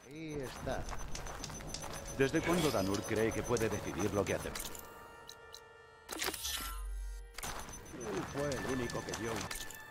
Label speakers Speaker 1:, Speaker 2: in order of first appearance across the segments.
Speaker 1: Ahí está.
Speaker 2: ¿Desde cuándo Danur cree que puede decidir lo que hacemos?
Speaker 1: Él fue el único que dio.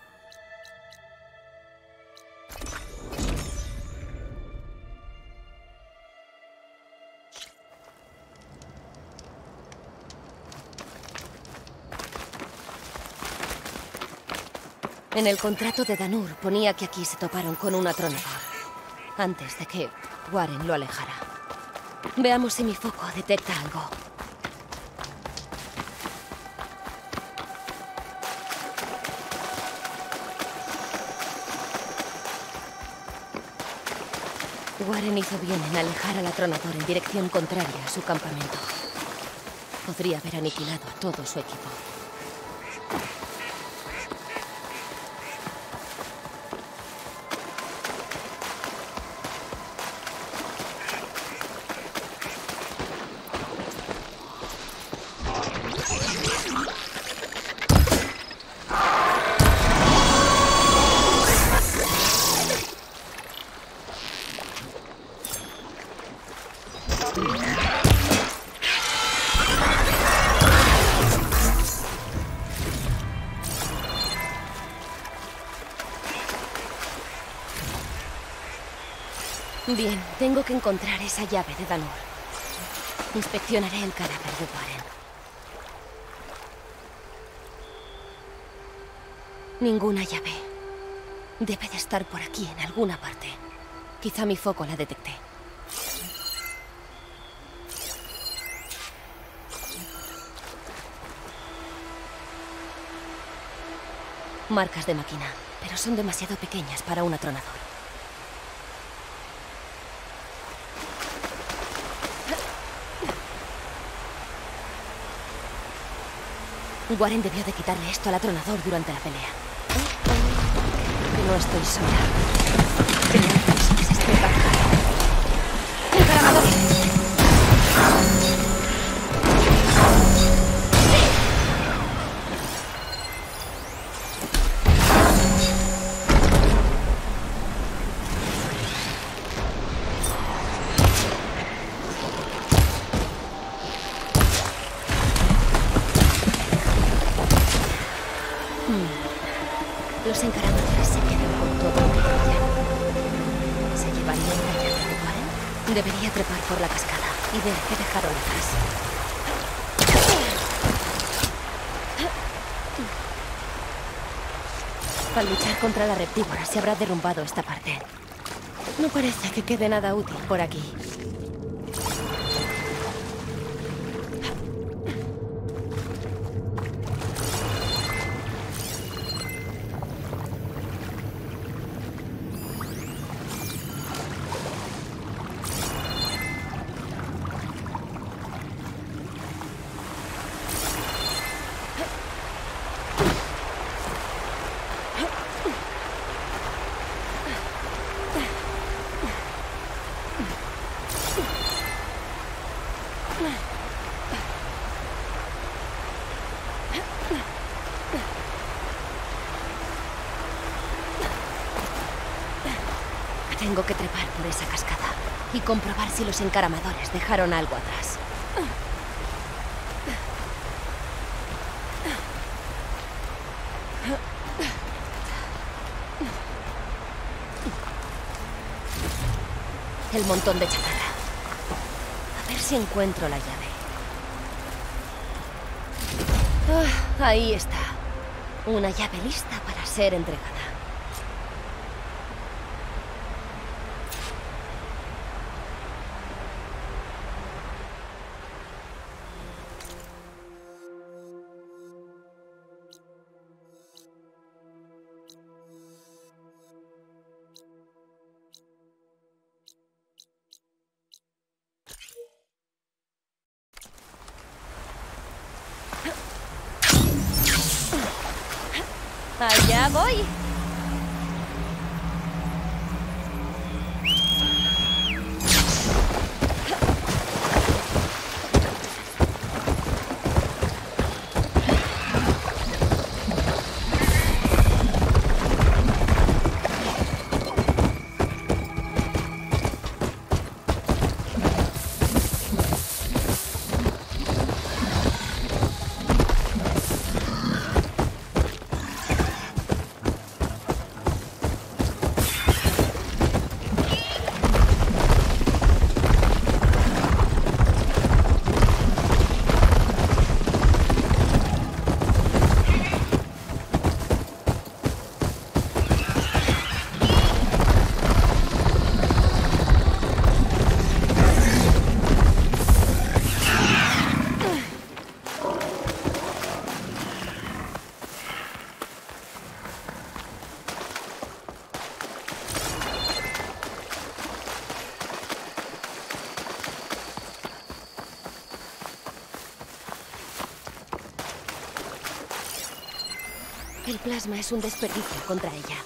Speaker 3: En el contrato de Danur ponía que aquí se toparon con un atronador, antes de que Warren lo alejara. Veamos si mi foco detecta algo. Warren hizo bien en alejar al atronador en dirección contraria a su campamento. Podría haber aniquilado a todo su equipo. Bien, tengo que encontrar esa llave de Danur. Inspeccionaré el cadáver de Warren. Ninguna llave. Debe de estar por aquí, en alguna parte. Quizá mi foco la detecté. Marcas de máquina, pero son demasiado pequeñas para un atronador. Warren debió de quitarle esto al atronador durante la pelea. No estoy sola. Creo que se esté bajando. ¡Encaramador! Los encaradores se quedan con todo lo que pillan. ¿Se llevarían la llave de Warren? Debería trepar por la cascada y ver qué dejaron atrás. Al luchar contra la reptígora se habrá derrumbado esta parte. No parece que quede nada útil por aquí. Tengo que trepar por esa cascada y comprobar si los encaramadores dejaron algo atrás. El montón de chatarra. A ver si encuentro la llave. Ahí está. Una llave lista para ser entregada. ¡Allá voy! El plasma es un desperdicio contra ella.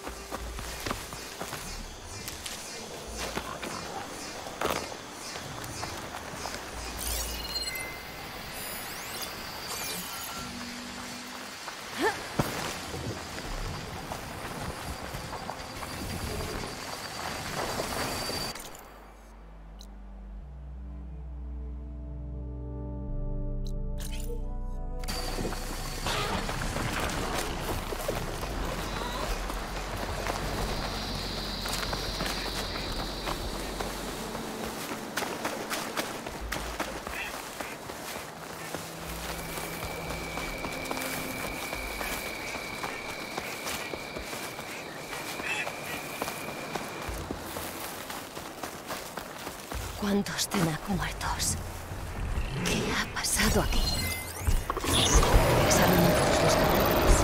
Speaker 3: ¿Cuántos Tenako muertos? ¿Qué ha pasado aquí? Examina todos los cadáveres.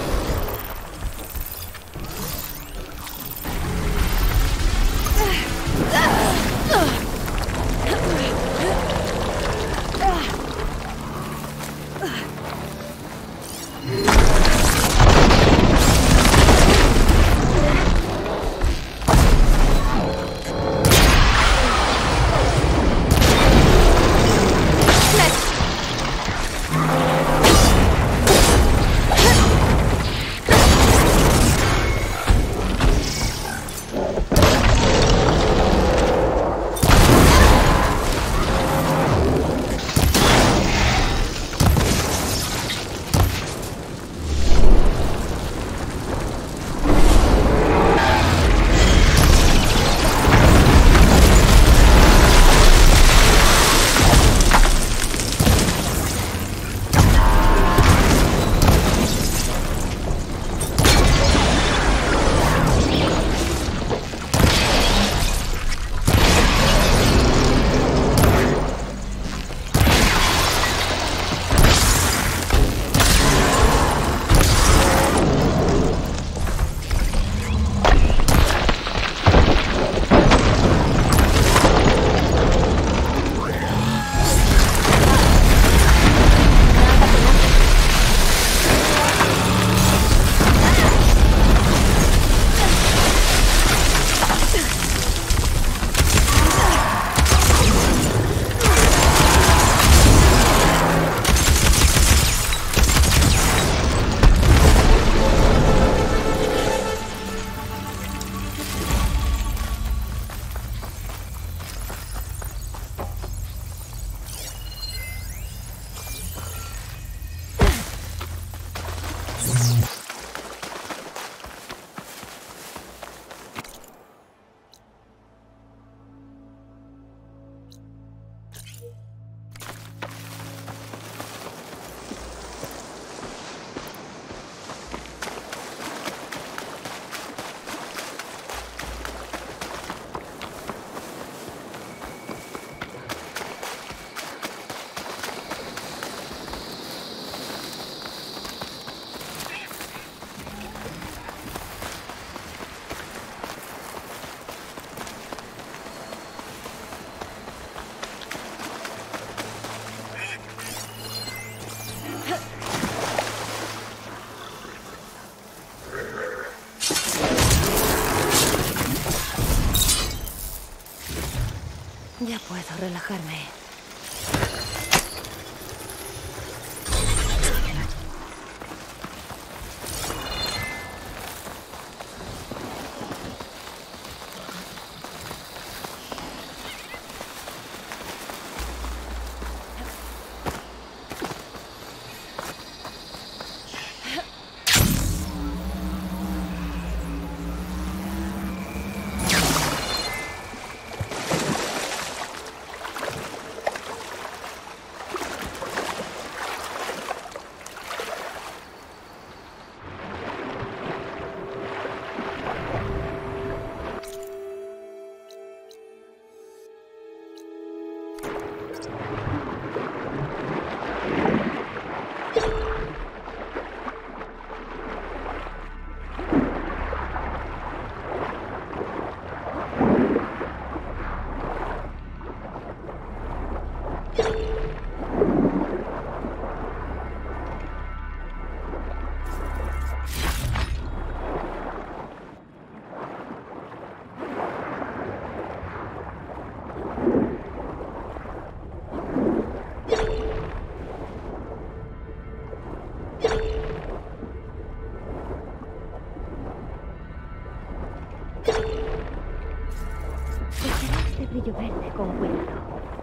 Speaker 3: Ya puedo relajarme. brillo verde con cuidado.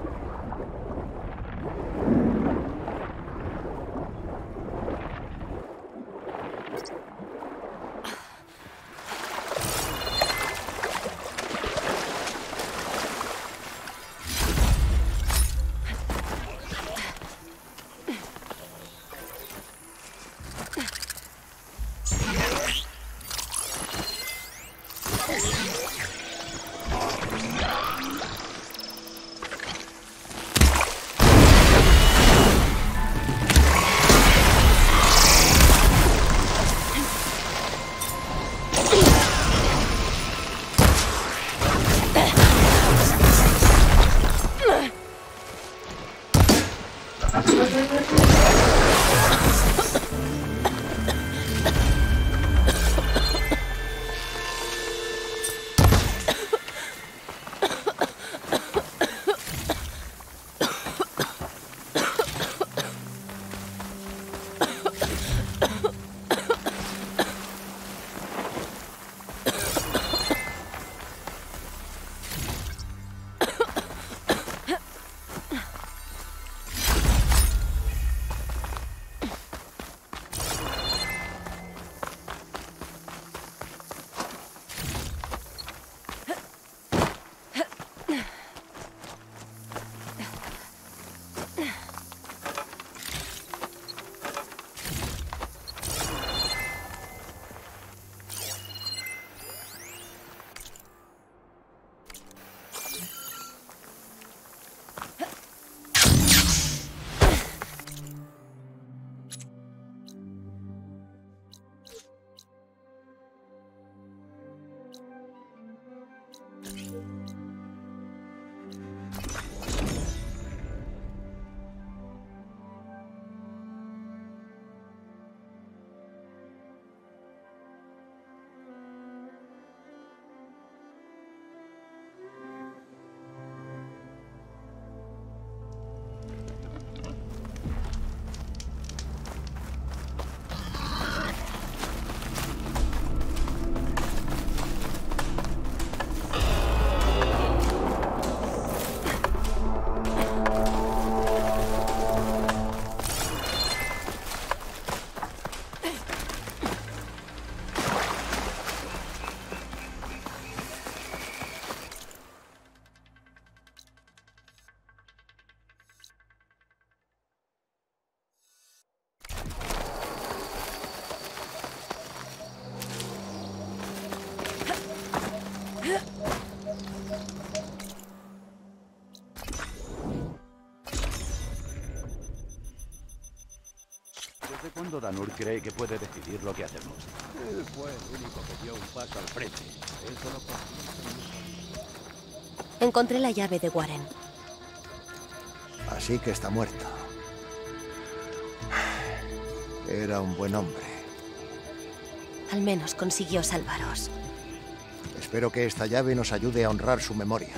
Speaker 2: ¿Desde cuándo Danur cree que puede decidir lo que hacemos?
Speaker 1: Él fue el único que dio un paso al frente. Eso lo
Speaker 3: Encontré la llave de Warren.
Speaker 4: Así que está muerto. Era un buen hombre.
Speaker 3: Al menos consiguió salvaros.
Speaker 4: Espero que esta llave nos ayude a honrar su memoria.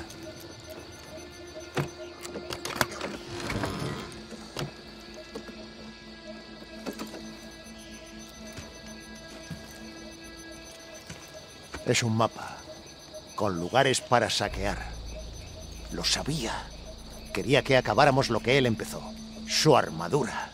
Speaker 4: Es un mapa, con lugares para saquear. Lo sabía. Quería que acabáramos lo que él empezó, su armadura.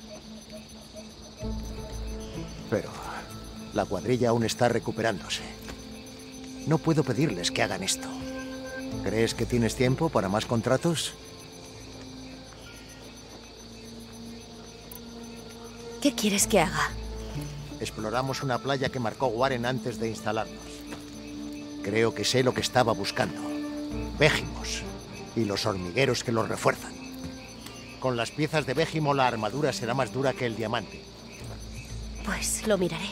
Speaker 4: Pero la cuadrilla aún está recuperándose. No puedo pedirles que hagan esto. ¿Crees que tienes tiempo para más contratos?
Speaker 3: ¿Qué quieres que haga?
Speaker 4: Exploramos una playa que marcó Warren antes de instalarnos. Creo que sé lo que estaba buscando. Végimos y los hormigueros que los refuerzan. Con las piezas de Végimo la armadura será más dura que el diamante.
Speaker 3: Pues lo miraré.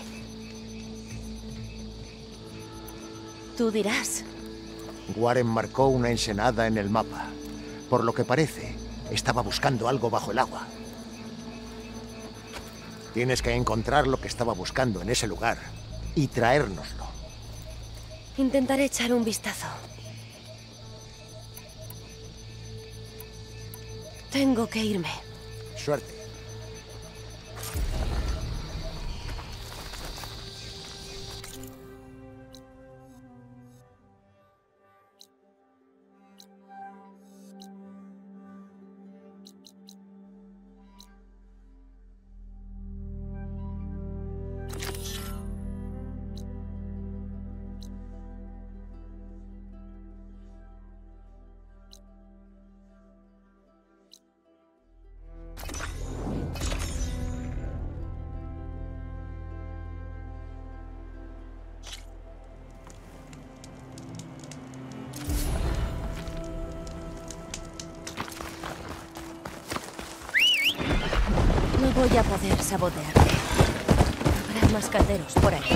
Speaker 3: Tú dirás.
Speaker 4: Warren marcó una ensenada en el mapa. Por lo que parece, estaba buscando algo bajo el agua. Tienes que encontrar lo que estaba buscando en ese lugar y traérnoslo.
Speaker 3: Intentaré echar un vistazo. Tengo que irme.
Speaker 4: Suerte.
Speaker 3: Voy a poder sabotearte. Habrá más calderos por ahí.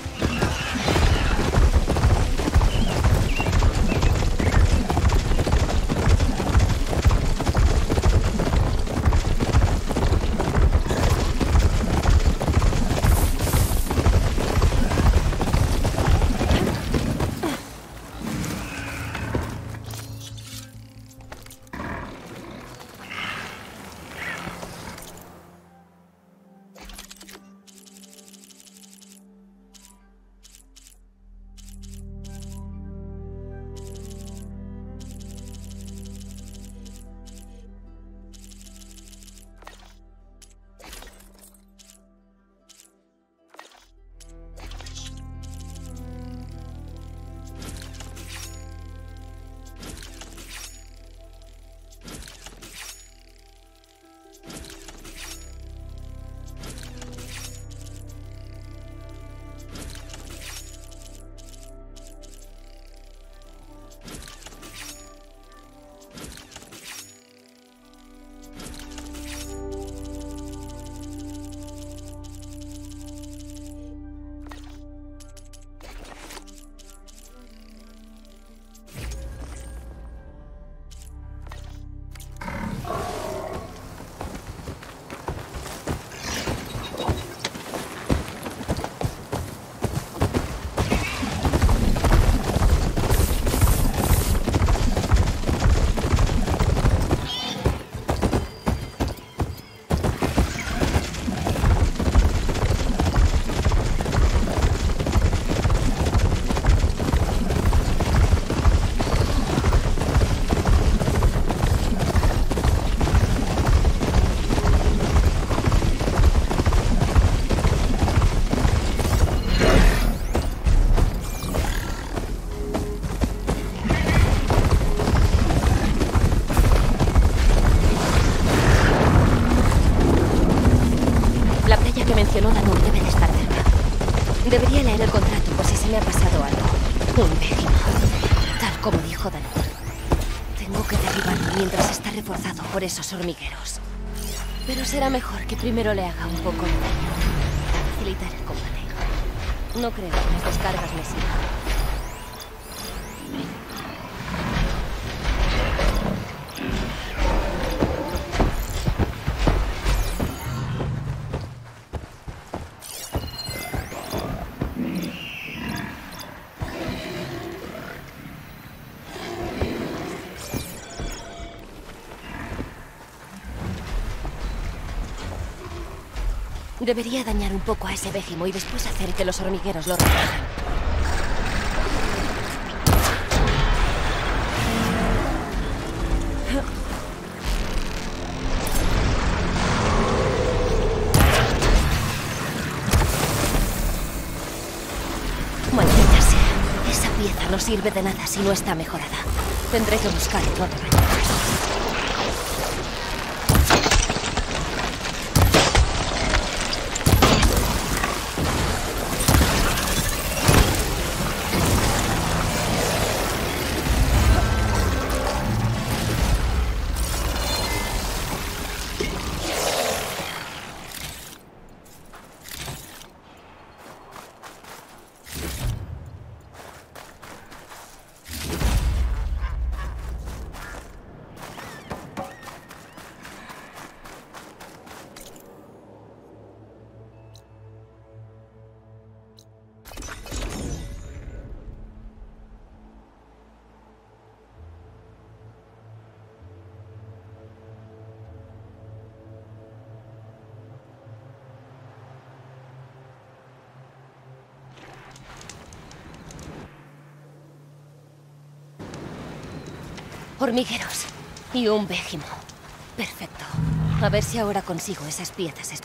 Speaker 3: mencionó Danur debe de estar cerca. Debería leer el contrato por si se me ha pasado algo. Un Vejima. Tal como dijo Danur. Tengo que derribarlo mientras está reforzado por esos hormigueros. Pero será mejor que primero le haga un poco de daño. Para facilitar el combate. No creo que las descargas me sirvan. Debería dañar un poco a ese Vejimo y después hacer que los hormigueros lo recojan. Maldita sea. Esa pieza no sirve de nada si no está mejorada. Tendré que buscar otro tamaño. Hormigueros. Y un Vejimo. Perfecto. A ver si ahora consigo esas piezas.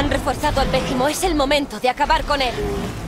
Speaker 3: Han reforzado al Végimo. Es el momento de acabar con él.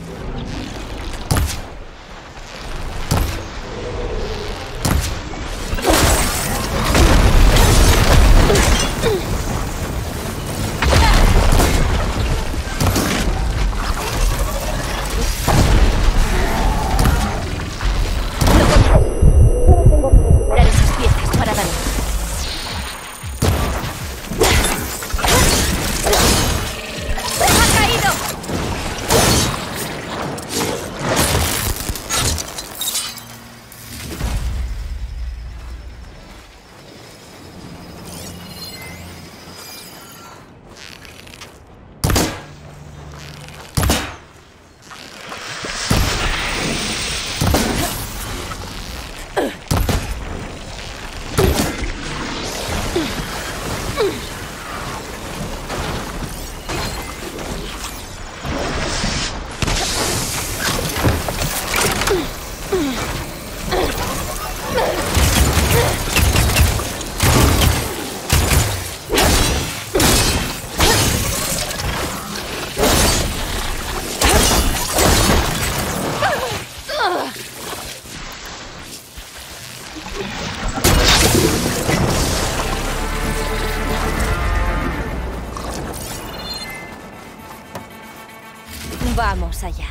Speaker 3: Vamos allá.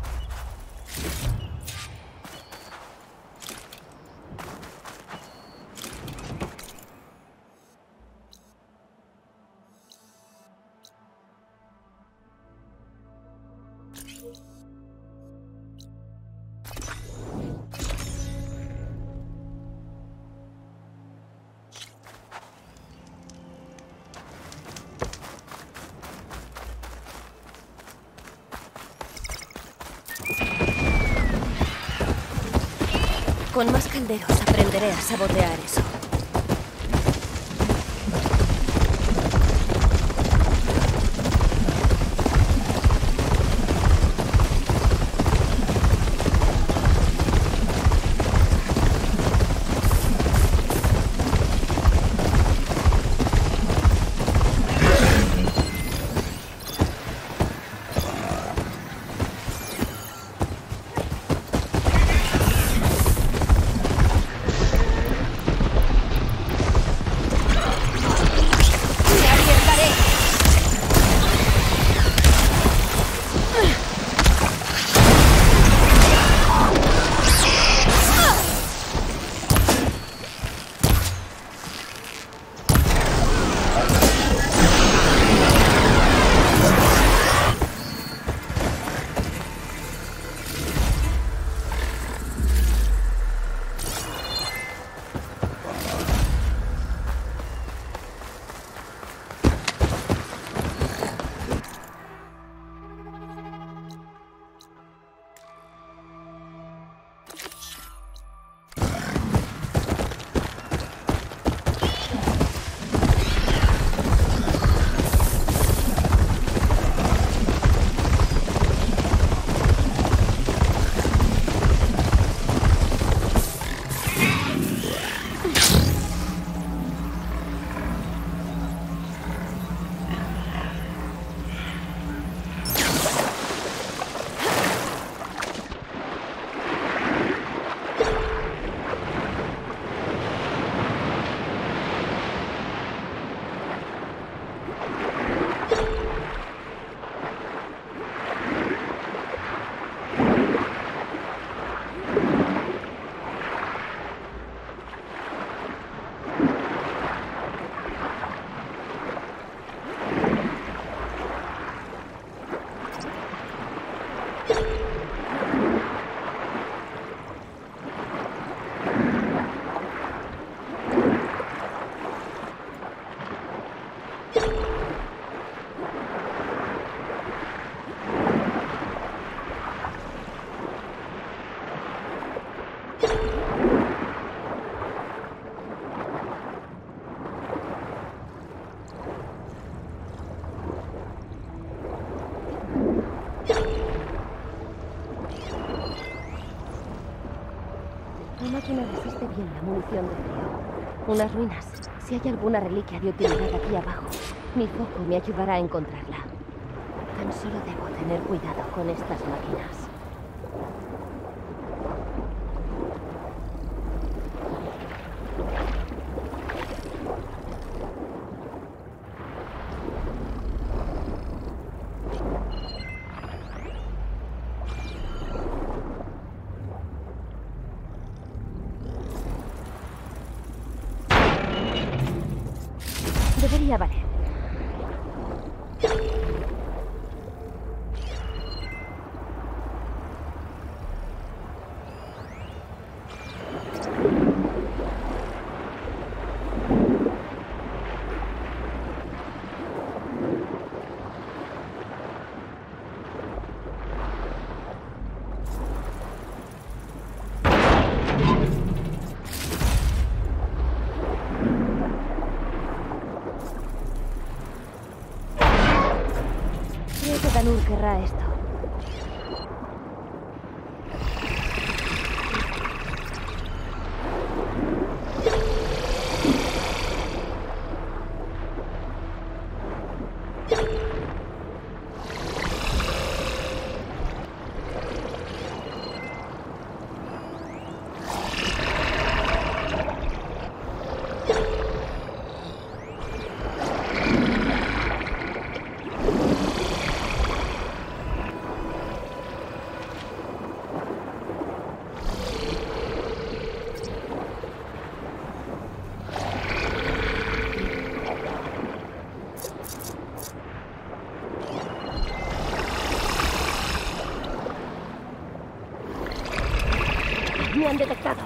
Speaker 3: Con más calderos aprenderé a sabotear eso. La máquina resiste bien la munición de frío. Unas ruinas. Si hay alguna reliquia de utilidad aquí abajo, mi foco me ayudará a encontrarla. Tan solo debo tener cuidado con estas máquinas. Debería valer. Creo que Danur querrá esto. Me han detectado.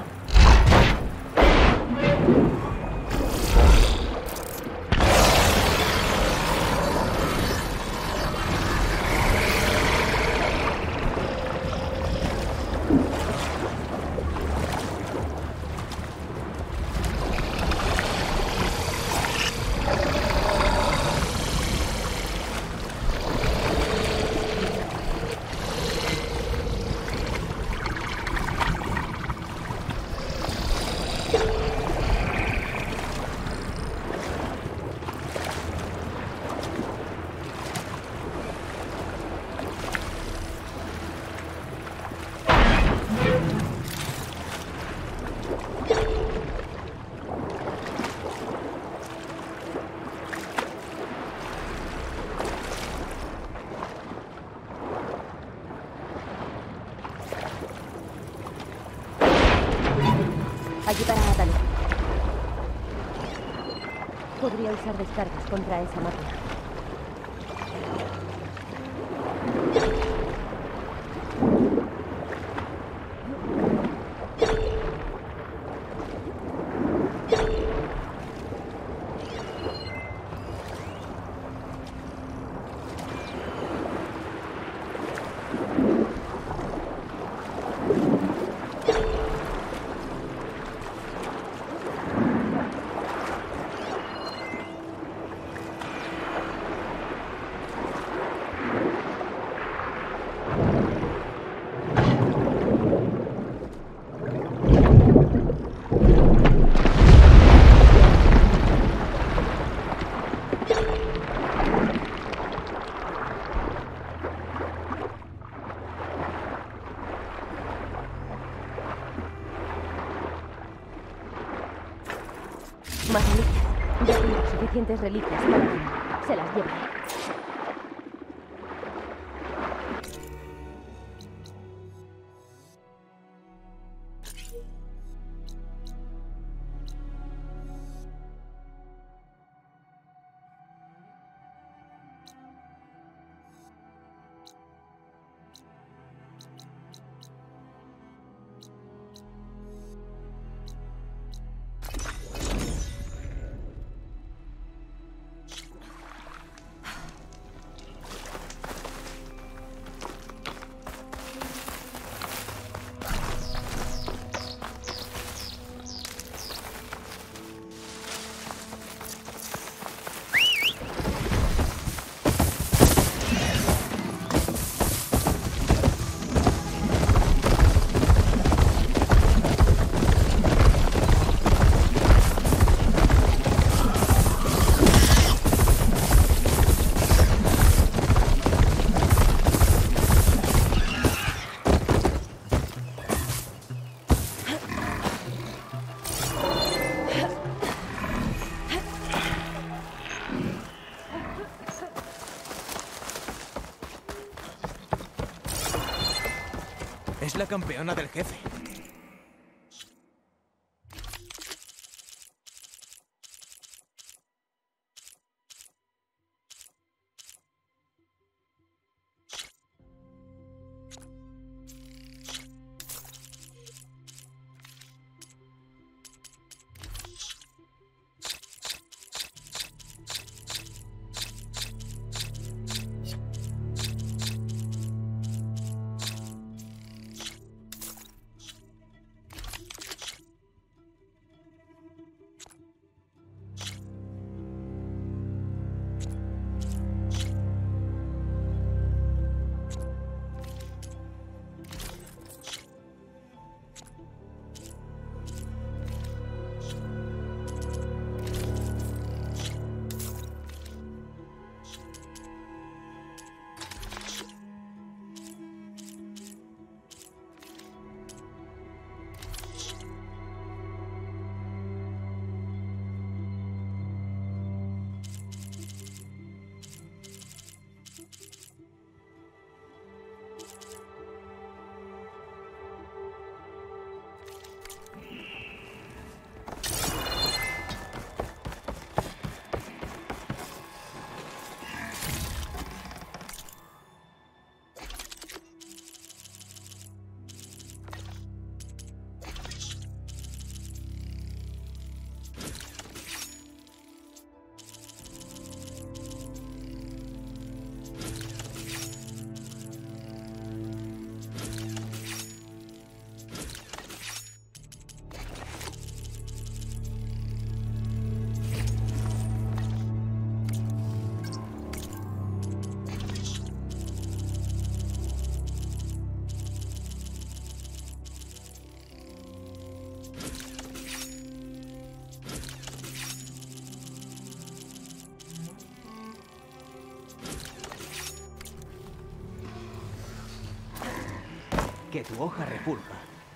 Speaker 3: Ayudará a Danur. Podría usar descargas contra esa máquina. Más reliquias. Ya tengo suficientes reliquias para que se las llevaré.
Speaker 5: Es la campeona del jefe. Que tu hoja repulpa.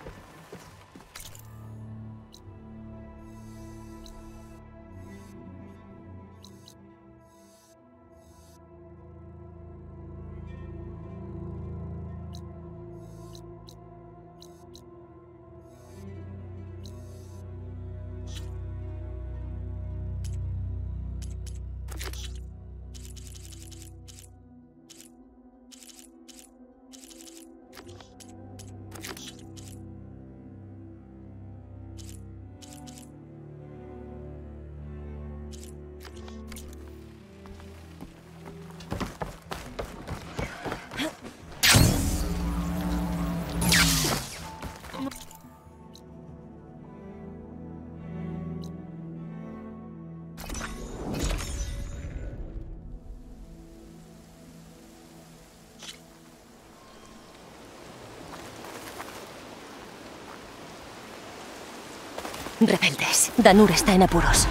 Speaker 3: Rebeldes. Danur está en apuros.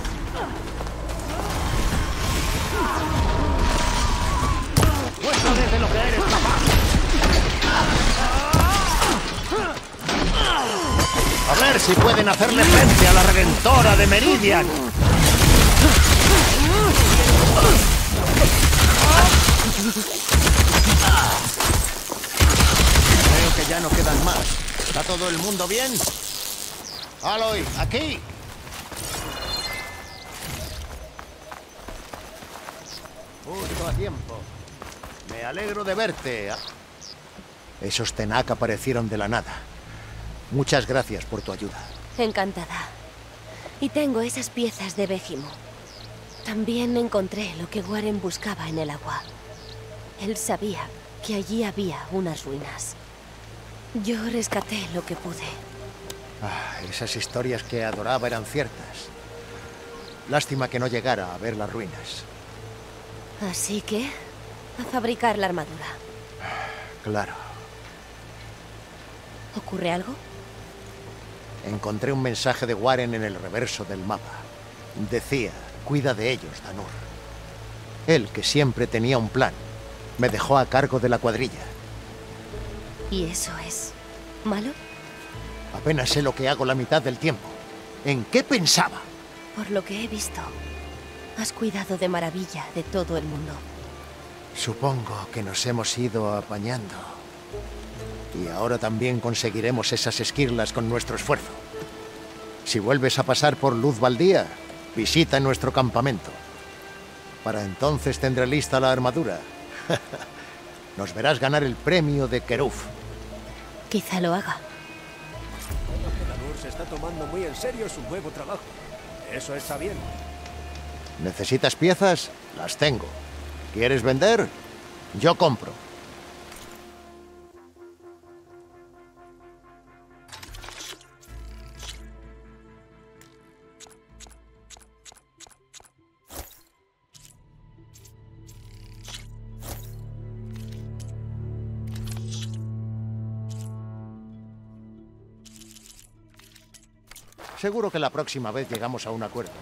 Speaker 1: Muéstrame de lo que eres capaz.
Speaker 4: A ver si pueden hacerle frente a la Redentora de Meridian. Creo que ya no quedan más. ¿Está todo el mundo bien? Aloy, aquí. Justo a tiempo. Me alegro de verte. Esos Tenak aparecieron de la nada. Muchas gracias por tu ayuda.
Speaker 3: Encantada. Y tengo esas piezas de Vejimo. También encontré lo que Warren buscaba en el agua. Él sabía que allí había unas ruinas. Yo rescaté lo que pude.
Speaker 4: Esas historias que adoraba eran ciertas. Lástima que no llegara a ver las ruinas.
Speaker 3: Así que, a fabricar la armadura.
Speaker 4: Claro.
Speaker 3: ¿Ocurre algo?
Speaker 4: Encontré un mensaje de Warren en el reverso del mapa. Decía, cuida de ellos, Danur. Él, que siempre tenía un plan, me dejó a cargo de la cuadrilla.
Speaker 3: ¿Y eso es malo?
Speaker 4: Apenas sé lo que hago la mitad del tiempo. ¿En qué pensaba?
Speaker 3: Por lo que he visto, has cuidado de maravilla de todo el mundo.
Speaker 4: Supongo que nos hemos ido apañando. Y ahora también conseguiremos esas esquirlas con nuestro esfuerzo. Si vuelves a pasar por Luz Baldía, visita nuestro campamento. Para entonces tendré lista la armadura. Nos verás ganar el premio de Keruf.
Speaker 3: Quizá lo haga.
Speaker 1: Danur se está tomando muy en serio su nuevo trabajo. Eso está bien.
Speaker 4: ¿Necesitas piezas? Las tengo. ¿Quieres vender? Yo compro. Seguro que la próxima vez llegamos a un acuerdo.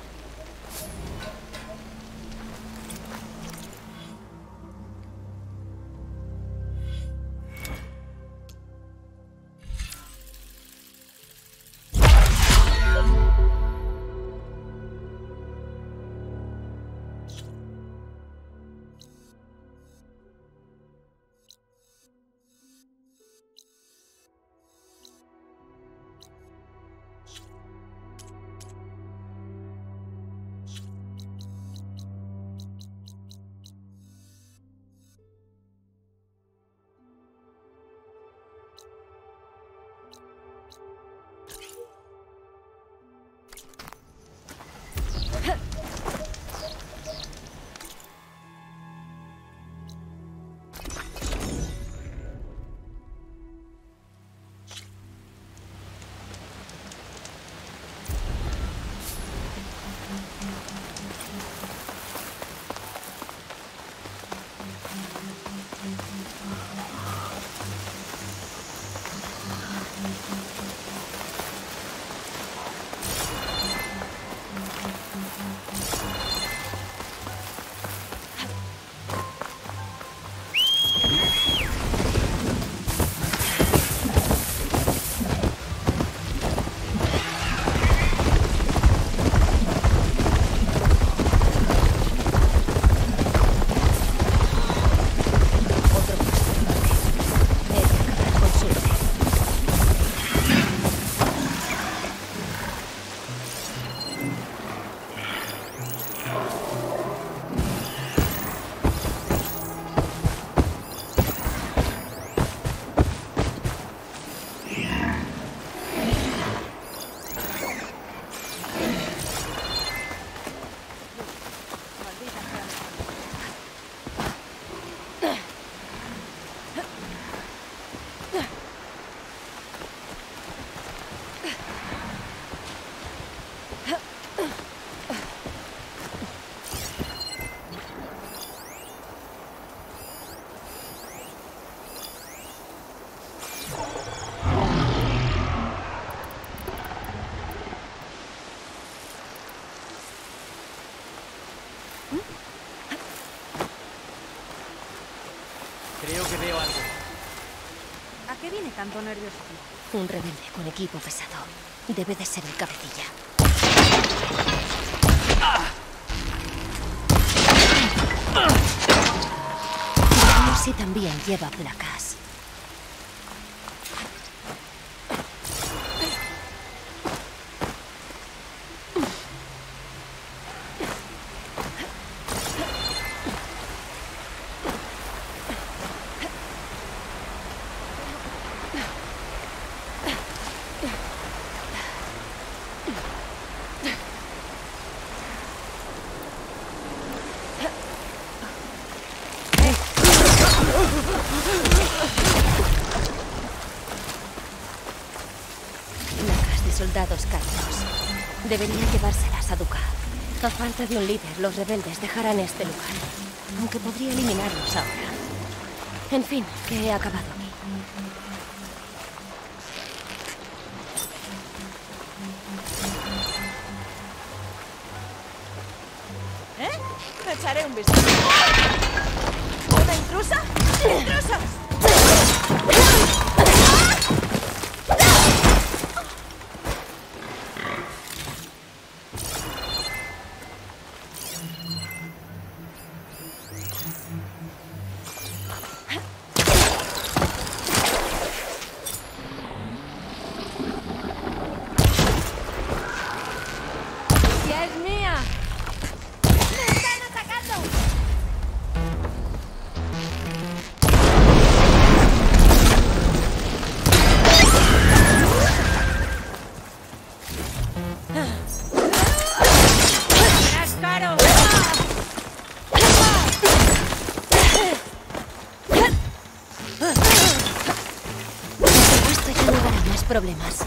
Speaker 5: Creo que veo algo.
Speaker 6: ¿A qué viene tanto nerviosismo?
Speaker 3: Un rebelde con equipo pesado. Debe de ser el cabecilla. Veamos si también lleva placas. Placas de soldados caídos. Debería llevárselas a Dukat. A falta de un líder, los rebeldes dejarán este lugar. Aunque podría eliminarlos ahora. En fin, que he acabado aquí.
Speaker 6: ¿Eh? Echaré un vistazo. ¿Una intrusa? ¡Intrusas!
Speaker 3: problemas.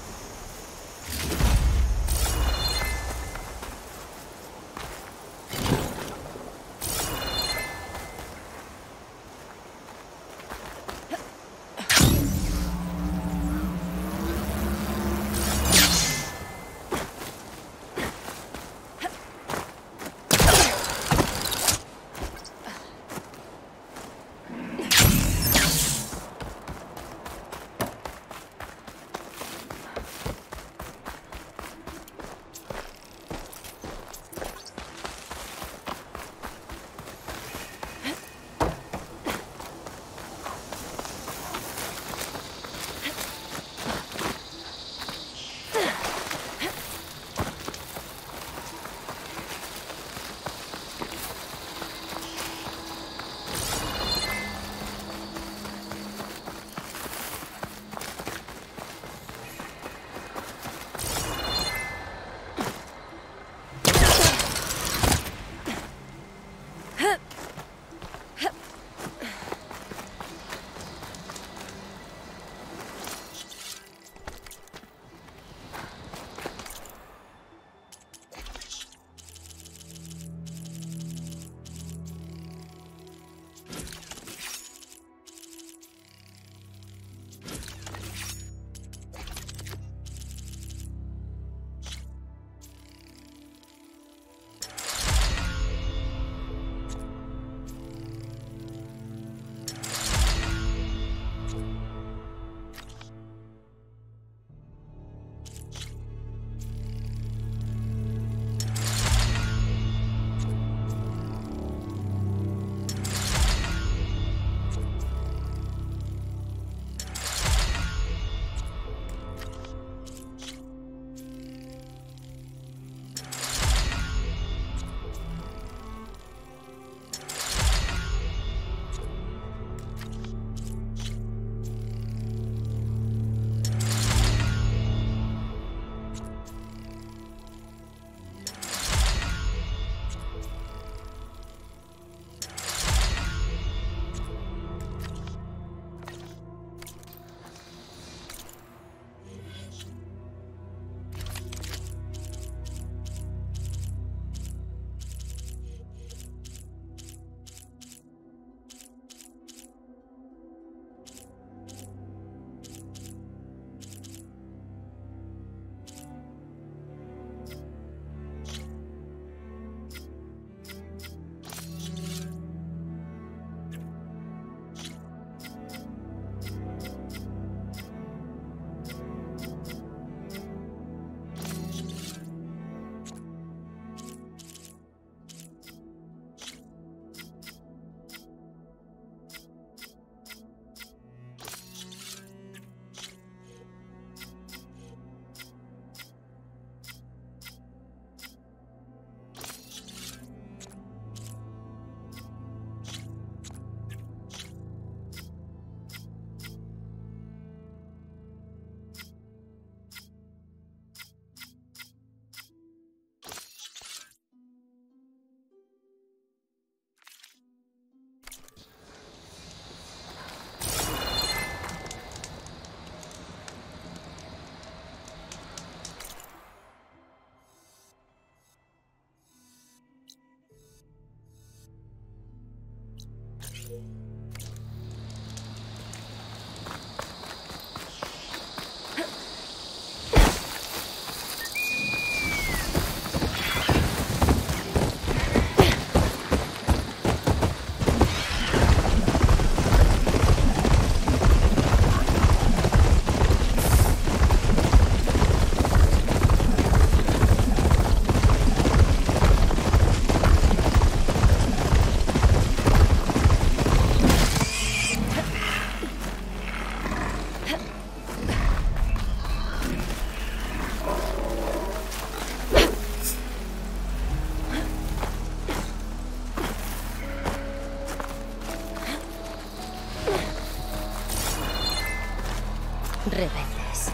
Speaker 3: Rebeldes.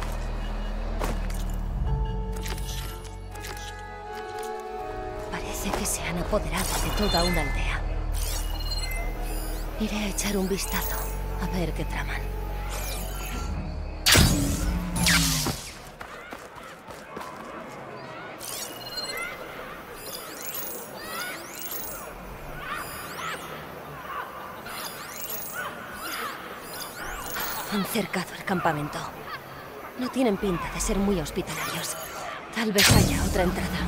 Speaker 3: Parece que se han apoderado de toda una aldea. Iré a echar un vistazo, a ver qué traman. Han cercado el campamento. No tienen pinta de ser muy hospitalarios. Tal vez haya otra entrada.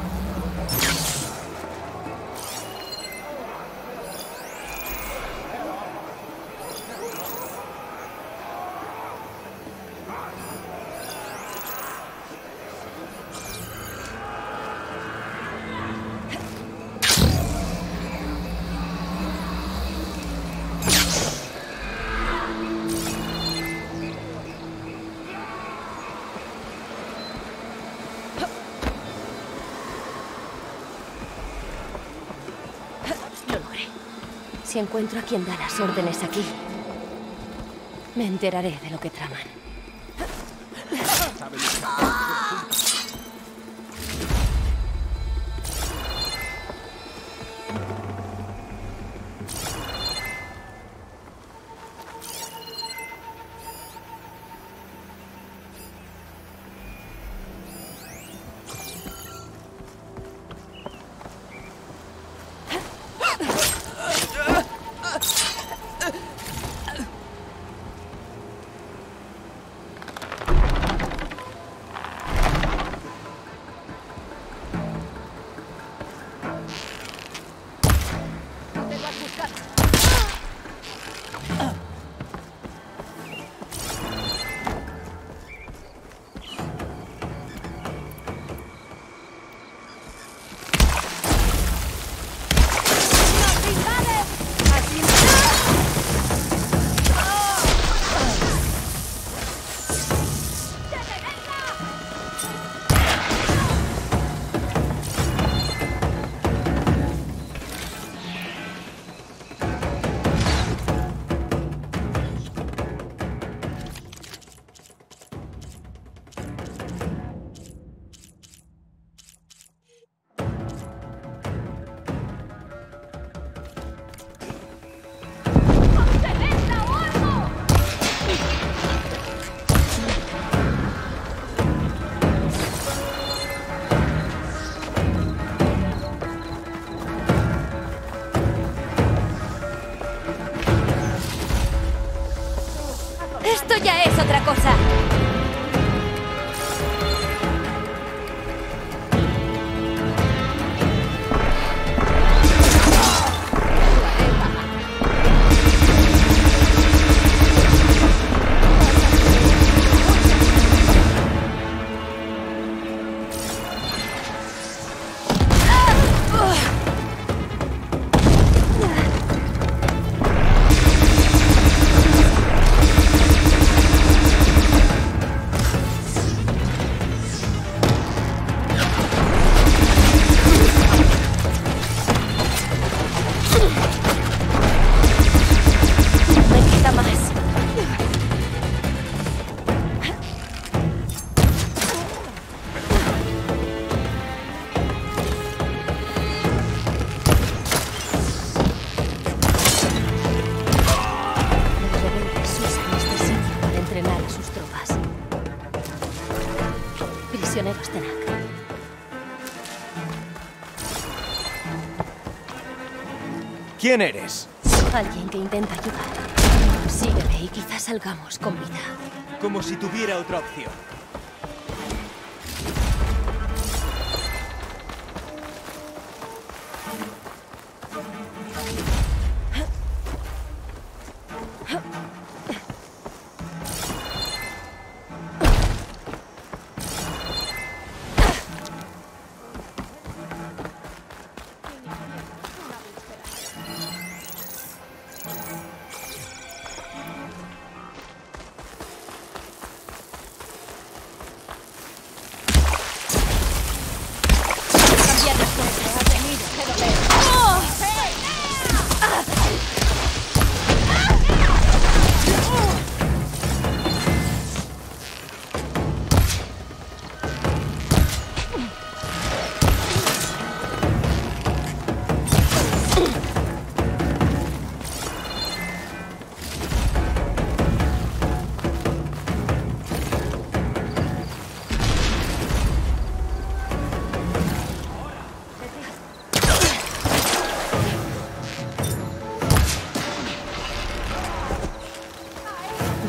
Speaker 3: Si encuentro a quien da las órdenes aquí, me enteraré de lo que traman. Esto ya es otra cosa. Prisioneros Tenak.
Speaker 1: ¿Quién eres?
Speaker 3: Alguien que intenta ayudar. Sígueme y quizás salgamos con vida.
Speaker 5: Como si tuviera otra opción.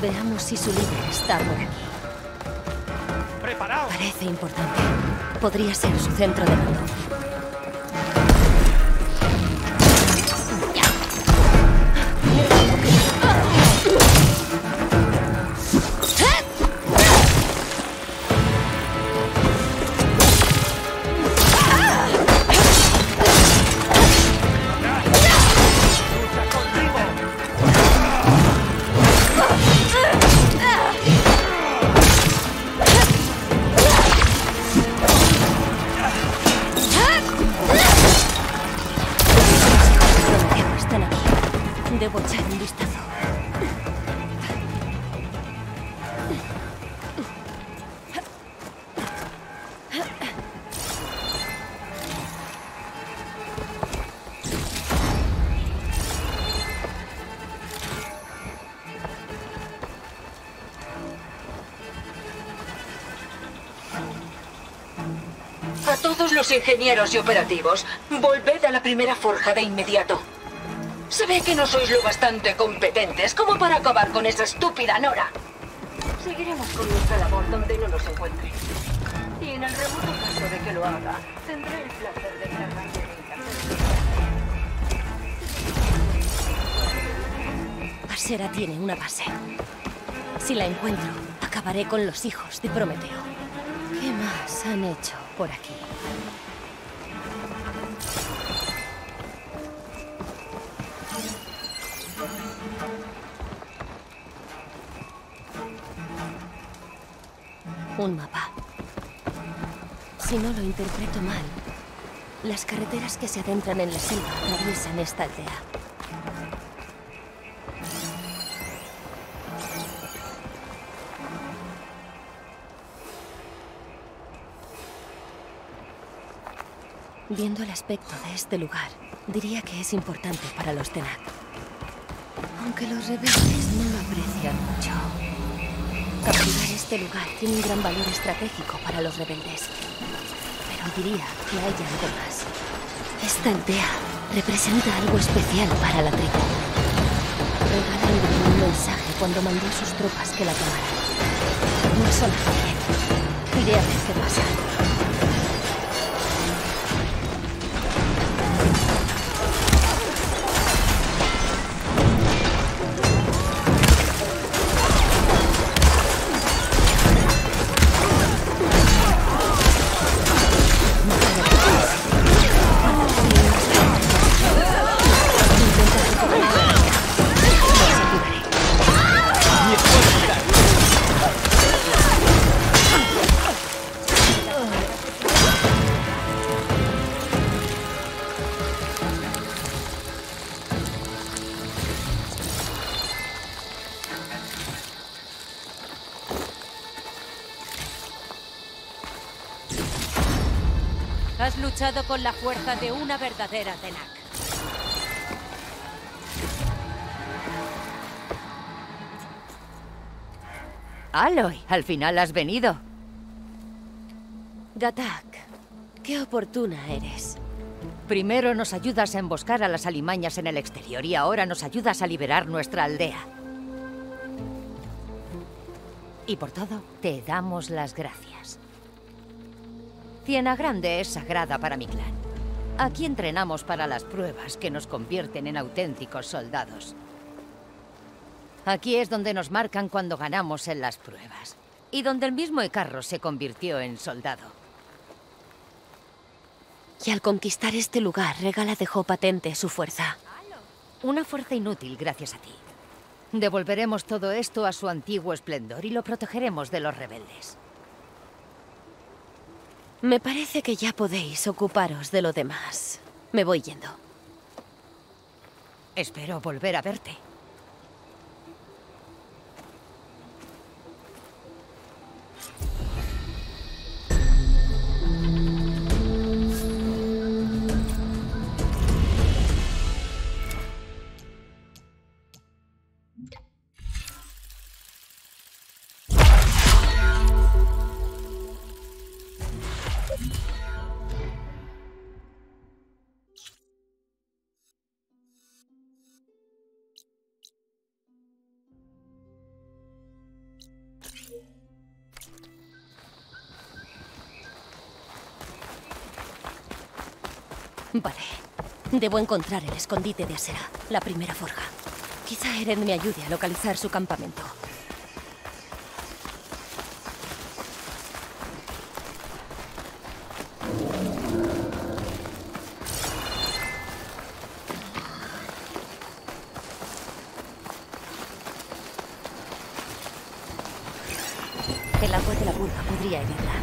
Speaker 3: Veamos si su líder está por aquí.
Speaker 5: ¡Preparaos!
Speaker 3: Parece importante. Podría ser su centro de mando. Debo echar un vistazo.
Speaker 7: A todos los ingenieros y operativos, volved a la primera forja de inmediato. Se ve que no sois lo bastante competentes como para acabar con esa estúpida Nora. Seguiremos con nuestra labor donde no nos encuentre. Y en el remoto caso de que lo haga, tendré el placer de encargarme de
Speaker 3: Basera tiene una base. Si la encuentro, acabaré con los hijos de Prometeo. ¿Qué más han hecho por aquí? Un mapa. Si no lo interpreto mal, las carreteras que se adentran en la selva atraviesan esta aldea. Viendo el aspecto de este lugar, diría que es importante para los Tenakth. Aunque los rebeldes no lo aprecian mucho. Capturar este lugar tiene un gran valor estratégico para los rebeldes. Pero diría que hay algo más. Esta aldea representa algo especial para la tribu. Regala un mensaje cuando mandó a sus tropas que la tomaran. No son bien. Iré a ver qué pasa.
Speaker 6: Has luchado con la fuerza de una verdadera Tenakth.
Speaker 8: Aloy, al final has venido.
Speaker 3: Gatak, qué oportuna eres.
Speaker 8: Primero nos ayudas a emboscar a las alimañas en el exterior y ahora nos ayudas a liberar nuestra aldea. Y por todo, te damos las gracias. Ciena Grande es sagrada para mi clan. Aquí entrenamos para las pruebas que nos convierten en auténticos soldados. Aquí es donde nos marcan cuando ganamos en las pruebas. Y donde el mismo Ecarro se convirtió en soldado.
Speaker 3: Y al conquistar este lugar, Regala dejó patente su fuerza.
Speaker 8: Una fuerza inútil gracias a ti. Devolveremos todo esto a su antiguo esplendor y lo protegeremos de los rebeldes.
Speaker 3: Me parece que ya podéis ocuparos de lo demás. Me voy yendo.
Speaker 8: Espero volver a verte.
Speaker 3: Vale. Debo encontrar el escondite de Asera, la primera forja. Quizá Eren me ayude a localizar su campamento. El agua de la burga podría herirla.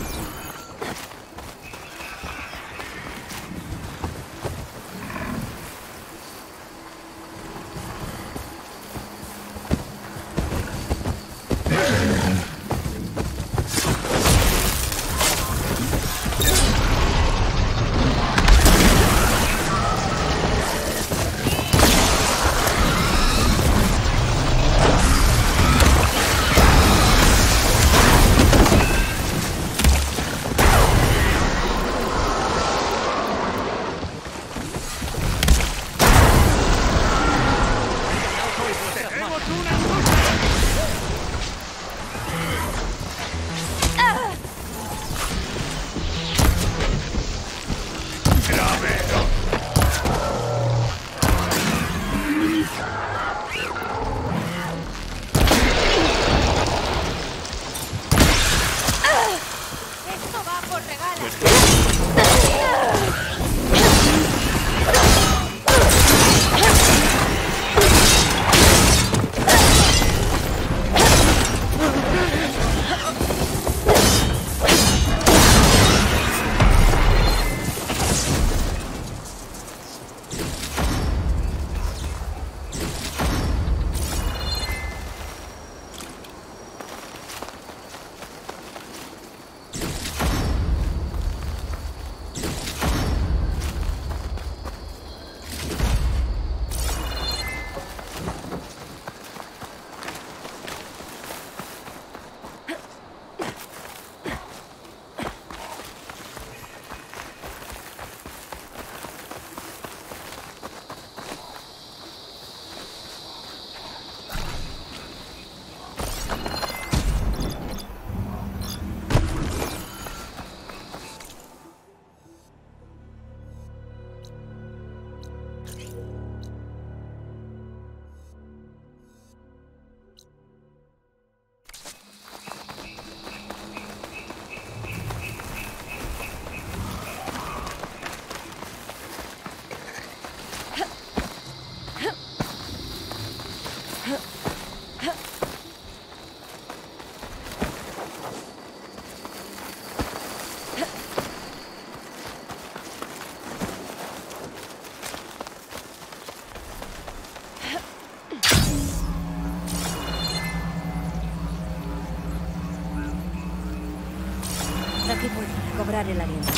Speaker 3: Aquí puedo recobrar el aliento.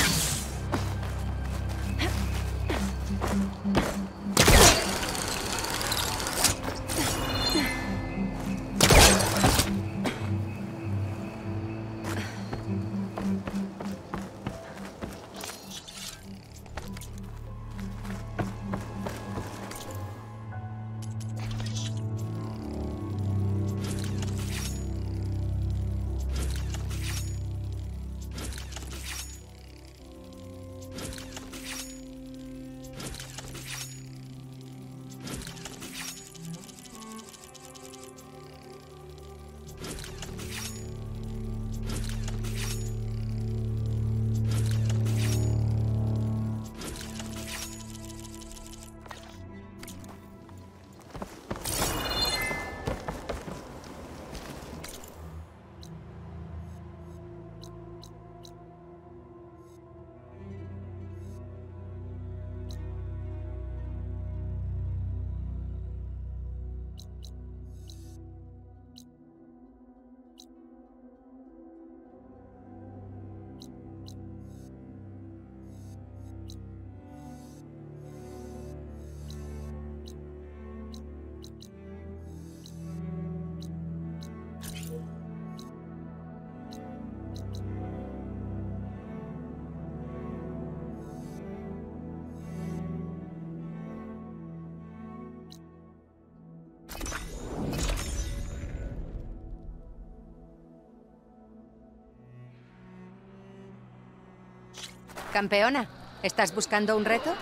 Speaker 8: Campeona,
Speaker 3: ¿Estás buscando un reto?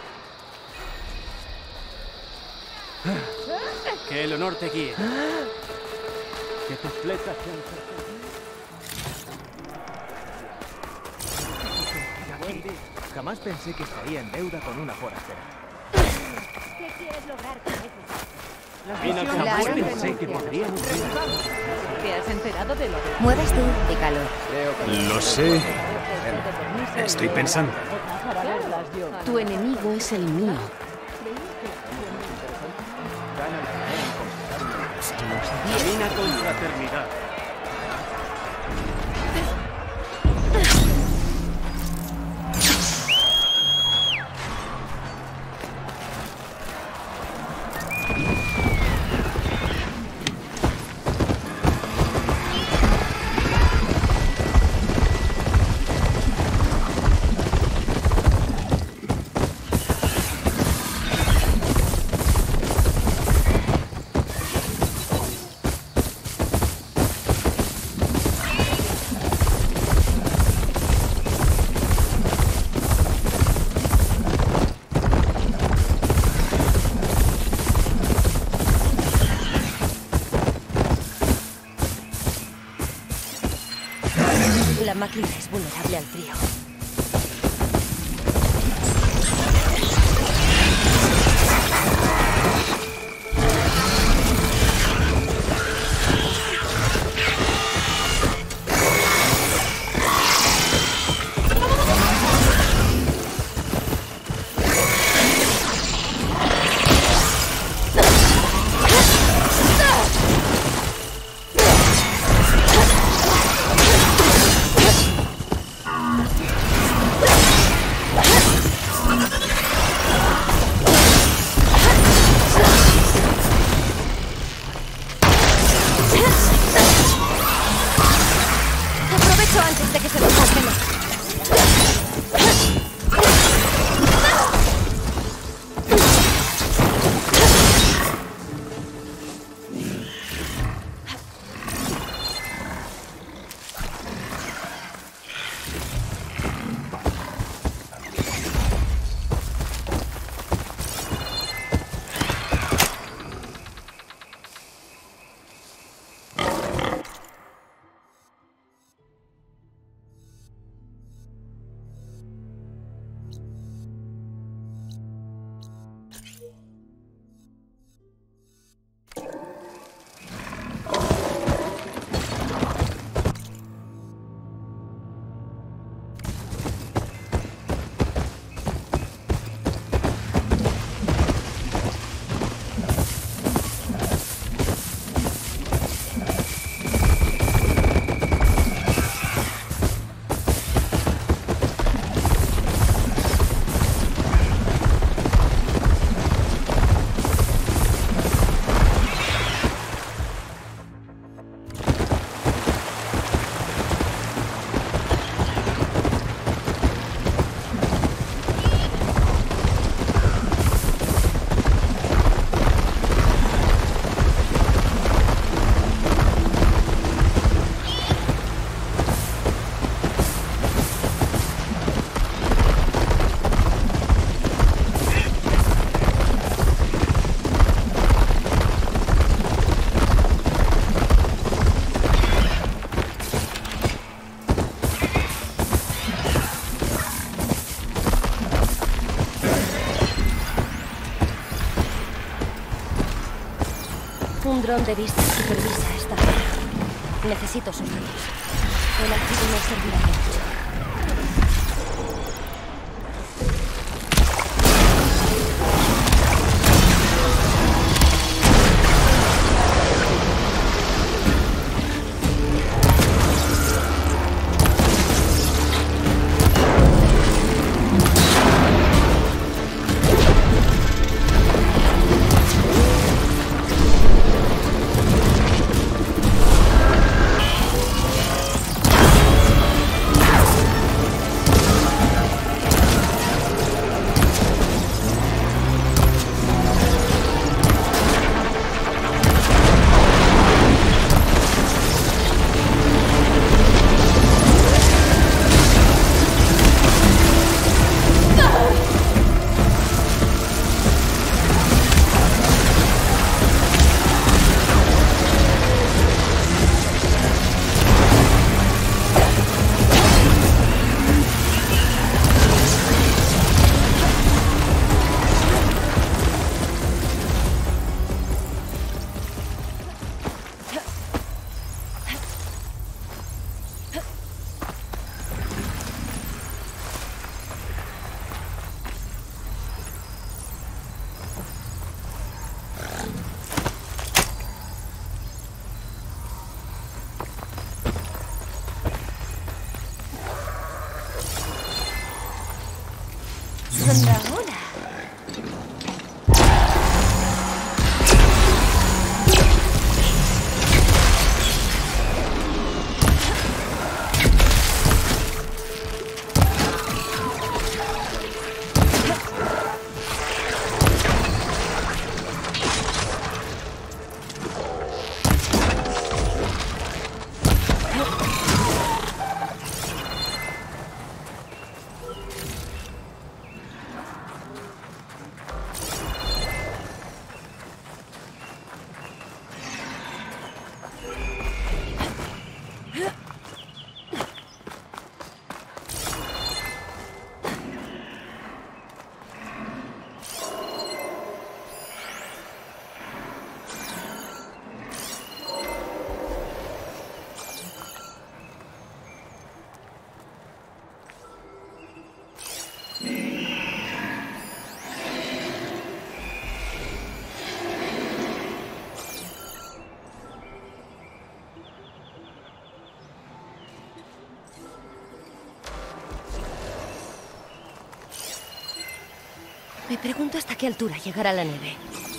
Speaker 1: Que el honor te guíe. Que tus flechas sean certeras.
Speaker 5: Jamás pensé que estaría en deuda con una forastera.
Speaker 6: ¿Qué quieres lograr con eso?
Speaker 1: Mira cómo
Speaker 5: Jamás
Speaker 1: puedes.
Speaker 5: pensé que podríamos ir.
Speaker 6: ¿Te has enterado de lo de
Speaker 3: Mueves tú, pícalo.
Speaker 9: Lo sé. Estoy pensando.
Speaker 6: Tu enemigo es el mío.
Speaker 1: Camina con fraternidad.
Speaker 3: La máquina es vulnerable al frío. Antes de que se descongele. Un dron de vista supervisa esta zona. Necesito sus datos. El archivo me servirá de mucho. Anda, hola. Me pregunto hasta qué altura llegará la nieve.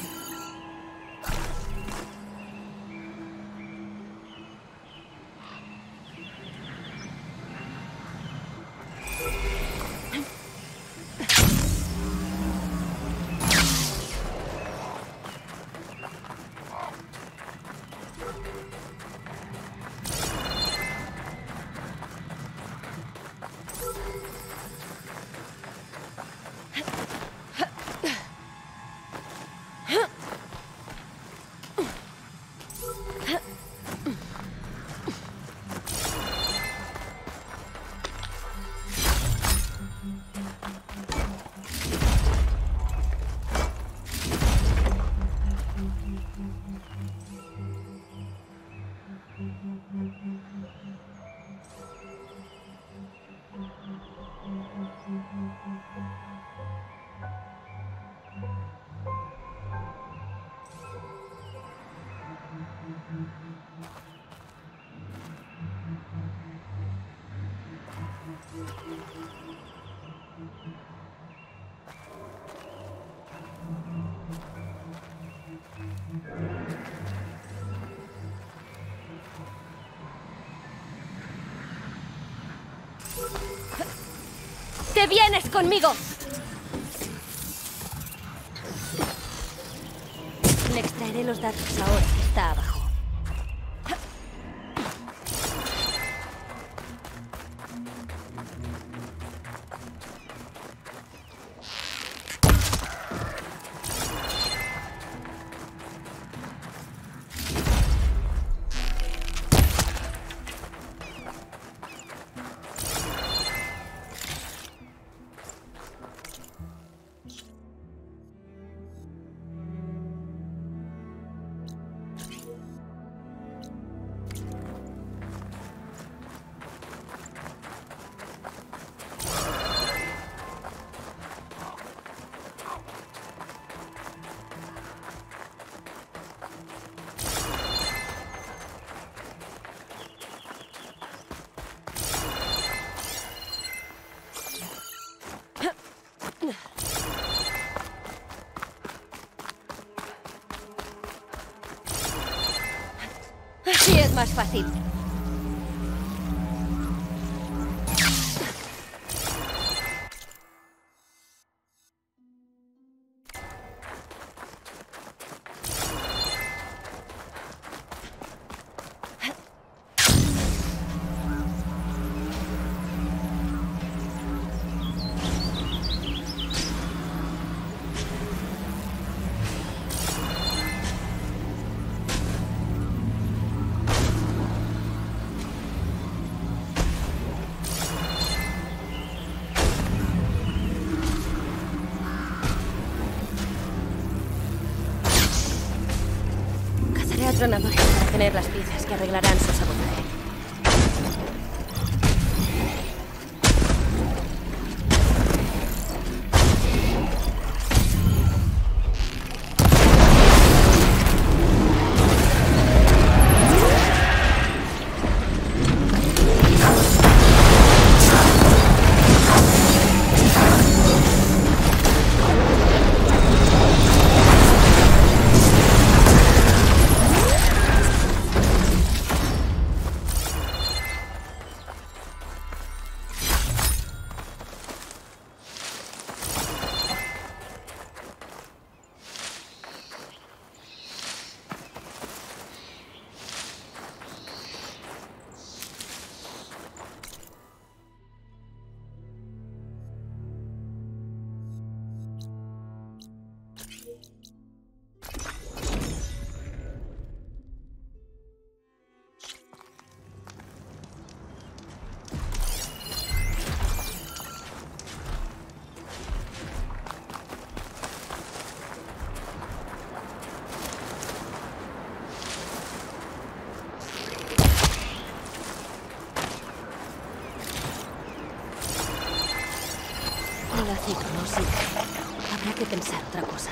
Speaker 3: ¡Te vienes conmigo! Le extraeré los datos ahora que está abajo. Así es más fácil. Tronadores para tener las piezas que arreglarán su sabotaje. ciclo no sirve. Habrá que pensar otra cosa.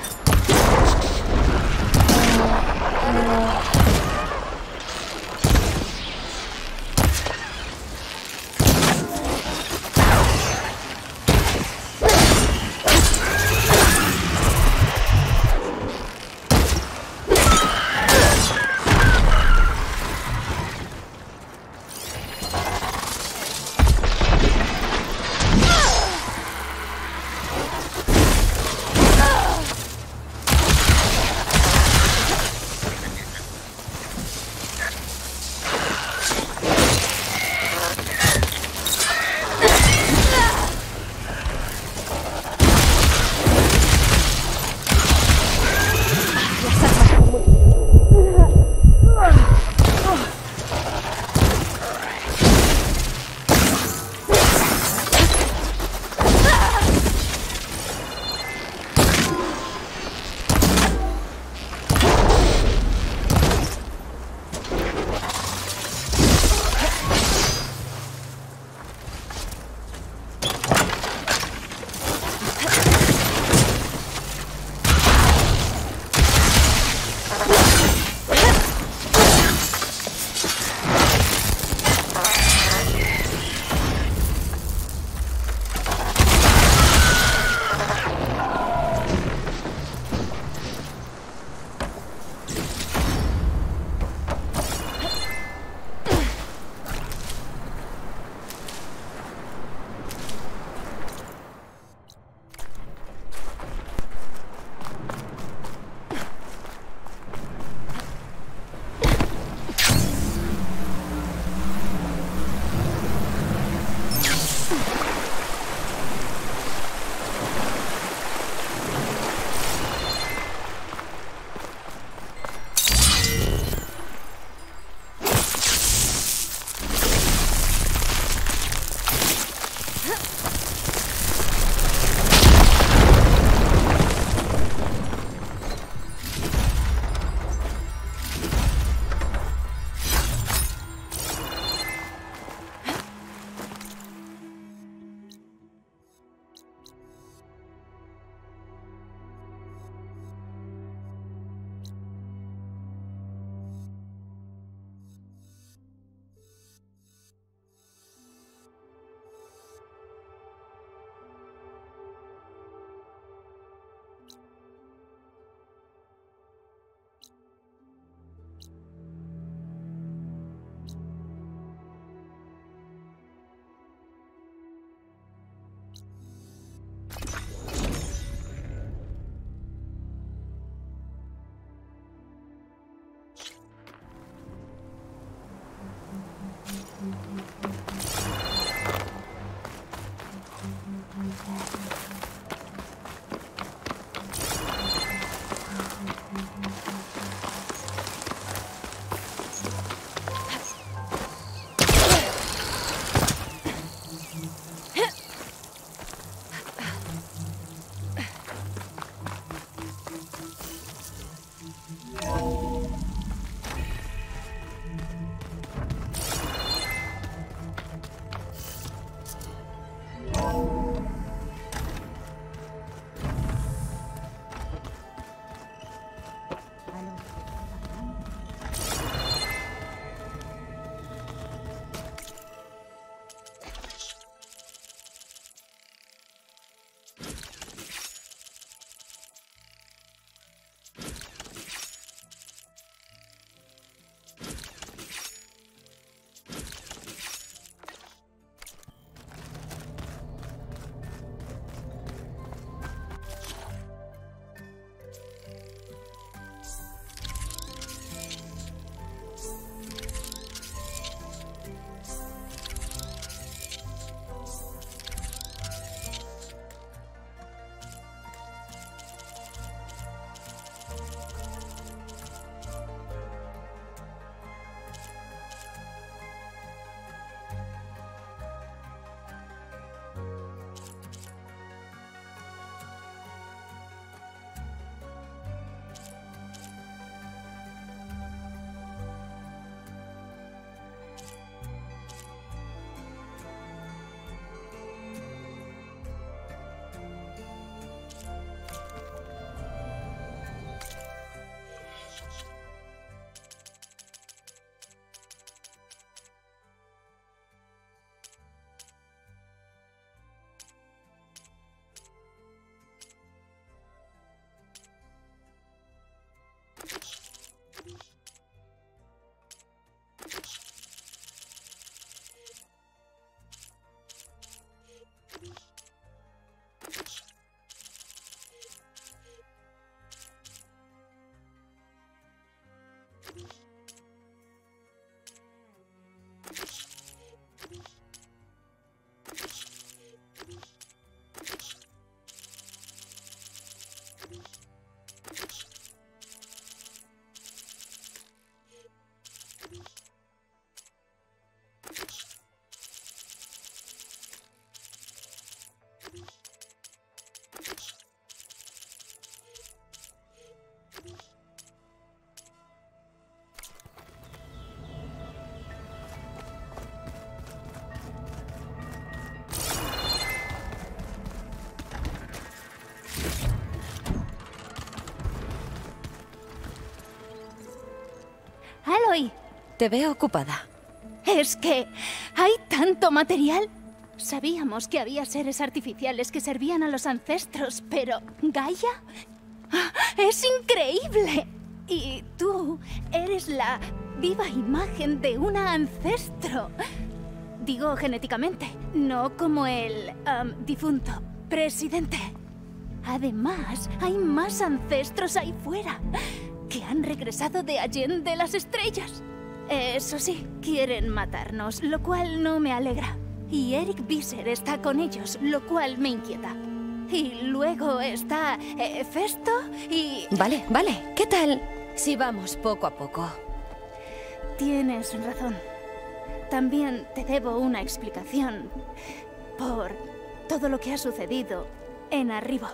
Speaker 10: Aloy,
Speaker 3: Te veo ocupada.
Speaker 10: es que hay tanto material. Sabíamos que había seres artificiales que servían a los ancestros, pero ¿Gaia? ¡Ah! ¡Es increíble! Y tú eres la viva imagen de un ancestro. Digo genéticamente, no como el difunto presidente. Además, hay más ancestros ahí fuera que han regresado de Allende las estrellas. Eso sí, quieren matarnos, lo cual no me alegra. Y Eric Visser está con ellos, lo cual me inquieta. Y luego está Festo y...
Speaker 3: Vale, vale. ¿Qué tal si vamos poco a poco?
Speaker 10: Tienes razón. También te debo una explicación por todo lo que ha sucedido en Arribo.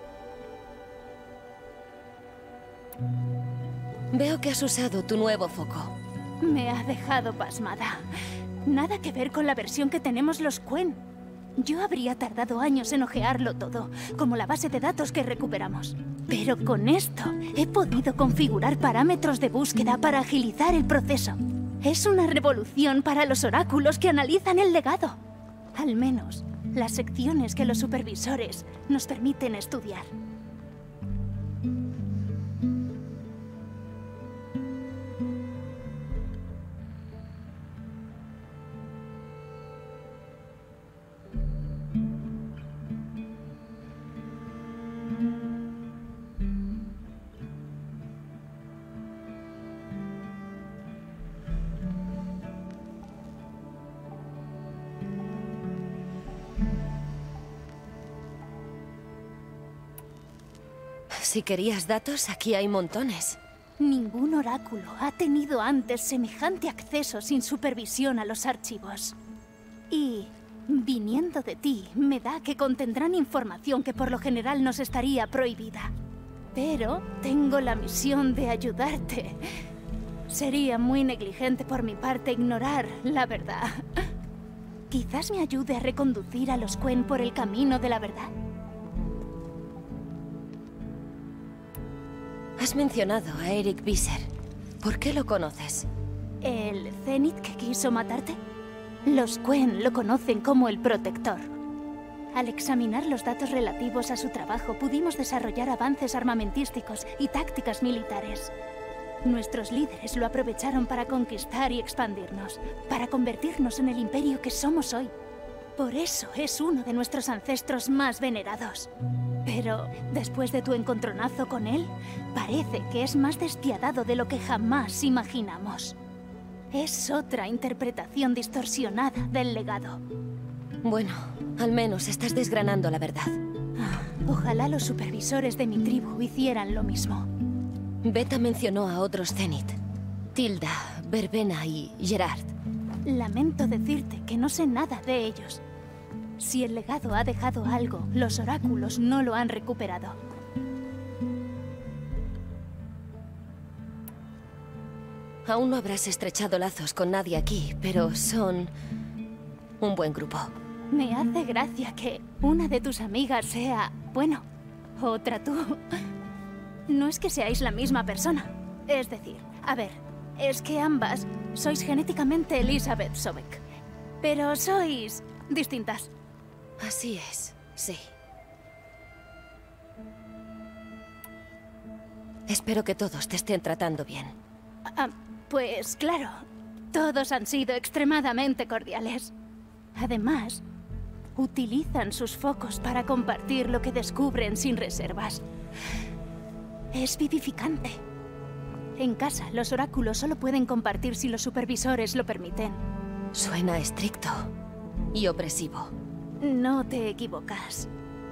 Speaker 3: Veo que has usado tu nuevo foco.
Speaker 10: Me ha dejado pasmada. Nada que ver con la versión que tenemos los Quen. Yo habría tardado años en ojearlo todo, como la base de datos que recuperamos. Pero con esto he podido configurar parámetros de búsqueda para agilizar el proceso. Es una revolución para los oráculos que analizan el legado. Al menos, las secciones que los supervisores nos permiten estudiar.
Speaker 3: Si querías datos, aquí hay montones.
Speaker 10: Ningún oráculo ha tenido antes semejante acceso sin supervisión a los archivos. Y, viniendo de ti, me da que contendrán información que por lo general nos estaría prohibida. Pero tengo la misión de ayudarte. Sería muy negligente por mi parte ignorar la verdad. Quizás me ayude a reconducir a los Quen por el camino de la verdad.
Speaker 3: Has mencionado a Eric Visser. ¿Por qué lo conoces?
Speaker 10: ¿El Zenith que quiso matarte? Los Quen lo conocen como el Protector. Al examinar los datos relativos a su trabajo, pudimos desarrollar avances armamentísticos y tácticas militares. Nuestros líderes lo aprovecharon para conquistar y expandirnos, para convertirnos en el imperio que somos hoy. Por eso es uno de nuestros ancestros más venerados. Pero, después de tu encontronazo con él, parece que es más despiadado de lo que jamás imaginamos. Es otra interpretación distorsionada del legado.
Speaker 3: Bueno, al menos estás desgranando la verdad.
Speaker 10: Ojalá los supervisores de mi tribu hicieran lo mismo.
Speaker 3: Beta mencionó a otros Zenith. Tilda, Verbena y Gerard.
Speaker 10: Lamento decirte que no sé nada de ellos. Si el legado ha dejado algo, los oráculos no lo han recuperado.
Speaker 3: Aún no habrás estrechado lazos con nadie aquí, pero son un buen grupo.
Speaker 10: Me hace gracia que una de tus amigas sea, bueno, otra tú. No es que seáis la misma persona. Es decir, a ver, es que ambas sois genéticamente Elizabeth Sobek. Pero sois distintas.
Speaker 3: Así es, sí. Espero que todos te estén tratando bien.
Speaker 10: Pues claro, todos han sido extremadamente cordiales. Además, utilizan sus focos para compartir lo que descubren sin reservas. Es vivificante. En casa, los oráculos solo pueden compartir si los supervisores lo permiten.
Speaker 3: Suena estricto y opresivo.
Speaker 10: No te equivocas.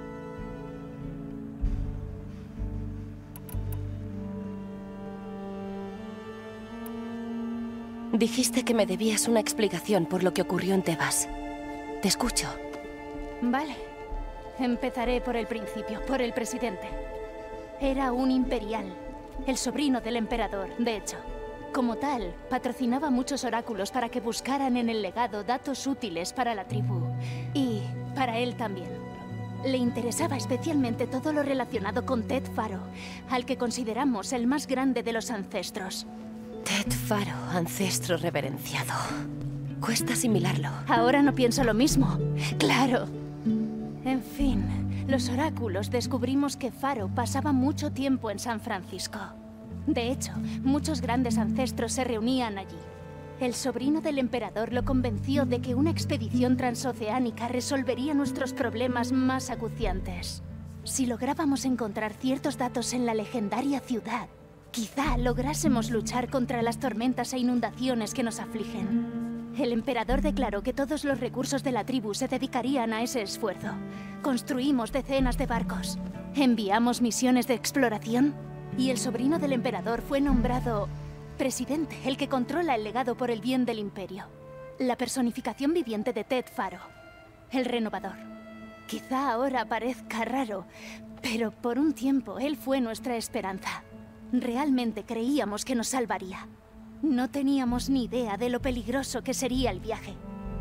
Speaker 3: Dijiste que me debías una explicación por lo que ocurrió en Tebas. Te escucho.
Speaker 10: Vale. Empezaré por el principio, por el presidente. Era un imperial, el sobrino del emperador, de hecho. Como tal, patrocinaba muchos oráculos para que buscaran en el legado datos útiles para la tribu. Y para él también. Le interesaba especialmente todo lo relacionado con Ted Faro, al que consideramos el más grande de los ancestros.
Speaker 3: Ted Faro, ancestro reverenciado. Cuesta asimilarlo.
Speaker 10: Ahora no pienso lo mismo. ¡Claro! En fin, los oráculos descubrimos que Faro pasaba mucho tiempo en San Francisco. De hecho, muchos grandes ancestros se reunían allí. El sobrino del emperador lo convenció de que una expedición transoceánica resolvería nuestros problemas más acuciantes. Si lográbamos encontrar ciertos datos en la legendaria ciudad, quizá lográsemos luchar contra las tormentas e inundaciones que nos afligen. El emperador declaró que todos los recursos de la tribu se dedicarían a ese esfuerzo. Construimos decenas de barcos. Enviamos misiones de exploración. Y el sobrino del emperador fue nombrado presidente, el que controla el legado por el bien del imperio. La personificación viviente de Ted Faro, el renovador. Quizá ahora parezca raro, pero por un tiempo él fue nuestra esperanza. Realmente creíamos que nos salvaría. No teníamos ni idea de lo peligroso que sería el viaje.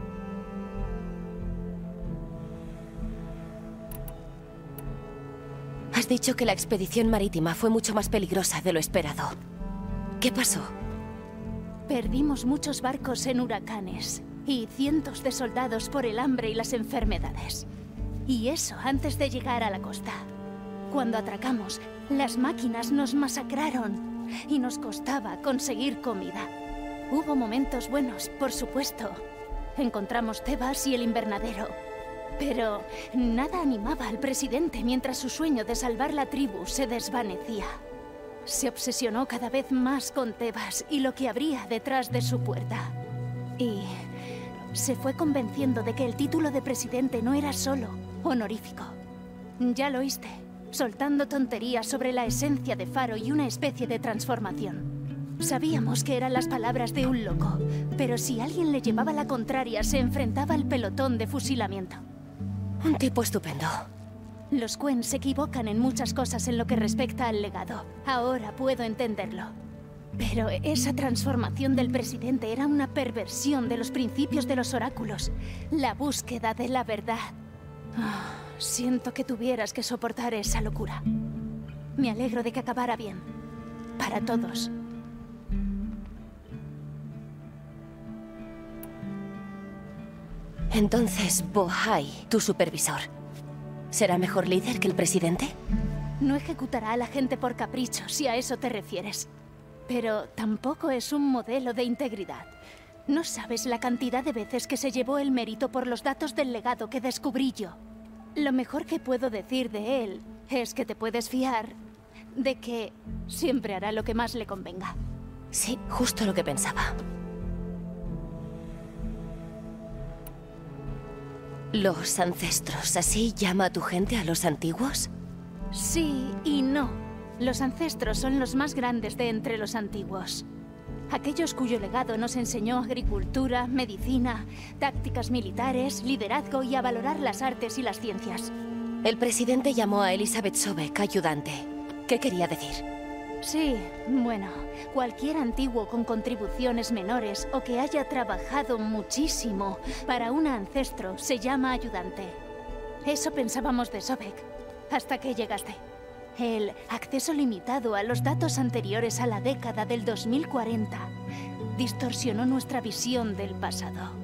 Speaker 3: Has dicho que la expedición marítima fue mucho más peligrosa de lo esperado. ¿Qué pasó?
Speaker 10: Perdimos muchos barcos en huracanes y cientos de soldados por el hambre y las enfermedades. Y eso antes de llegar a la costa. Cuando atracamos, las máquinas nos masacraron y nos costaba conseguir comida. Hubo momentos buenos, por supuesto. Encontramos Tebas y el invernadero. Pero nada animaba al presidente mientras su sueño de salvar la tribu se desvanecía. Se obsesionó cada vez más con Tebas y lo que habría detrás de su puerta. Y se fue convenciendo de que el título de presidente no era solo honorífico. Ya lo oíste, soltando tonterías sobre la esencia de Faro y una especie de transformación. Sabíamos que eran las palabras de un loco, pero si alguien le llevaba la contraria, se enfrentaba al pelotón de fusilamiento.
Speaker 3: Un tipo estupendo.
Speaker 10: Los Quen se equivocan en muchas cosas en lo que respecta al legado. Ahora puedo entenderlo. Pero esa transformación del presidente era una perversión de los principios de los oráculos. La búsqueda de la verdad. Siento que tuvieras que soportar esa locura. Me alegro de que acabara bien. Para todos.
Speaker 3: Entonces, Bohai, tu supervisor, ¿será mejor líder que el presidente?
Speaker 10: No ejecutará a la gente por capricho, si a eso te refieres. Pero tampoco es un modelo de integridad. No sabes la cantidad de veces que se llevó el mérito por los datos del legado que descubrí yo. Lo mejor que puedo decir de él es que te puedes fiar de que siempre hará lo que más le convenga.
Speaker 3: Sí, justo lo que pensaba. ¿Los ancestros, así llama a tu gente a los antiguos?
Speaker 10: Sí y no. Los ancestros son los más grandes de entre los antiguos. Aquellos cuyo legado nos enseñó agricultura, medicina, tácticas militares, liderazgo y a valorar las artes y las ciencias.
Speaker 3: El presidente llamó a Elizabeth Sobek ayudante. ¿Qué quería decir?
Speaker 10: Sí, bueno, cualquier antiguo con contribuciones menores o que haya trabajado muchísimo para un ancestro se llama ayudante. Eso pensábamos de Sobek, hasta que llegaste. El acceso limitado a los datos anteriores a la década del 2040 distorsionó nuestra visión del pasado.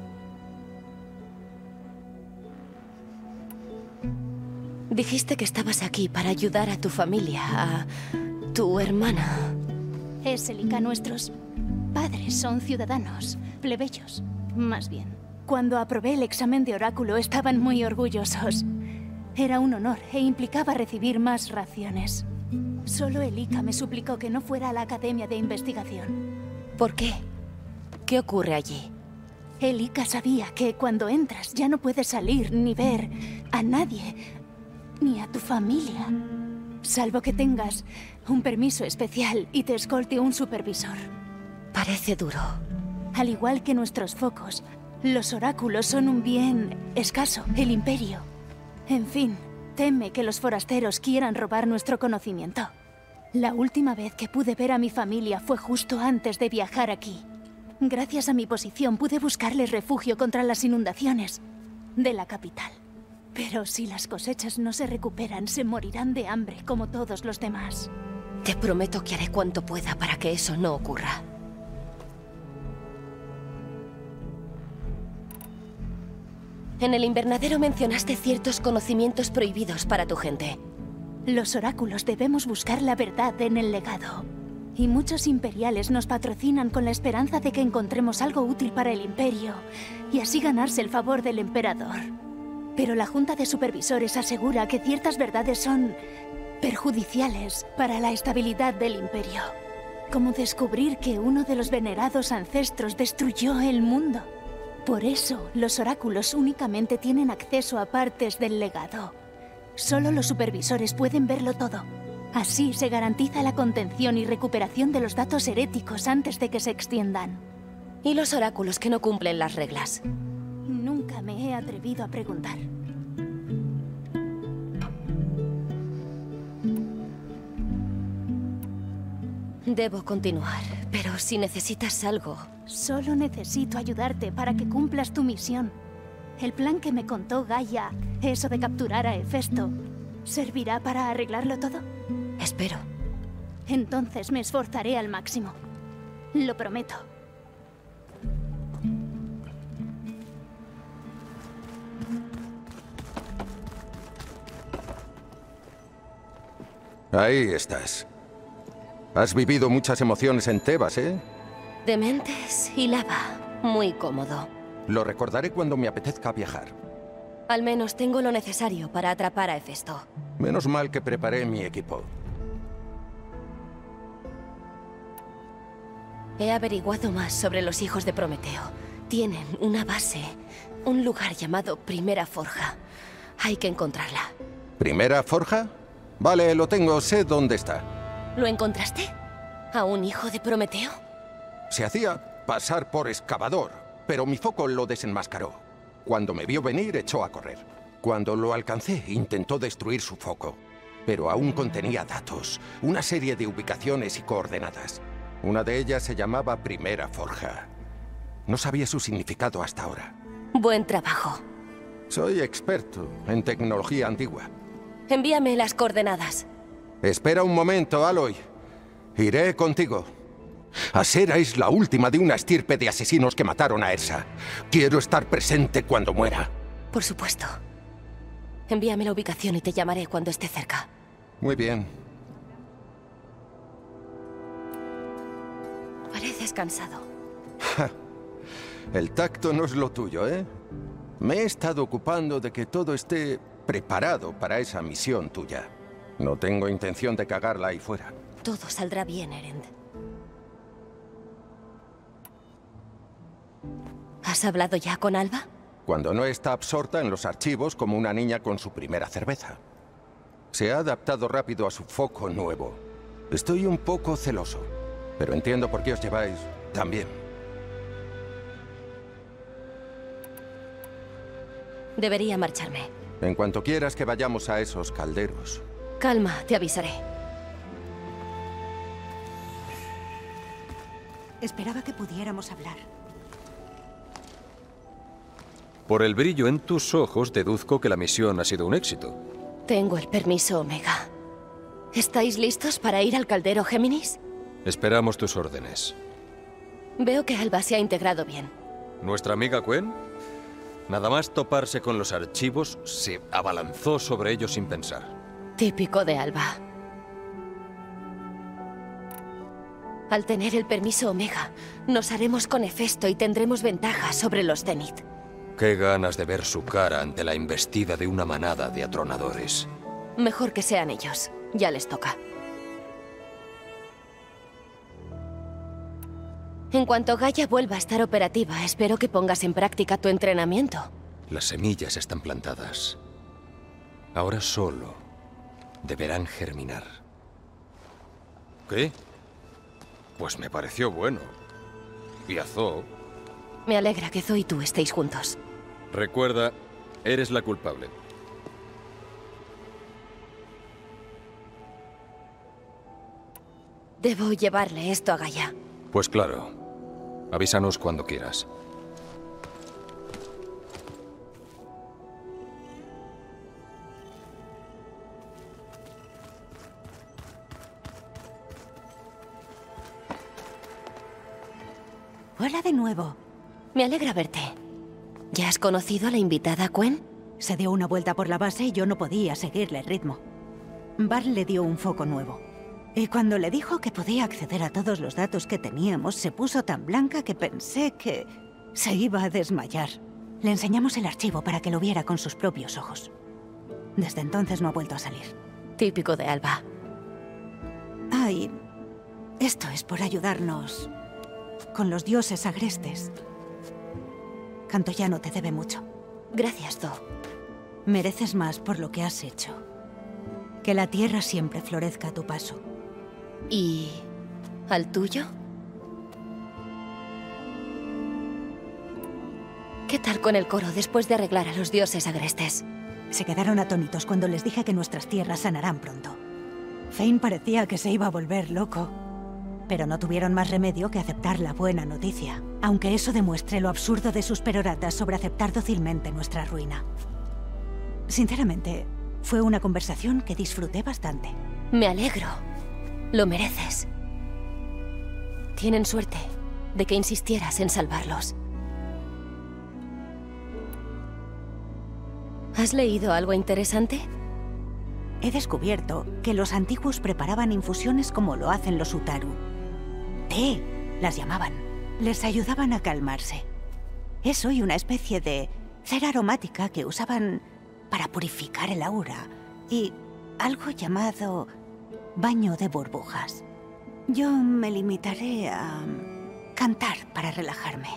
Speaker 3: Dijiste que estabas aquí para ayudar a tu familia, a tu hermana.
Speaker 10: Eselica, nuestros padres son ciudadanos, plebeyos, más bien. Cuando aprobé el examen de oráculo estaban muy orgullosos. Era un honor e implicaba recibir más raciones. Solo Elika me suplicó que no fuera a la Academia de Investigación.
Speaker 3: ¿Por qué? ¿Qué ocurre allí?
Speaker 10: Elika sabía que cuando entras ya no puedes salir ni ver a nadie, ni a tu familia. Salvo que tengas un permiso especial y te escolte un supervisor.
Speaker 3: Parece duro.
Speaker 10: Al igual que nuestros focos, los oráculos son un bien escaso, el Imperio. En fin, teme que los forasteros quieran robar nuestro conocimiento. La última vez que pude ver a mi familia fue justo antes de viajar aquí. Gracias a mi posición pude buscarles refugio contra las inundaciones de la capital. Pero si las cosechas no se recuperan, se morirán de hambre como todos los demás.
Speaker 3: Te prometo que haré cuanto pueda para que eso no ocurra. En el invernadero mencionaste ciertos conocimientos prohibidos para tu gente.
Speaker 10: Los oráculos debemos buscar la verdad en el legado. Y muchos imperiales nos patrocinan con la esperanza de que encontremos algo útil para el Imperio y así ganarse el favor del emperador. Pero la Junta de Supervisores asegura que ciertas verdades son perjudiciales para la estabilidad del Imperio. Como descubrir que uno de los venerados ancestros destruyó el mundo. Por eso, los oráculos únicamente tienen acceso a partes del legado. Solo los supervisores pueden verlo todo. Así se garantiza la contención y recuperación de los datos heréticos antes de que se extiendan.
Speaker 3: ¿Y los oráculos que no cumplen las reglas?
Speaker 10: Nunca me he atrevido a preguntar.
Speaker 3: Debo continuar, pero si necesitas algo...
Speaker 10: Solo necesito ayudarte para que cumplas tu misión. El plan que me contó Gaia, eso de capturar a Hefesto, ¿servirá para arreglarlo todo?
Speaker 3: Espero.
Speaker 10: Entonces me esforzaré al máximo. Lo prometo.
Speaker 11: Ahí estás. Has vivido muchas emociones en Tebas, ¿eh?
Speaker 3: Dementes y lava. Muy cómodo.
Speaker 11: Lo recordaré cuando me apetezca viajar.
Speaker 3: Al menos tengo lo necesario para atrapar a Hefesto.
Speaker 11: Menos mal que preparé mi equipo.
Speaker 3: He averiguado más sobre los hijos de Prometeo. Tienen una base, un lugar llamado Primera Forja. Hay que encontrarla.
Speaker 11: ¿Primera Forja? Vale, lo tengo, sé dónde está.
Speaker 3: ¿Lo encontraste? ¿A un hijo de Prometeo?
Speaker 11: Se hacía pasar por excavador, pero mi foco lo desenmascaró. Cuando me vio venir, echó a correr. Cuando lo alcancé, intentó destruir su foco, pero aún contenía datos, una serie de ubicaciones y coordenadas. Una de ellas se llamaba Primera Forja. No sabía su significado hasta ahora.
Speaker 3: Buen trabajo.
Speaker 11: Soy experto en tecnología antigua.
Speaker 3: Envíame las coordenadas.
Speaker 11: Espera un momento, Aloy. Iré contigo. Asera es la última de una estirpe de asesinos que mataron a Ersa. Quiero estar presente cuando muera.
Speaker 3: Por supuesto. Envíame la ubicación y te llamaré cuando esté cerca.
Speaker 11: Muy bien.
Speaker 3: Pareces cansado.
Speaker 11: El tacto no es lo tuyo, ¿eh? Me he estado ocupando de que todo esté preparado para esa misión tuya. No tengo intención de cagarla ahí fuera.
Speaker 3: Todo saldrá bien, Erend. ¿Has hablado ya con Alba?
Speaker 11: Cuando no está absorta en los archivos como una niña con su primera cerveza. Se ha adaptado rápido a su foco nuevo. Estoy un poco celoso, pero entiendo por qué os lleváis tan bien.
Speaker 3: Debería marcharme.
Speaker 11: En cuanto quieras que vayamos a esos calderos.
Speaker 3: Calma, te avisaré.
Speaker 12: Esperaba que pudiéramos hablar.
Speaker 13: Por el brillo en tus ojos, deduzco que la misión ha sido un éxito.
Speaker 3: Tengo el permiso Omega. ¿Estáis listos para ir al caldero Géminis?
Speaker 13: Esperamos tus órdenes.
Speaker 3: Veo que Alba se ha integrado bien.
Speaker 13: ¿Nuestra amiga Gwen? Nada más toparse con los archivos, se abalanzó sobre ellos sin pensar.
Speaker 3: Típico de Alba. Al tener el permiso Omega, nos haremos con Hefesto y tendremos ventaja sobre los Zenith.
Speaker 13: Qué ganas de ver su cara ante la embestida de una manada de atronadores.
Speaker 3: Mejor que sean ellos. Ya les toca. En cuanto Gaia vuelva a estar operativa, espero que pongas en práctica tu entrenamiento.
Speaker 13: Las semillas están plantadas. Ahora solo deberán germinar. ¿Qué? Pues me pareció bueno. Y a Zo...
Speaker 3: Me alegra que Zo y tú estéis juntos.
Speaker 13: Recuerda, eres la culpable.
Speaker 3: Debo llevarle esto a Gaia.
Speaker 13: Pues claro. Avísanos cuando quieras.
Speaker 12: Hola de nuevo.
Speaker 3: Me alegra verte. ¿Ya has conocido a la invitada Quen?
Speaker 12: Se dio una vuelta por la base y yo no podía seguirle el ritmo. Barl le dio un foco nuevo. Y cuando le dijo que podía acceder a todos los datos que teníamos, se puso tan blanca que pensé que se iba a desmayar. Le enseñamos el archivo para que lo viera con sus propios ojos. Desde entonces no ha vuelto a salir.
Speaker 3: Típico de Alba.
Speaker 12: Ay, esto es por ayudarnos con los dioses agrestes. Cantoyano te debe mucho.
Speaker 3: Gracias, Zo.
Speaker 12: Mereces más por lo que has hecho. Que la tierra siempre florezca a tu paso.
Speaker 3: ¿Y al tuyo? ¿Qué tal con el coro después de arreglar a los dioses agrestes?
Speaker 12: Se quedaron atónitos cuando les dije que nuestras tierras sanarán pronto. Fane parecía que se iba a volver loco. Pero no tuvieron más remedio que aceptar la buena noticia, aunque eso demuestre lo absurdo de sus peroratas sobre aceptar dócilmente nuestra ruina. Sinceramente, fue una conversación que disfruté bastante.
Speaker 3: Me alegro. Lo mereces. Tienen suerte de que insistieras en salvarlos. ¿Has leído algo interesante?
Speaker 12: He descubierto que los antiguos preparaban infusiones como lo hacen los Utaru. Té, las llamaban. Les ayudaban a calmarse. Es hoy una especie de cera aromática que usaban para purificar el aura y algo llamado baño de burbujas. Yo me limitaré a cantar para relajarme.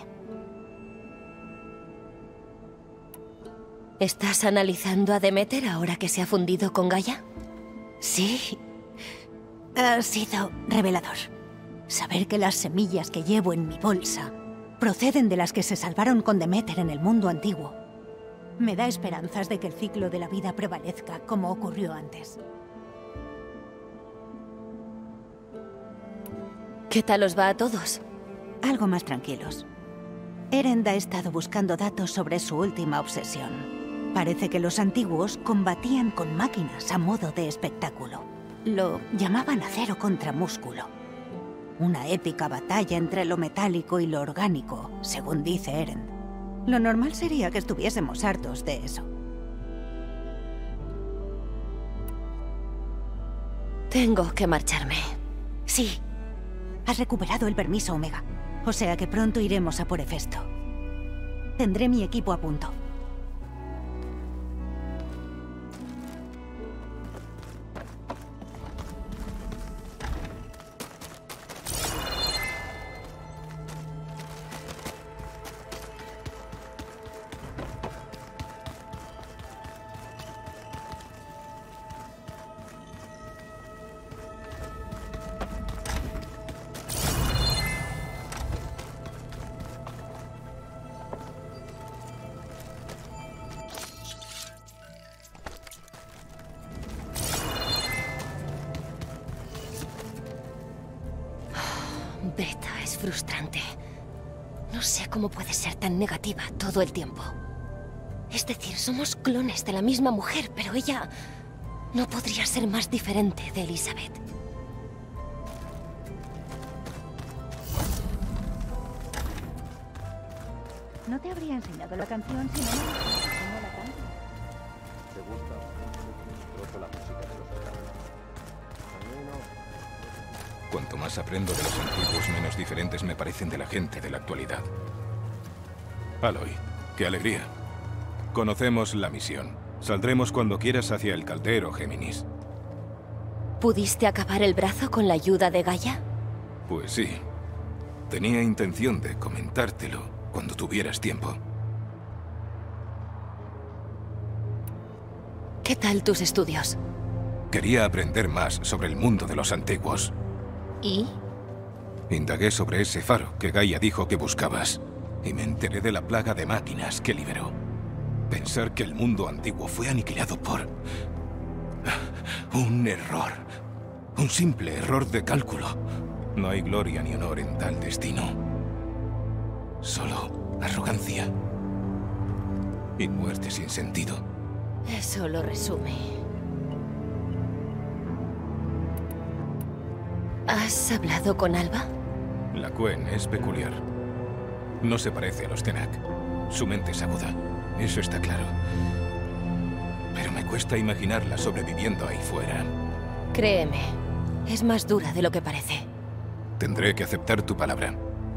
Speaker 3: ¿Estás analizando a Demeter ahora que se ha fundido con Gaia?
Speaker 12: Sí. Ha sido revelador. Saber que las semillas que llevo en mi bolsa proceden de las que se salvaron con Demeter en el mundo antiguo. Me da esperanzas de que el ciclo de la vida prevalezca como ocurrió antes.
Speaker 3: ¿Qué tal os va a todos?
Speaker 12: Algo más tranquilos. Erend ha estado buscando datos sobre su última obsesión. Parece que los antiguos combatían con máquinas a modo de espectáculo. Lo llamaban acero contra músculo. Una épica batalla entre lo metálico y lo orgánico, según dice Erend. Lo normal sería que estuviésemos hartos de eso.
Speaker 3: Tengo que marcharme.
Speaker 12: Sí. Has recuperado el permiso Omega. O sea que pronto iremos a por Hefesto. Tendré mi equipo a punto.
Speaker 3: Beta es frustrante. No sé cómo puede ser tan negativa todo el tiempo. Es decir, somos clones de la misma mujer, pero ella no podría ser más diferente de Elizabeth.
Speaker 12: No te habría enseñado la canción si no me dijiste cómo la cantas.
Speaker 11: ¿Te gusta? Trozo la música de los otros.
Speaker 14: Cuanto más aprendo de los antiguos, menos diferentes me parecen de la gente de la actualidad. Aloy, qué alegría. Conocemos la misión. Saldremos cuando quieras hacia el caldero, Géminis.
Speaker 3: ¿Pudiste acabar el brazo con la ayuda de Gaia?
Speaker 14: Pues sí. Tenía intención de comentártelo cuando tuvieras tiempo.
Speaker 3: ¿Qué tal tus estudios?
Speaker 14: Quería aprender más sobre el mundo de los antiguos.
Speaker 3: ¿Y?
Speaker 14: Indagué sobre ese faro que Gaia dijo que buscabas, y me enteré de la plaga de máquinas que liberó. Pensar que el mundo antiguo fue aniquilado por... un error. Un simple error de cálculo. No hay gloria ni honor en tal destino. Solo arrogancia. Y muerte sin sentido.
Speaker 3: Eso lo resume. ¿Has hablado con Alba?
Speaker 14: La Quen es peculiar. No se parece a los Tenak. Su mente es aguda. Eso está claro. Pero me cuesta imaginarla sobreviviendo ahí fuera.
Speaker 3: Créeme, es más dura de lo que parece.
Speaker 14: Tendré que aceptar tu palabra.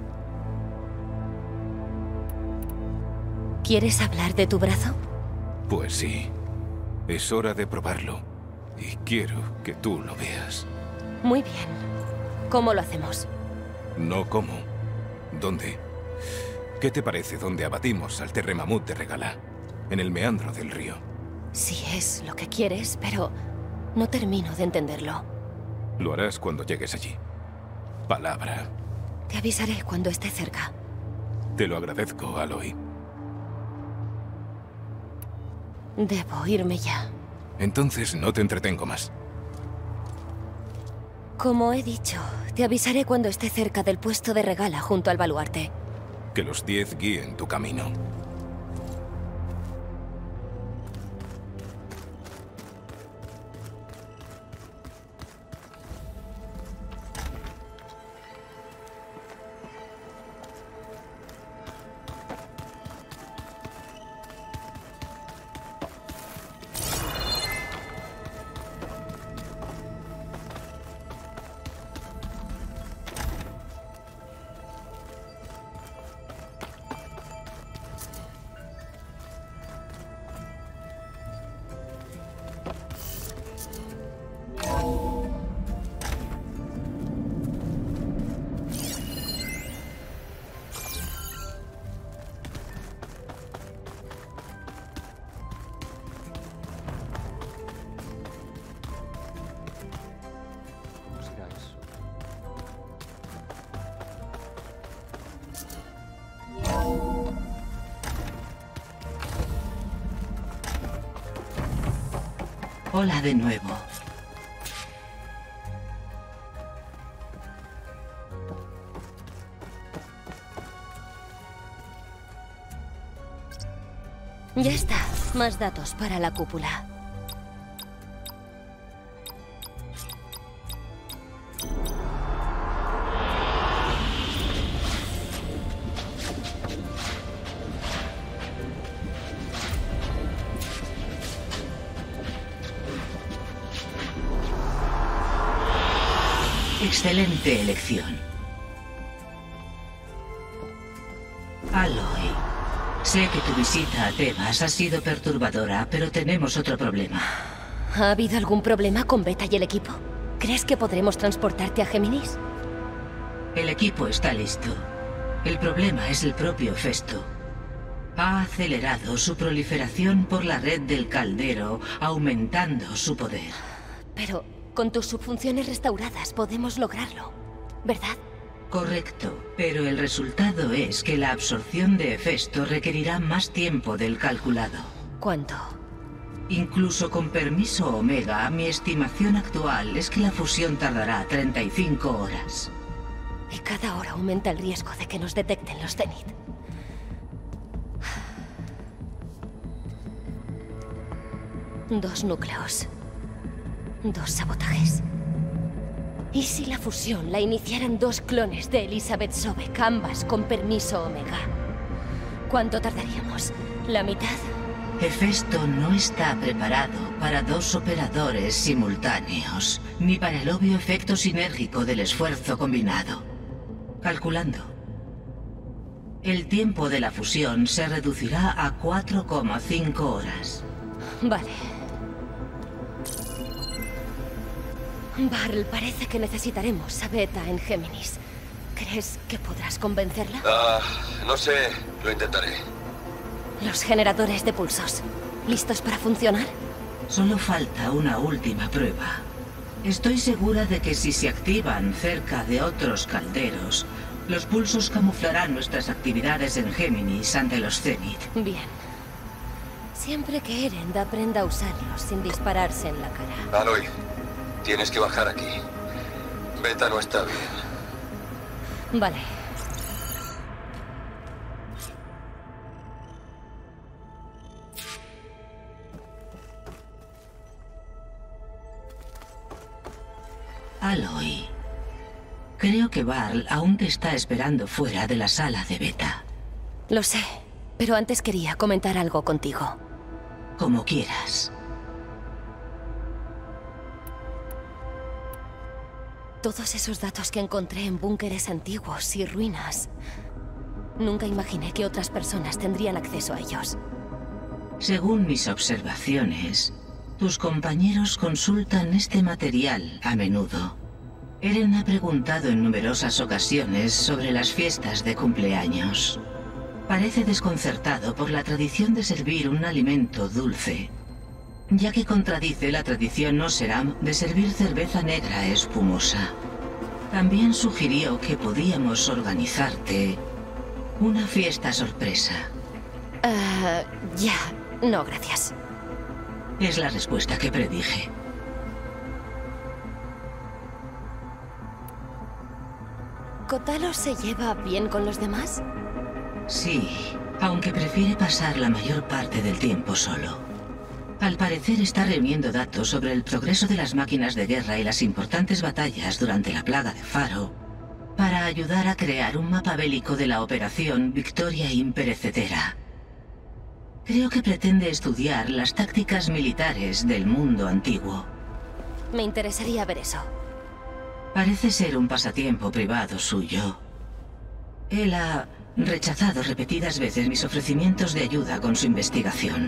Speaker 3: ¿Quieres hablar de tu brazo?
Speaker 14: Pues sí. Es hora de probarlo. Y quiero que tú lo veas.
Speaker 3: Muy bien. ¿Cómo lo hacemos?
Speaker 14: No cómo. ¿Dónde? ¿Qué te parece donde abatimos al terremamut de Regala? En el meandro del río.
Speaker 3: Sí, es lo que quieres, pero no termino de entenderlo.
Speaker 14: Lo harás cuando llegues allí. Palabra.
Speaker 3: Te avisaré cuando esté cerca.
Speaker 14: Te lo agradezco, Aloy.
Speaker 3: Debo irme ya.
Speaker 14: Entonces no te entretengo más.
Speaker 3: Como he dicho, te avisaré cuando esté cerca del puesto de Regala junto al baluarte.
Speaker 14: Que los 10 guíen tu camino.
Speaker 15: Hola de nuevo.
Speaker 3: Ya está. Más datos para la cúpula.
Speaker 15: Excelente elección. Aloy, sé que tu visita a Tebas ha sido perturbadora, pero tenemos otro problema.
Speaker 3: ¿Ha habido algún problema con Beta y el equipo? ¿Crees que podremos transportarte a Géminis?
Speaker 15: El equipo está listo. El problema es el propio Hefesto. Ha acelerado su proliferación por la red del caldero, aumentando su poder.
Speaker 3: Pero con tus subfunciones restauradas podemos lograrlo, ¿verdad?
Speaker 15: Correcto, pero el resultado es que la absorción de Hefesto requerirá más tiempo del calculado.
Speaker 3: ¿Cuánto?
Speaker 15: Incluso con permiso Omega, mi estimación actual es que la fusión tardará 35 horas.
Speaker 3: Y cada hora aumenta el riesgo de que nos detecten los Zenith. Dos núcleos. 2 sabotajes. ¿Y si la fusión la iniciaran 2 clones de Elizabeth Sobek, ambas con permiso Omega? ¿Cuánto tardaríamos? ¿La mitad?
Speaker 15: Hefesto no está preparado para 2 operadores simultáneos, ni para el obvio efecto sinérgico del esfuerzo combinado. Calculando. El tiempo de la fusión se reducirá a 4,5 horas.
Speaker 3: Vale. Varl, parece que necesitaremos a Beta en Géminis. ¿Crees que podrás convencerla?
Speaker 13: No sé. Lo intentaré.
Speaker 3: Los generadores de pulsos, ¿listos para funcionar?
Speaker 15: Solo falta una última prueba. Estoy segura de que si se activan cerca de otros calderos, los pulsos camuflarán nuestras actividades en Géminis ante los Zenith.
Speaker 3: Bien. Siempre que Erend aprenda a usarlos sin dispararse en la cara.
Speaker 13: Aloy, tienes que bajar aquí. Beta no está bien.
Speaker 3: Vale.
Speaker 15: Aloy, creo que Varl aún te está esperando fuera de la sala de Beta.
Speaker 3: Lo sé, pero antes quería comentar algo contigo.
Speaker 15: Como quieras.
Speaker 3: Todos esos datos que encontré en búnkeres antiguos y ruinas. Nunca imaginé que otras personas tendrían acceso a ellos.
Speaker 15: Según mis observaciones, tus compañeros consultan este material a menudo. Eren ha preguntado en numerosas ocasiones sobre las fiestas de cumpleaños. Parece desconcertado por la tradición de servir un alimento dulce, ya que contradice la tradición Oseram de servir cerveza negra espumosa. También sugirió que podíamos organizarte una fiesta sorpresa.
Speaker 3: Ya. No, gracias.
Speaker 15: Es la respuesta que predije.
Speaker 3: ¿Kotalo se lleva bien con los demás?
Speaker 15: Sí, aunque prefiere pasar la mayor parte del tiempo solo. Al parecer está reuniendo datos sobre el progreso de las máquinas de guerra y las importantes batallas durante la plaga de Faro, para ayudar a crear un mapa bélico de la operación Victoria Imperecedera. Creo que pretende estudiar las tácticas militares del mundo antiguo.
Speaker 3: Me interesaría ver eso.
Speaker 15: Parece ser un pasatiempo privado suyo. Él ha rechazado repetidas veces mis ofrecimientos de ayuda con su investigación.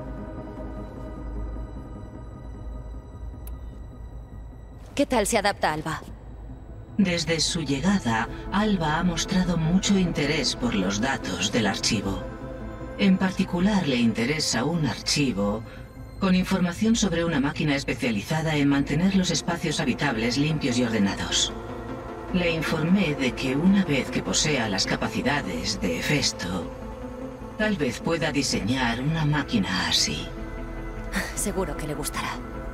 Speaker 3: ¿Qué tal se adapta Alba?
Speaker 15: Desde su llegada, Alba ha mostrado mucho interés por los datos del archivo. En particular, le interesa un archivo con información sobre una máquina especializada en mantener los espacios habitables limpios y ordenados. Le informé de que una vez que posea las capacidades de Hefesto, tal vez pueda diseñar una máquina así.
Speaker 3: Seguro que le gustará.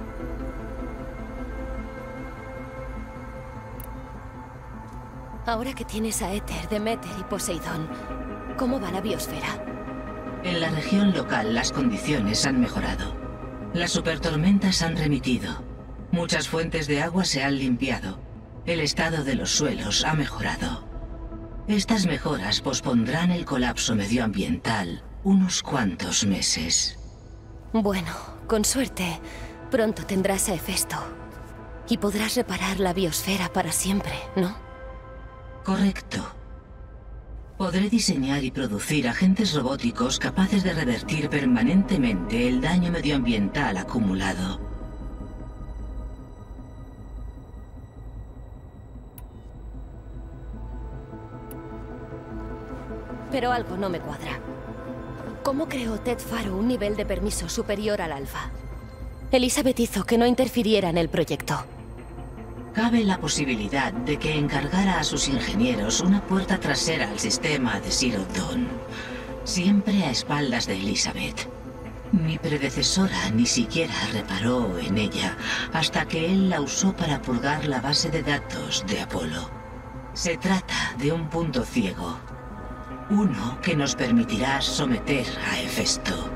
Speaker 3: Ahora que tienes a Éter, Demeter y Poseidón, ¿cómo va la biosfera?
Speaker 15: En la región local las condiciones han mejorado. Las supertormentas han remitido. Muchas fuentes de agua se han limpiado. El estado de los suelos ha mejorado. Estas mejoras pospondrán el colapso medioambiental unos cuantos meses.
Speaker 3: Bueno, con suerte, pronto tendrás a Hefesto. Y podrás reparar la biosfera para siempre, ¿no?
Speaker 15: Correcto. Podré diseñar y producir agentes robóticos capaces de revertir permanentemente el daño medioambiental acumulado.
Speaker 3: Pero algo no me cuadra. ¿Cómo creó Ted Faro un nivel de permiso superior al alfa? Elizabeth hizo que no interfiriera en el proyecto.
Speaker 15: Cabe la posibilidad de que encargara a sus ingenieros una puerta trasera al sistema de Zero Dawn, siempre a espaldas de Elizabeth. Mi predecesora ni siquiera reparó en ella hasta que él la usó para purgar la base de datos de Apolo. Se trata de un punto ciego. Uno que nos permitirá someter a Hefesto.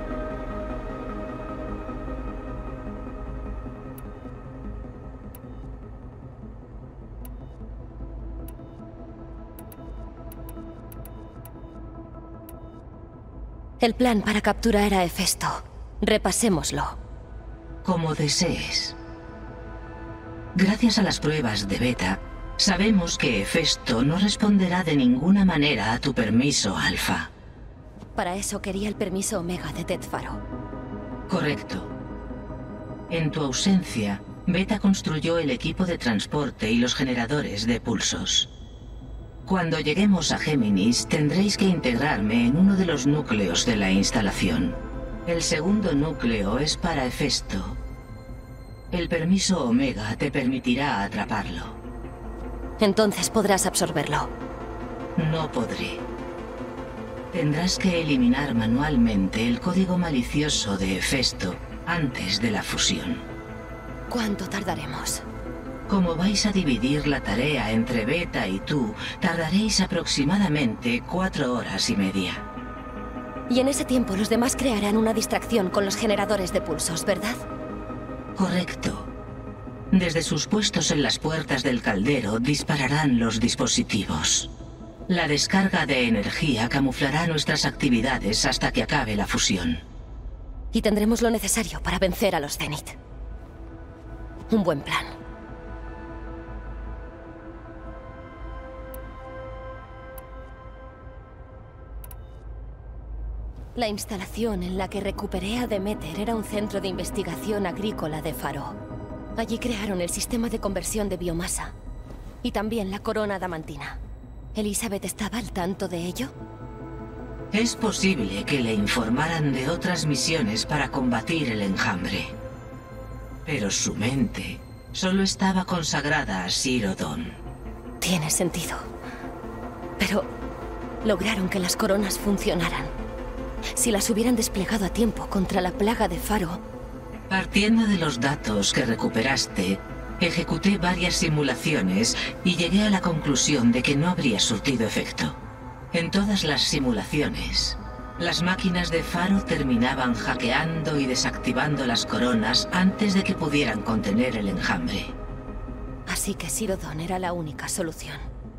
Speaker 3: El plan para capturar a Hefesto. Repasémoslo.
Speaker 15: Como desees. Gracias a las pruebas de Beta, sabemos que Hefesto no responderá de ninguna manera a tu permiso alfa.
Speaker 3: Para eso quería el permiso Omega de Ted Faro.
Speaker 15: Correcto. En tu ausencia, Beta construyó el equipo de transporte y los generadores de pulsos. Cuando lleguemos a Géminis, tendréis que integrarme en uno de los núcleos de la instalación. El segundo núcleo es para Hefesto. El permiso Omega te permitirá atraparlo.
Speaker 3: Entonces podrás absorberlo.
Speaker 15: No podré. Tendrás que eliminar manualmente el código malicioso de Hefesto antes de la fusión.
Speaker 3: ¿Cuánto tardaremos?
Speaker 15: Como vais a dividir la tarea entre Beta y tú, tardaréis aproximadamente 4 horas y media.
Speaker 3: Y en ese tiempo los demás crearán una distracción con los generadores de pulsos, ¿verdad?
Speaker 15: Correcto. Desde sus puestos en las puertas del caldero dispararán los dispositivos. La descarga de energía camuflará nuestras actividades hasta que acabe la fusión.
Speaker 3: Y tendremos lo necesario para vencer a los Zenith. Un buen plan. La instalación en la que recuperé a Demeter era un centro de investigación agrícola de Faro. Allí crearon el sistema de conversión de biomasa. Y también la corona adamantina. ¿Elizabeth estaba al tanto de ello?
Speaker 15: Es posible que le informaran de otras misiones para combatir el enjambre. Pero su mente solo estaba consagrada a Sir-Odon.
Speaker 3: Tiene sentido. Pero lograron que las coronas funcionaran. Si las hubieran desplegado a tiempo contra la plaga de Faro...
Speaker 15: Partiendo de los datos que recuperaste, ejecuté varias simulaciones y llegué a la conclusión de que no habría surtido efecto. En todas las simulaciones, las máquinas de Faro terminaban hackeando y desactivando las coronas antes de que pudieran contener el enjambre.
Speaker 3: Así que Sir-Odon era la única solución.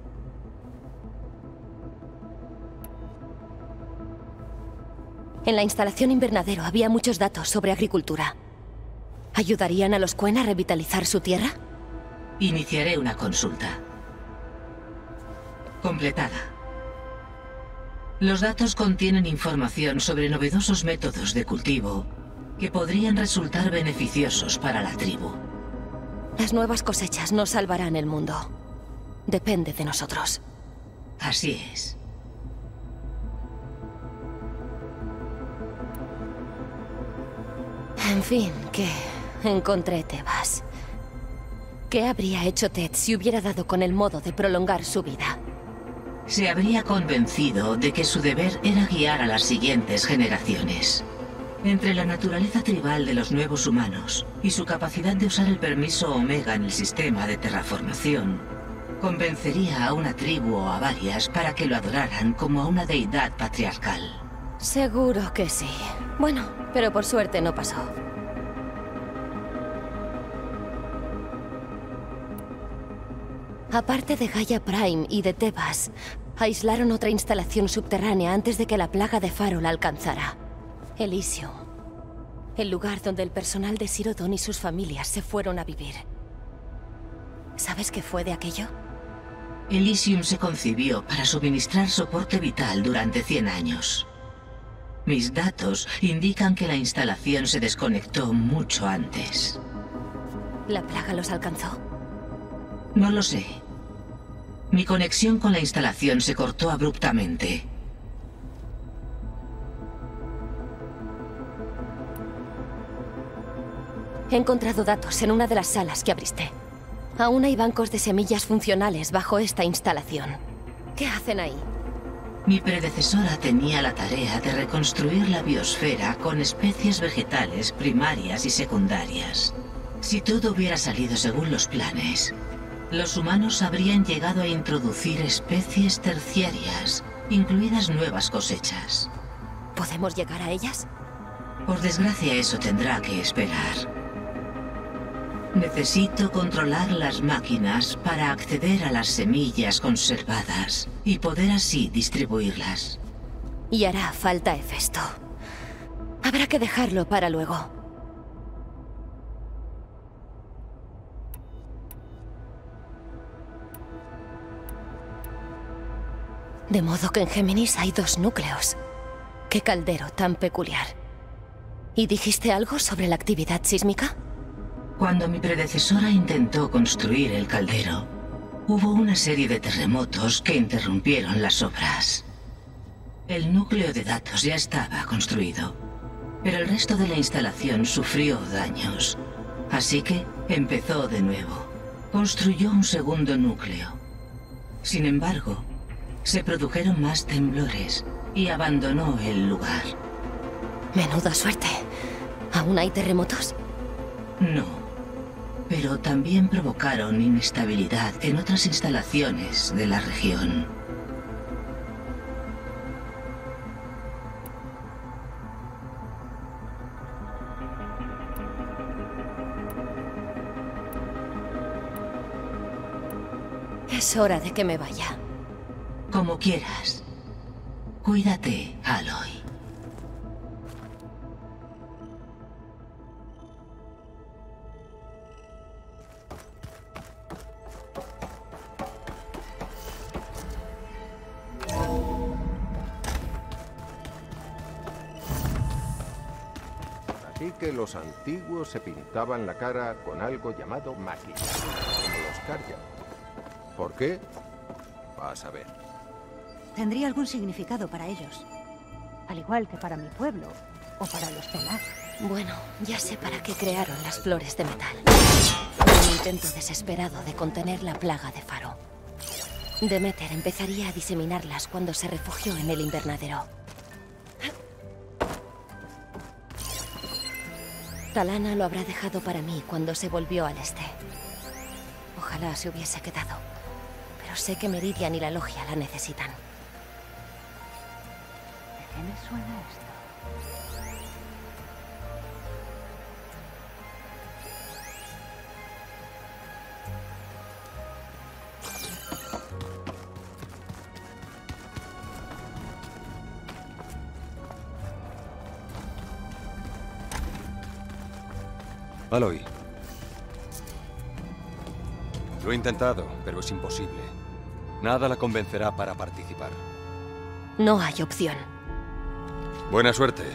Speaker 3: En la instalación invernadero había muchos datos sobre agricultura. ¿Ayudarían a los Quen a revitalizar su tierra?
Speaker 15: Iniciaré una consulta. Completada. Los datos contienen información sobre novedosos métodos de cultivo que podrían resultar beneficiosos para la tribu.
Speaker 3: Las nuevas cosechas no salvarán el mundo. Depende de nosotros.
Speaker 15: Así es.
Speaker 3: En fin, que encontré Tebas. ¿Qué habría hecho Ted si hubiera dado con el modo de prolongar su vida?
Speaker 15: Se habría convencido de que su deber era guiar a las siguientes generaciones. Entre la naturaleza tribal de los nuevos humanos y su capacidad de usar el permiso Omega en el sistema de terraformación, convencería a una tribu o a varias para que lo adoraran como a una deidad patriarcal.
Speaker 3: Seguro que sí. Bueno, pero por suerte no pasó. Aparte de Gaia Prime y de Tebas, aislaron otra instalación subterránea antes de que la plaga de Faro la alcanzara. Elysium. El lugar donde el personal de Sir-Odon y sus familias se fueron a vivir. ¿Sabes qué fue de aquello?
Speaker 15: Elysium se concibió para suministrar soporte vital durante 100 años. Mis datos indican que la instalación se desconectó mucho antes.
Speaker 3: ¿La plaga los alcanzó?
Speaker 15: No lo sé. Mi conexión con la instalación se cortó abruptamente.
Speaker 3: He encontrado datos en una de las salas que abriste. Aún hay bancos de semillas funcionales bajo esta instalación. ¿Qué hacen ahí?
Speaker 15: Mi predecesora tenía la tarea de reconstruir la biosfera con especies vegetales primarias y secundarias. Si todo hubiera salido según los planes, los humanos habrían llegado a introducir especies terciarias, incluidas nuevas cosechas.
Speaker 3: ¿Podemos llegar a ellas?
Speaker 15: Por desgracia, eso tendrá que esperar. Necesito controlar las máquinas para acceder a las semillas conservadas y poder así distribuirlas.
Speaker 3: Y hará falta Hefesto. Habrá que dejarlo para luego. De modo que en Géminis hay 2 núcleos. Qué caldero tan peculiar. ¿Y dijiste algo sobre la actividad sísmica?
Speaker 15: Cuando mi predecesora intentó construir el caldero, Hubo una serie de terremotos que interrumpieron las obras. El núcleo de datos ya estaba construido, pero el resto de la instalación sufrió daños. Así que empezó de nuevo. Construyó un segundo núcleo. Sin embargo, se produjeron más temblores y abandonó el lugar.
Speaker 3: Menuda suerte. ¿Aún hay terremotos?
Speaker 15: No, pero también provocaron inestabilidad en otras instalaciones de la región.
Speaker 3: Es hora de que me vaya.
Speaker 15: Como quieras. Cuídate, Aloy.
Speaker 11: Así que los antiguos se pintaban la cara con algo llamado maquillaje, como los Karja. ¿Por qué? Vas a ver.
Speaker 12: Tendría algún significado para ellos. Al igual que para mi pueblo, o para los Telar.
Speaker 3: Bueno, ya sé para qué crearon las flores de metal. Fue un intento desesperado de contener la plaga de Faro. Demeter empezaría a diseminarlas cuando se refugió en el invernadero. Talana lo habrá dejado para mí cuando se volvió al este. Ojalá se hubiese quedado. Pero sé que Meridian y la Logia la necesitan.
Speaker 12: ¿De qué me suena esto?
Speaker 13: Aloy. Lo he intentado, pero es imposible. Nada la convencerá para participar.
Speaker 3: No hay opción.
Speaker 13: Buena suerte.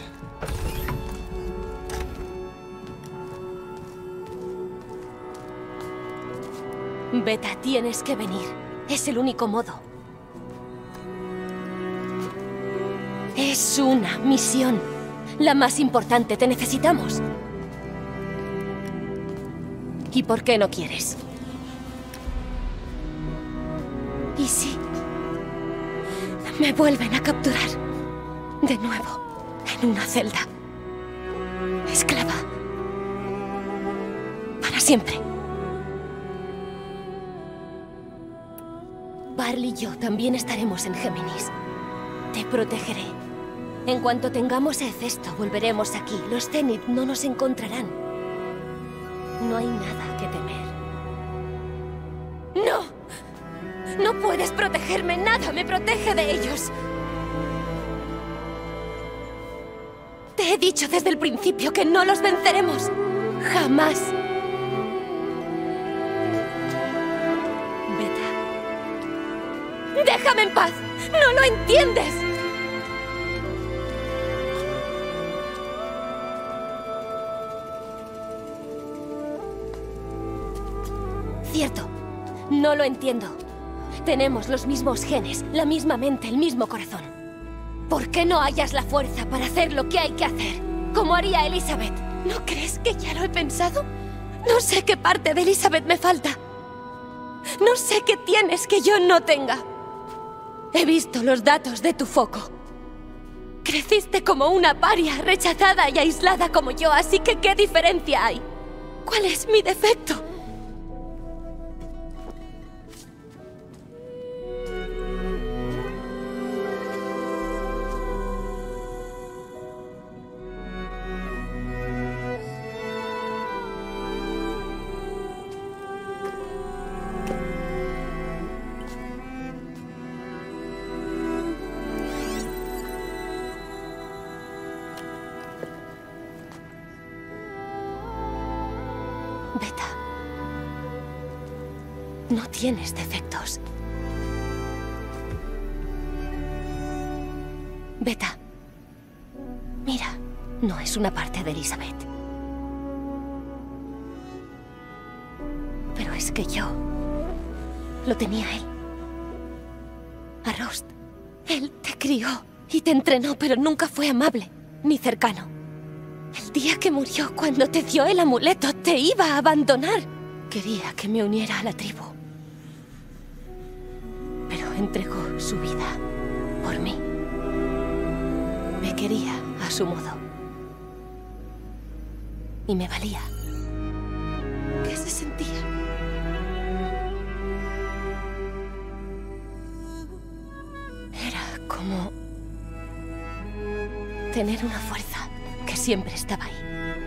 Speaker 3: Beta, tienes que venir. Es el único modo. Es una misión. La más importante. Te necesitamos. ¿Y por qué no quieres? ¿Y si me vuelven a capturar? De nuevo, en una celda. Esclava. Para siempre. Barley y yo también estaremos en Géminis. Te protegeré. En cuanto tengamos el cesto, volveremos aquí. Los Zenith no nos encontrarán. No hay nada que temer. ¡No! ¡No puedes protegerme! ¡Nada me protege de ellos! Te he dicho desde el principio que no los venceremos. ¡Jamás! Beta. ¡Déjame en paz! ¡No lo entiendes! Cierto. No lo entiendo. Tenemos los mismos genes, la misma mente, el mismo corazón. ¿Por qué no hallas la fuerza para hacer lo que hay que hacer? Como haría Elizabeth. ¿No crees que ya lo he pensado? No sé qué parte de Elizabeth me falta. No sé qué tienes que yo no tenga. He visto los datos de tu foco. Creciste como una paria, rechazada y aislada como yo, así que ¿qué diferencia hay? ¿Cuál es mi defecto? Beta. No tienes defectos. Beta. Mira, no es una parte de Elizabeth. Pero es que yo lo tenía él. A Rost. Él te crió y te entrenó, pero nunca fue amable ni cercano. El día que murió, cuando te dio el amuleto, te iba a abandonar. Quería que me uniera a la tribu. Pero entregó su vida por mí. Me quería a su modo. Y me valía. ¿Qué se sentía? Era como tener una fuerza que siempre estaba ahí.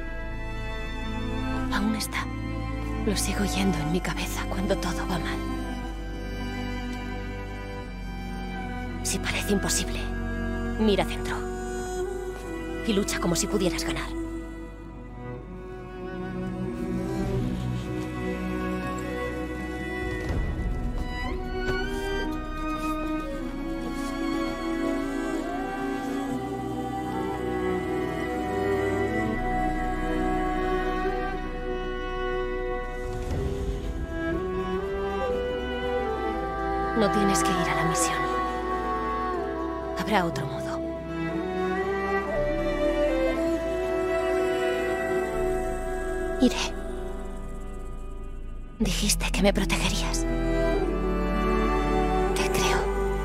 Speaker 3: Aún está. Lo sigo oyendo en mi cabeza cuando todo va mal. Si parece imposible, mira dentro. Y lucha como si pudieras ganar. No tienes que ir a la misión. Habrá otro modo. Iré. Dijiste que me protegerías. Te creo.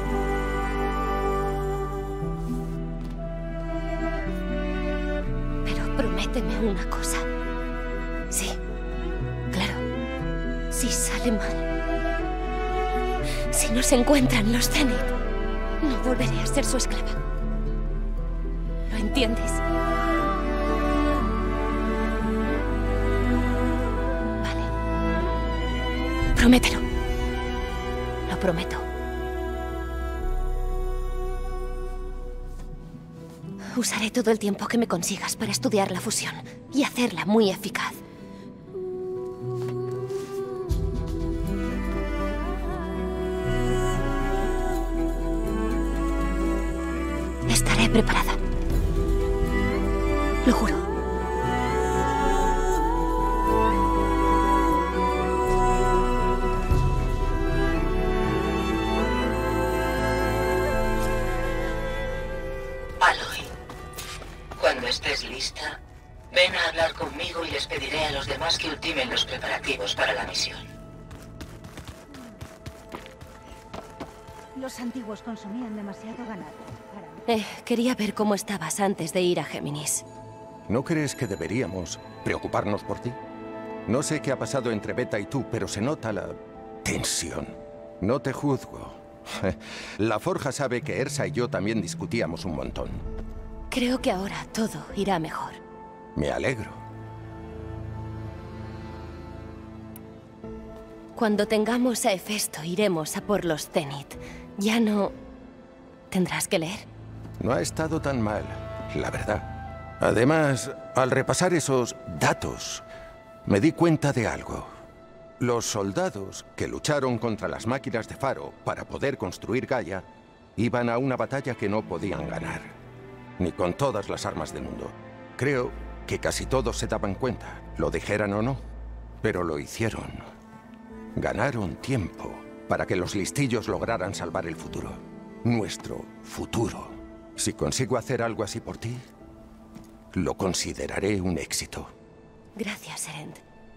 Speaker 3: Pero prométeme una cosa. Sí, claro. Si sale mal. Si no se encuentran los Zenith, no volveré a ser su esclava. ¿Lo entiendes? Vale. Promételo. Lo prometo. Usaré todo el tiempo que me consigas para estudiar la fusión y hacerla muy eficaz. Estaré preparada. Lo juro.
Speaker 15: Aloy, cuando estés lista, ven a hablar conmigo y les pediré a los demás que ultimen los preparativos para la misión.
Speaker 12: Los antiguos consumían demasiado ganado.
Speaker 3: Quería ver cómo estabas antes de ir a Géminis.
Speaker 11: ¿No crees que deberíamos preocuparnos por ti? No sé qué ha pasado entre Beta y tú, pero se nota la tensión. No te juzgo. La Forja sabe que Ersa y yo también discutíamos un montón.
Speaker 3: Creo que ahora todo irá mejor.
Speaker 11: Me alegro.
Speaker 3: Cuando tengamos a Hefesto, iremos a por los Zenith. Ya no... ¿Tendrás que leer?
Speaker 11: No ha estado tan mal, la verdad. Además, al repasar esos datos, me di cuenta de algo. Los soldados que lucharon contra las máquinas de Faro para poder construir Gaia iban a una batalla que no podían ganar, ni con todas las armas del mundo. Creo que casi todos se daban cuenta, lo dijeran o no, pero lo hicieron. Ganaron tiempo para que los listillos lograran salvar el futuro. Nuestro futuro. Si consigo hacer algo así por ti, lo consideraré un éxito.
Speaker 3: Gracias, Erend.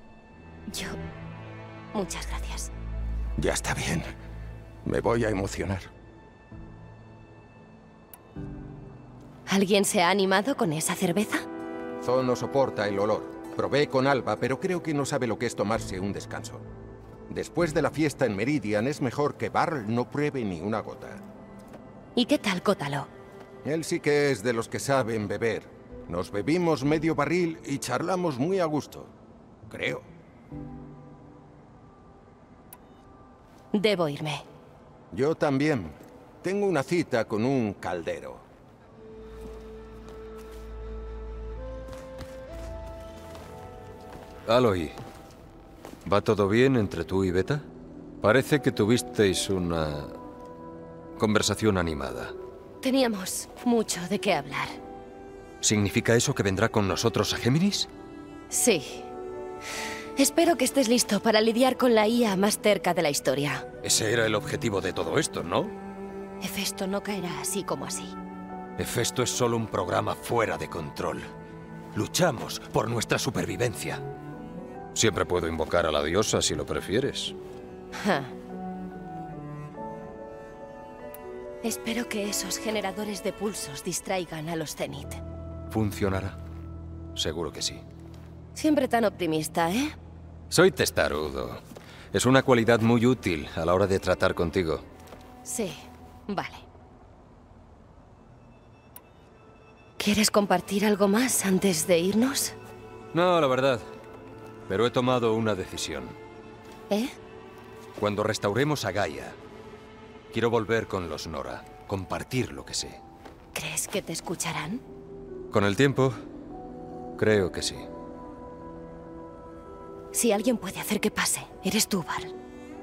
Speaker 3: Muchas gracias.
Speaker 11: Ya está bien. Me voy a emocionar.
Speaker 3: ¿Alguien se ha animado con esa cerveza?
Speaker 11: Zon no soporta el olor. Probé con Alba, pero creo que no sabe lo que es tomarse un descanso. Después de la fiesta en Meridian, es mejor que Varl no pruebe ni una gota.
Speaker 3: ¿Y qué tal Kótalo?
Speaker 11: Él sí que es de los que saben beber. Nos bebimos medio barril y charlamos muy a gusto. Creo.
Speaker 3: Debo irme.
Speaker 11: Yo también. Tengo una cita con un caldero.
Speaker 13: Aloy, ¿va todo bien entre tú y Beta? Parece que tuvisteis una conversación animada.
Speaker 3: Teníamos mucho de qué hablar.
Speaker 13: ¿Significa eso que vendrá con nosotros a Géminis?
Speaker 3: Sí. Espero que estés listo para lidiar con la IA más cerca de la historia.
Speaker 13: Ese era el objetivo de todo esto, ¿no?
Speaker 3: Hefesto no caerá así como así.
Speaker 13: Hefesto es solo un programa fuera de control. Luchamos por nuestra supervivencia. Siempre puedo invocar a la diosa si lo prefieres.
Speaker 3: Ja. Espero que esos generadores de pulsos distraigan a los Zenith.
Speaker 13: ¿Funcionará? Seguro que sí.
Speaker 3: Siempre tan optimista, ¿eh?
Speaker 13: Soy testarudo. Es una cualidad muy útil a la hora de tratar contigo.
Speaker 3: Sí, vale. ¿Quieres compartir algo más antes de irnos?
Speaker 13: No, la verdad. Pero he tomado una decisión.
Speaker 3: ¿Eh?
Speaker 13: Cuando restauremos a Gaia, quiero volver con los Nora, compartir lo que sé.
Speaker 3: ¿Crees que te escucharán?
Speaker 13: Con el tiempo, creo que sí.
Speaker 3: Si alguien puede hacer que pase, eres tú, Val.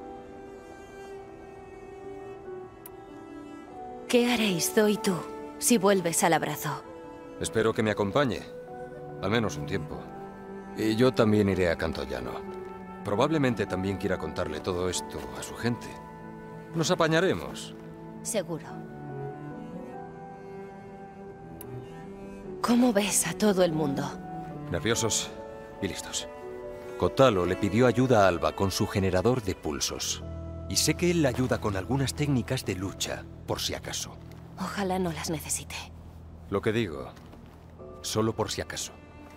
Speaker 3: ¿Qué haréis, Zoe y tú, si vuelves al abrazo?
Speaker 13: Espero que me acompañe. Al menos un tiempo. Y yo también iré a Cantollano. Probablemente también quiera contarle todo esto a su gente. Nos apañaremos.
Speaker 3: Seguro. ¿Cómo ves a todo el mundo?
Speaker 13: Nerviosos y listos. Kotalo le pidió ayuda a Alba con su generador de pulsos. Y sé que él la ayuda con algunas técnicas de lucha, por si acaso.
Speaker 3: Ojalá no las necesite.
Speaker 13: Lo que digo, solo por si acaso.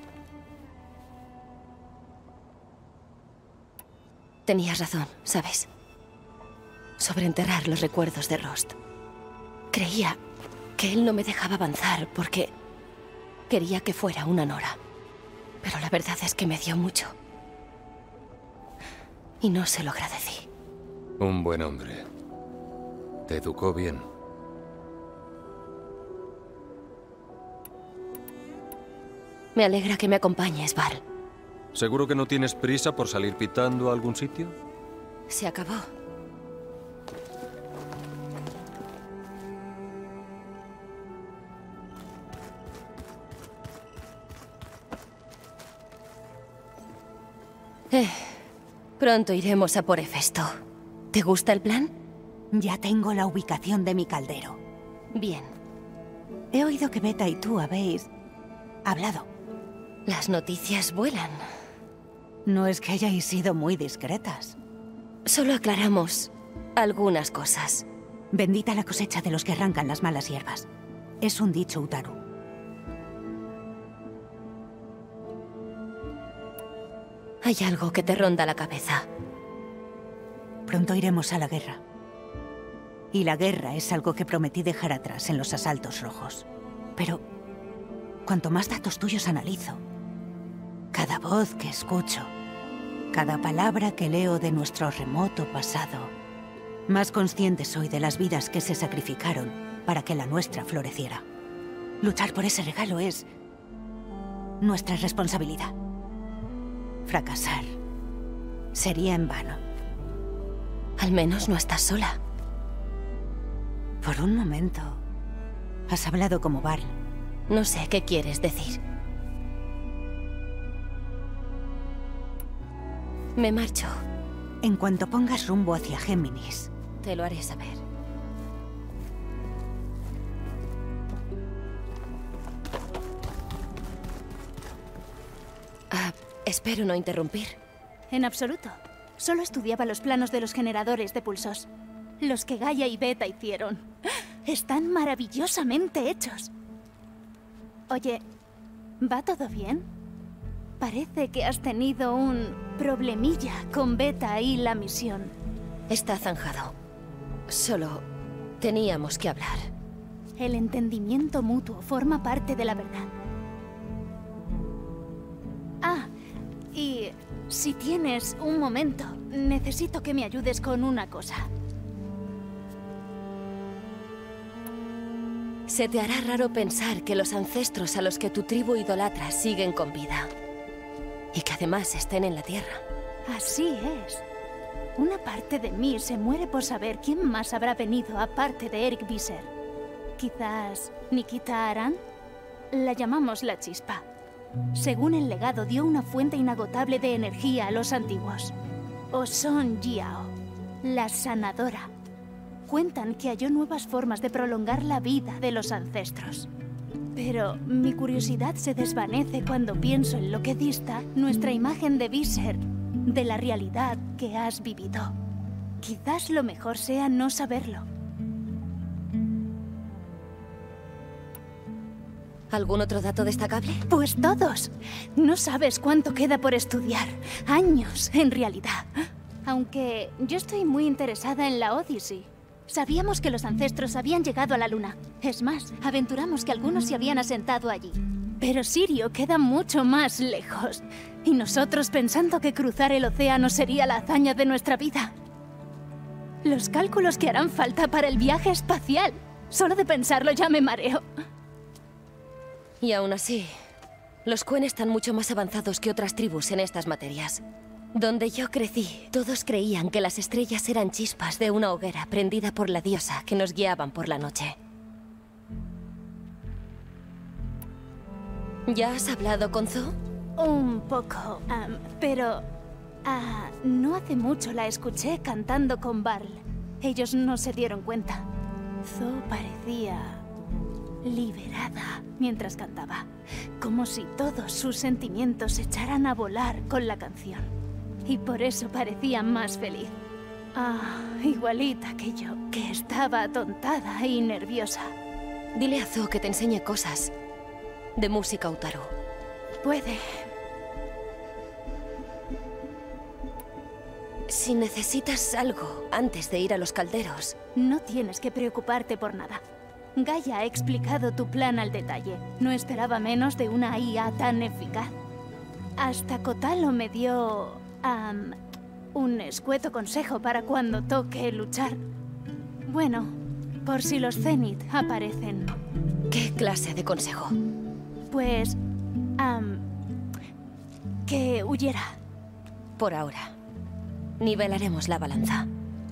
Speaker 3: Tenías razón, ¿sabes? Sobre enterrar los recuerdos de Rost. Creía que él no me dejaba avanzar porque quería que fuera una Nora. Pero la verdad es que me dio mucho. Y no se lo agradecí.
Speaker 13: Un buen hombre. Te educó bien.
Speaker 3: Me alegra que me acompañes, Val.
Speaker 13: ¿Seguro que no tienes prisa por salir pitando a algún sitio?
Speaker 3: Se acabó. Pronto iremos a por Hefesto. ¿Te gusta el plan?
Speaker 12: Ya tengo la ubicación de mi caldero.
Speaker 3: Bien.
Speaker 12: He oído que Beta y tú habéis hablado.
Speaker 3: Las noticias vuelan.
Speaker 12: No es que hayáis sido muy discretas.
Speaker 3: Solo aclaramos algunas cosas.
Speaker 12: Bendita la cosecha de los que arrancan las malas hierbas. Es un dicho Utaru.
Speaker 3: Hay algo que te ronda la cabeza.
Speaker 12: Pronto iremos a la guerra. Y la guerra es algo que prometí dejar atrás en los asaltos rojos. Pero cuanto más datos tuyos analizo, cada voz que escucho, cada palabra que leo de nuestro remoto pasado, más consciente soy de las vidas que se sacrificaron para que la nuestra floreciera. Luchar por ese regalo es nuestra responsabilidad. Fracasar sería en vano.
Speaker 3: Al menos no estás sola.
Speaker 12: Por un momento, has hablado como Val.
Speaker 3: No sé qué quieres decir. Me marcho.
Speaker 12: En cuanto pongas rumbo hacia Géminis,
Speaker 3: te lo haré saber. Espero no interrumpir.
Speaker 10: En absoluto. Solo estudiaba los planos de los generadores de pulsos. Los que Gaia y Beta hicieron. Están maravillosamente hechos. Oye, ¿va todo bien? Parece que has tenido un problemilla con Beta y la misión.
Speaker 3: Está zanjado. Solo teníamos que hablar.
Speaker 10: El entendimiento mutuo forma parte de la verdad. Ah, y si tienes un momento, necesito que me ayudes con una cosa.
Speaker 3: Se te hará raro pensar que los ancestros a los que tu tribu idolatra siguen con vida. Y que además estén en la Tierra.
Speaker 10: Así es. Una parte de mí se muere por saber quién más habrá venido aparte de Eric Visser. Quizás Nikita Aran. La llamamos la Chispa. Según el legado, dio una fuente inagotable de energía a los antiguos. Oson Jiao, la sanadora. Cuentan que halló nuevas formas de prolongar la vida de los ancestros. Pero mi curiosidad se desvanece cuando pienso en lo que dista nuestra imagen de Visser de la realidad que has vivido. Quizás lo mejor sea no saberlo.
Speaker 3: ¿Algún otro dato destacable?
Speaker 10: Pues todos. No sabes cuánto queda por estudiar. Años, en realidad. Aunque yo estoy muy interesada en la Odyssey. Sabíamos que los ancestros habían llegado a la Luna. Es más, aventuramos que algunos se habían asentado allí. Pero Sirio queda mucho más lejos. Y nosotros pensando que cruzar el océano sería la hazaña de nuestra vida. Los cálculos que harán falta para el viaje espacial. Solo de pensarlo ya me mareo.
Speaker 3: Y aún así, los Quen están mucho más avanzados que otras tribus en estas materias. Donde yo crecí, todos creían que las estrellas eran chispas de una hoguera prendida por la diosa que nos guiaban por la noche. ¿Ya has hablado con Zo?
Speaker 10: Un poco, pero no hace mucho la escuché cantando con Barl. Ellos no se dieron cuenta. Zo parecía liberada mientras cantaba, como si todos sus sentimientos se echaran a volar con la canción. Y por eso parecía más feliz. Igualita que yo, que estaba atontada y nerviosa.
Speaker 3: Dile a Zo que te enseñe cosas de música Utaru.
Speaker 10: Puede.
Speaker 3: Si necesitas algo antes de ir a los calderos...
Speaker 10: No tienes que preocuparte por nada. Gaia ha explicado tu plan al detalle. No esperaba menos de una IA tan eficaz. Hasta Kotalo me dio... un escueto consejo para cuando toque luchar. Bueno, por si los Zenith aparecen.
Speaker 3: ¿Qué clase de consejo?
Speaker 10: Pues... que huyera.
Speaker 3: Por ahora. Nivelaremos la balanza.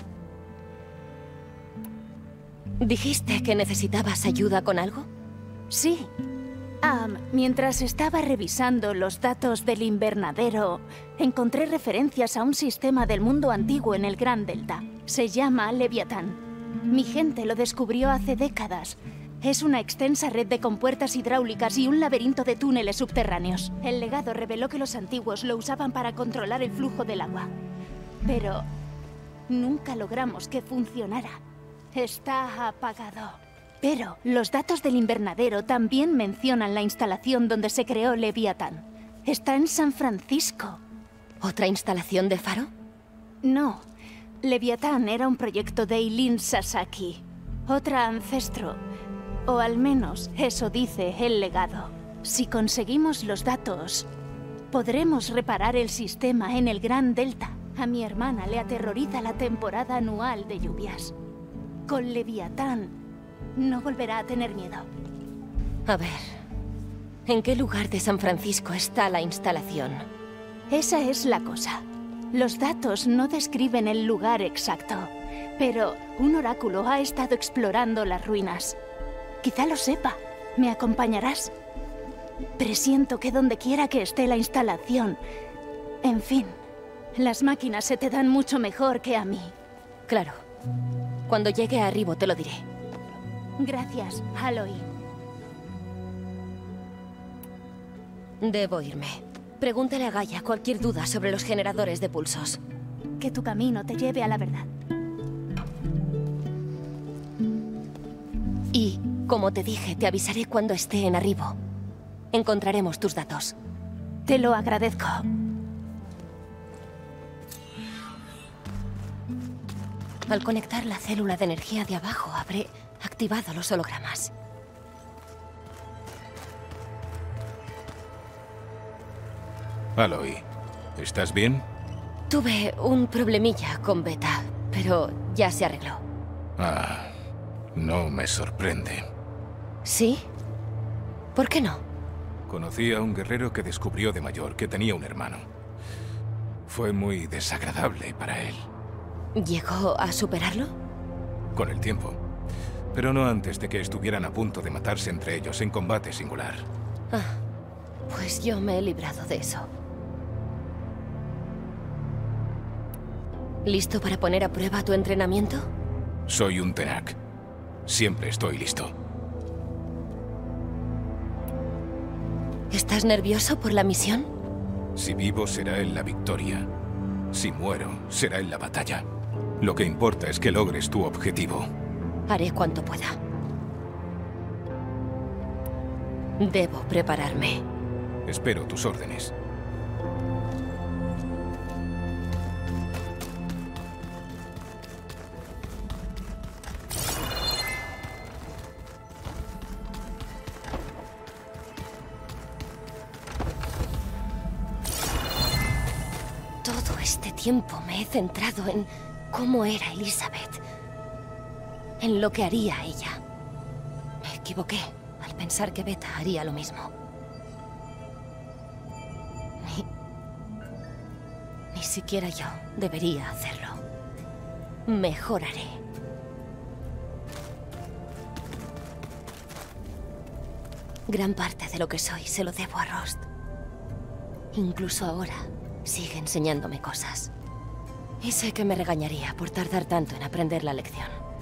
Speaker 3: ¿Dijiste que necesitabas ayuda con algo?
Speaker 10: Sí. Mientras estaba revisando los datos del invernadero, encontré referencias a un sistema del mundo antiguo en el Gran Delta. Se llama Leviatán. Mi gente lo descubrió hace décadas. Es una extensa red de compuertas hidráulicas y un laberinto de túneles subterráneos. El legado reveló que los antiguos lo usaban para controlar el flujo del agua. Pero nunca logramos que funcionara. Está apagado. Pero los datos del invernadero también mencionan la instalación donde se creó Leviatán. Está en San Francisco.
Speaker 3: ¿Otra instalación de faro?
Speaker 10: No. Leviatán era un proyecto de Eileen Sasaki. Otra ancestro. O al menos eso dice el legado. Si conseguimos los datos, podremos reparar el sistema en el Gran Delta. A mi hermana le aterroriza la temporada anual de lluvias. Con Leviatán no volverá a tener miedo.
Speaker 3: A ver, ¿en qué lugar de San Francisco está la instalación?
Speaker 10: Esa es la cosa. Los datos no describen el lugar exacto, pero un oráculo ha estado explorando las ruinas. Quizá lo sepa. ¿Me acompañarás? Presiento que donde quiera que esté la instalación... En fin, las máquinas se te dan mucho mejor que a mí.
Speaker 3: Claro. Cuando llegue a Arribo te lo diré.
Speaker 10: Gracias, Aloy.
Speaker 3: Debo irme. Pregúntale a Gaia cualquier duda sobre los generadores de pulsos.
Speaker 10: Que tu camino te lleve a la verdad.
Speaker 3: Y, como te dije, te avisaré cuando esté en Arribo. Encontraremos tus datos.
Speaker 10: Te lo agradezco.
Speaker 3: Al conectar la célula de energía de abajo, habré activado los hologramas.
Speaker 14: Aloy, ¿estás bien?
Speaker 3: Tuve un problemilla con Beta, pero ya se arregló.
Speaker 14: No me sorprende.
Speaker 3: ¿Sí? ¿Por qué no?
Speaker 14: Conocí a un guerrero que descubrió de mayor que tenía un hermano. Fue muy desagradable para él.
Speaker 3: ¿Llegó a superarlo?
Speaker 14: Con el tiempo. Pero no antes de que estuvieran a punto de matarse entre ellos en combate singular.
Speaker 3: Pues yo me he librado de eso. ¿Listo para poner a prueba tu entrenamiento?
Speaker 14: Soy un Tenakth. Siempre estoy listo.
Speaker 3: ¿Estás nervioso por la misión?
Speaker 14: Si vivo será en la victoria. Si muero será en la batalla. Lo que importa es que logres tu objetivo.
Speaker 3: Haré cuanto pueda. Debo prepararme.
Speaker 14: Espero tus órdenes.
Speaker 3: Todo este tiempo me he centrado en cómo era Elizabeth, en lo que haría ella. Me equivoqué al pensar que Beta haría lo mismo. Ni siquiera yo debería hacerlo. Mejoraré. Gran parte de lo que soy se lo debo a Rost. Incluso ahora sigue enseñándome cosas. Y sé que me regañaría por tardar tanto en aprender la lección.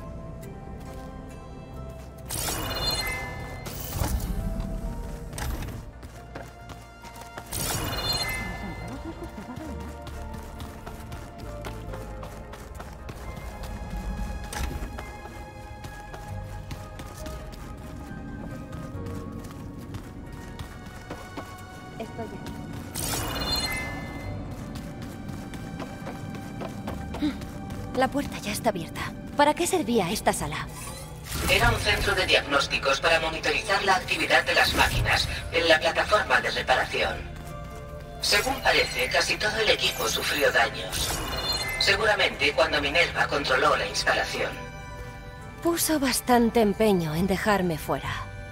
Speaker 3: La puerta ya está abierta. ¿Para qué servía esta sala?
Speaker 15: Era un centro de diagnósticos para monitorizar la actividad de las máquinas en la plataforma de reparación. Según parece, casi todo el equipo sufrió daños. Seguramente cuando Minerva controló la instalación.
Speaker 3: Puso bastante empeño en dejarme fuera.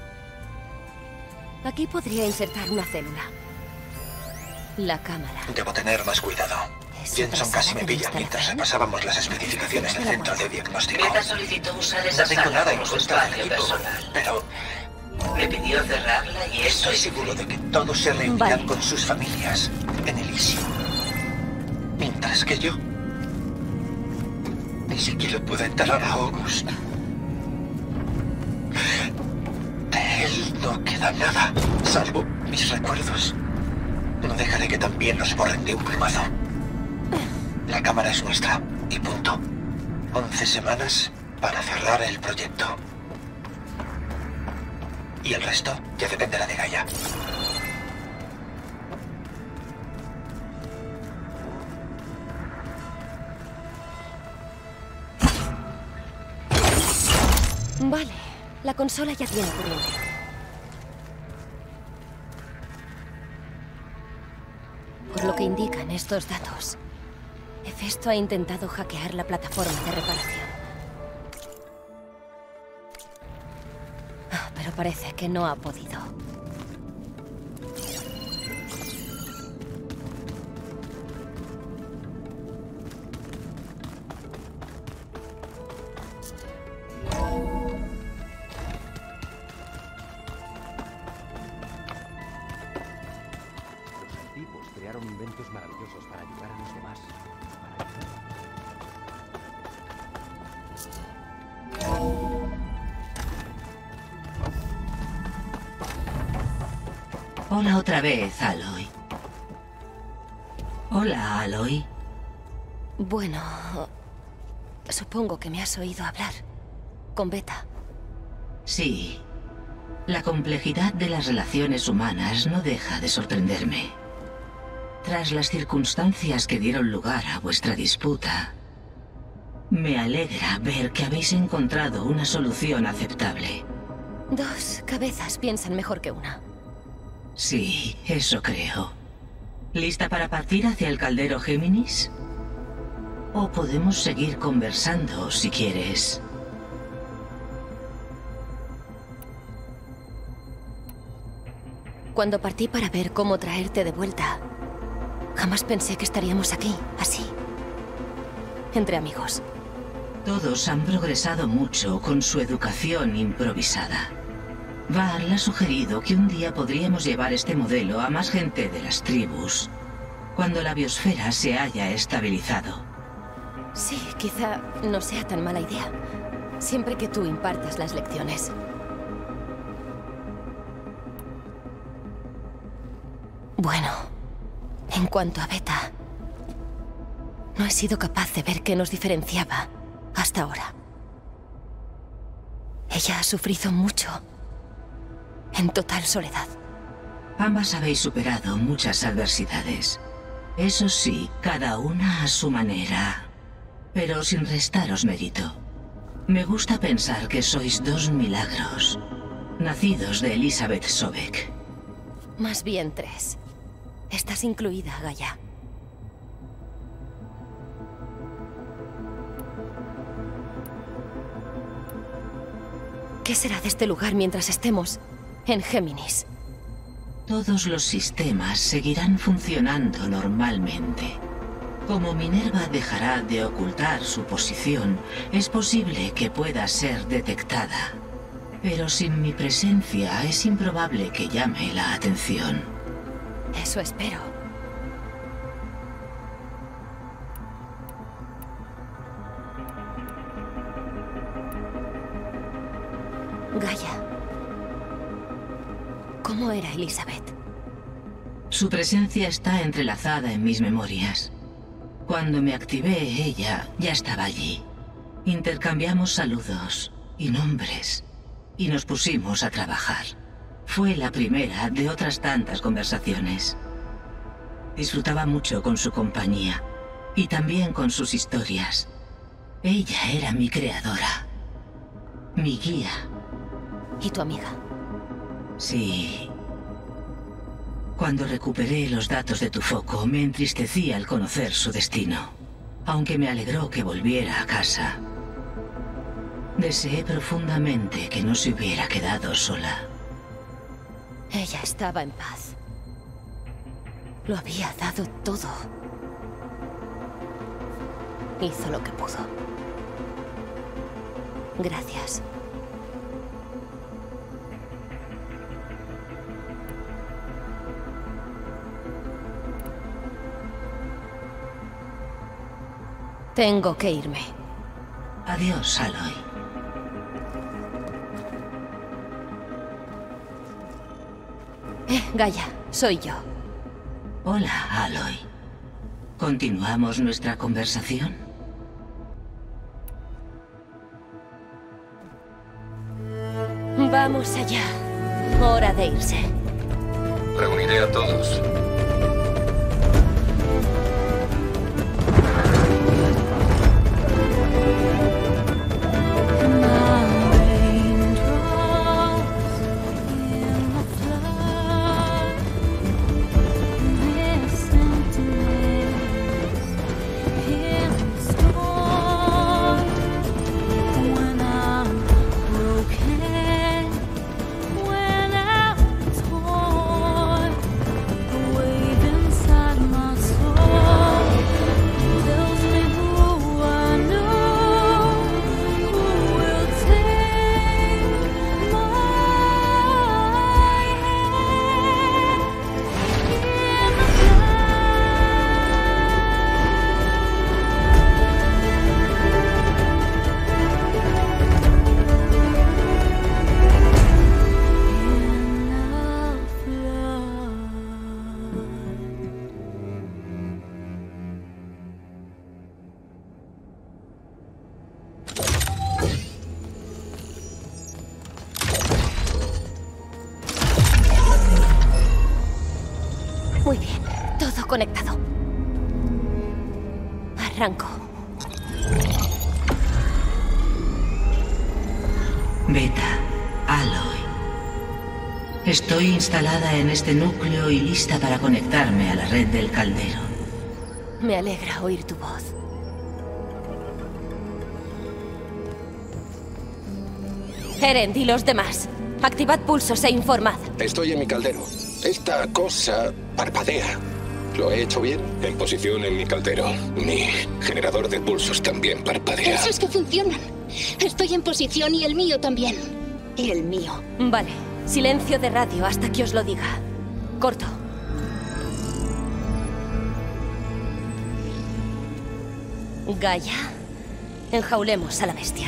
Speaker 3: Aquí podría insertar una célula. La cámara.
Speaker 16: Debo tener más cuidado. Jensen casi me pilla mientras repasábamos las especificaciones del centro de diagnóstico.
Speaker 15: Beta solicitó usar esa
Speaker 16: No tengo
Speaker 15: sala
Speaker 16: nada en
Speaker 15: como su
Speaker 16: contra del
Speaker 15: espacio
Speaker 16: equipo,
Speaker 15: personal.
Speaker 16: pero
Speaker 15: Me pidió cerrarla y eso
Speaker 16: estoy seguro de que todos se reunirán con sus familias en Elysium. Mientras que yo ni siquiera puedo enterrar a August. De él no queda nada, salvo mis recuerdos. No dejaré que también los borren de un plumazo. La cámara es nuestra, y punto. 11 semanas para cerrar el proyecto. Y el resto ya dependerá de Gaia.
Speaker 3: Vale, la consola ya tiene corriente. Por lo que indican estos datos, Hefesto ha intentado hackear la plataforma de reparación. Pero parece que no ha podido.
Speaker 2: Los antiguos crearon inventos maravillosos para ayudar a los demás.
Speaker 15: Hola otra vez, Aloy. Hola, Aloy.
Speaker 3: Bueno, supongo que me has oído hablar con Beta.
Speaker 15: Sí. La complejidad de las relaciones humanas no deja de sorprenderme. Tras las circunstancias que dieron lugar a vuestra disputa, me alegra ver que habéis encontrado una solución aceptable.
Speaker 3: Dos cabezas piensan mejor que una.
Speaker 15: Sí, eso creo. ¿Lista para partir hacia el caldero Géminis? O podemos seguir conversando si quieres.
Speaker 3: Cuando partí para ver cómo traerte de vuelta, jamás pensé que estaríamos aquí, así, entre amigos.
Speaker 15: Todos han progresado mucho con su educación improvisada. Val ha sugerido que un día podríamos llevar este modelo a más gente de las tribus, cuando la biosfera se haya estabilizado.
Speaker 3: Sí, quizá no sea tan mala idea. Siempre que tú impartas las lecciones. Bueno, en cuanto a Beta, no he sido capaz de ver qué nos diferenciaba hasta ahora. Ella ha sufrido mucho, en total soledad.
Speaker 15: Ambas habéis superado muchas adversidades. Eso sí, cada una a su manera, pero sin restaros mérito. Me gusta pensar que sois dos milagros, nacidos de Elizabeth Sobek.
Speaker 3: Más bien 3. Estás incluida, Gaia. ¿Qué será de este lugar mientras estemos en Géminis?
Speaker 15: Todos los sistemas seguirán funcionando normalmente. Como Minerva dejará de ocultar su posición, es posible que pueda ser detectada. Pero sin mi presencia es improbable que llame la atención.
Speaker 3: Eso espero. Gaia. ¿Cómo era Elizabeth?
Speaker 15: Su presencia está entrelazada en mis memorias. Cuando me activé, ella ya estaba allí. Intercambiamos saludos y nombres, y nos pusimos a trabajar. Fue la primera de otras tantas conversaciones. Disfrutaba mucho con su compañía, y también con sus historias. Ella era mi creadora, mi guía.
Speaker 3: ¿Y tu amiga?
Speaker 15: Sí. Cuando recuperé los datos de tu foco, me entristecí al conocer su destino. Aunque me alegró que volviera a casa. Deseé profundamente que no se hubiera quedado sola.
Speaker 3: Ella estaba en paz. Lo había dado todo. Hizo lo que pudo. Gracias. Tengo que irme.
Speaker 15: Adiós, Aloy.
Speaker 3: Gaia, soy yo.
Speaker 15: Hola, Aloy. ¿Continuamos nuestra conversación?
Speaker 3: Vamos allá. Hora de irse.
Speaker 13: Reuniré a todos.
Speaker 3: Muy bien, todo conectado. Arranco.
Speaker 15: Beta, Aloy. Estoy instalada en este núcleo y lista para conectarme a la red del caldero.
Speaker 3: Me alegra oír tu voz. Erend y los demás, activad pulsos e informad.
Speaker 11: Estoy en mi caldero. Esta cosa parpadea. ¿Lo he hecho bien?
Speaker 14: En posición en mi caldero. Mi generador de pulsos también parpadea.
Speaker 10: Esos que funcionan. Estoy en posición y el mío también.
Speaker 12: Y el mío.
Speaker 3: Vale, Silencio de radio hasta que os lo diga. Corto. Gaia, enjaulemos a la bestia.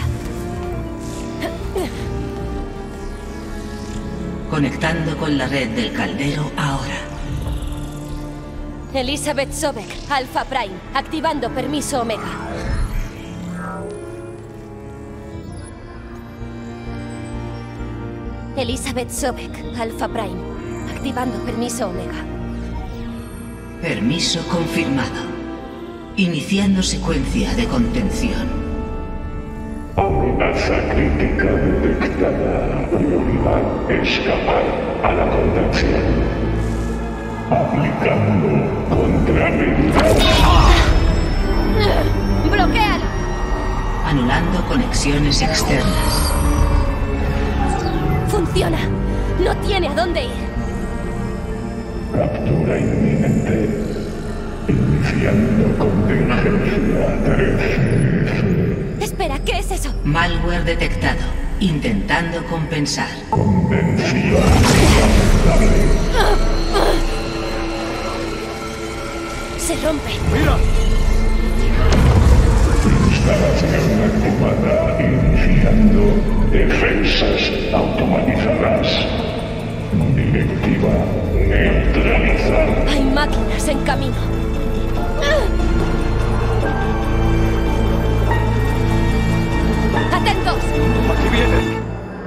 Speaker 15: Conectando con la red del caldero ahora.
Speaker 3: Elizabeth Sobek, Alpha Prime, activando permiso Omega. Elizabeth Sobek, Alpha Prime, activando permiso Omega.
Speaker 15: Permiso confirmado. Iniciando secuencia de contención.
Speaker 17: Amenaza crítica detectada. Prioridad escapar a la contención. Aplicando contramedidas.
Speaker 3: ¡Bloquéalo!
Speaker 15: Anulando conexiones externas.
Speaker 3: ¡Funciona! No tiene a dónde ir.
Speaker 17: Captura inminente. Iniciando contingencia 3.
Speaker 3: Espera, ¿qué es eso?
Speaker 15: Malware detectado. Intentando compensar.
Speaker 17: Convención.
Speaker 3: Se rompe.
Speaker 17: ¡Mira! Instalación activada. Iniciando defensas automatizadas. Directiva neutralizar.
Speaker 3: Hay máquinas en camino. ¡Atentos!
Speaker 2: ¡Aquí vienen!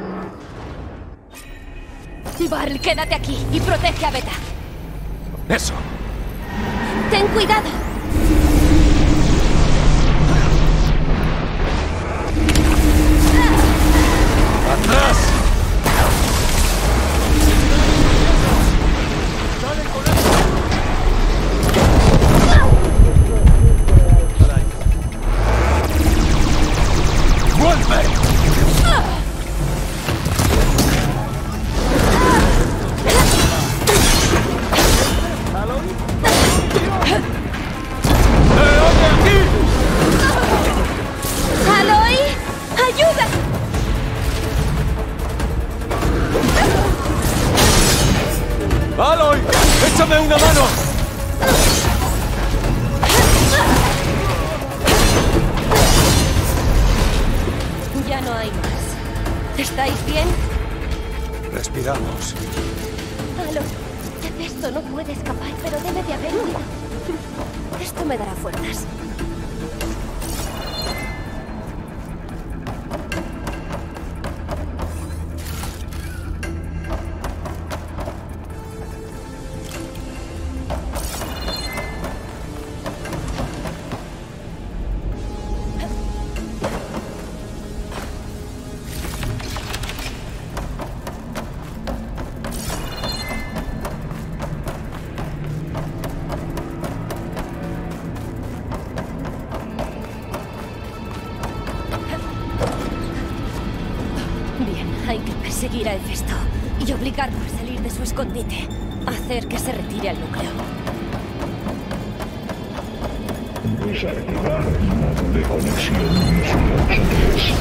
Speaker 3: Varl, quédate aquí y protege a Beta.
Speaker 2: ¡Eso!
Speaker 3: ¡Ten cuidado!
Speaker 2: ¡Atrás! ¡Vuelve!
Speaker 3: ¡Aloy! ¡Ayuda!
Speaker 2: ¡Aloy! ¡Échame una mano!
Speaker 3: Ya no hay más. ¿Estáis bien?
Speaker 2: Respiramos.
Speaker 3: Aloy, Hefesto no puede escapar, pero debe de haber huido. Esto me dará fuerzas. Hay que perseguir a Hefesto y obligarlo a salir de su escondite. Hacer que se retire al núcleo.
Speaker 17: Desactivar modo de conexión 18.3.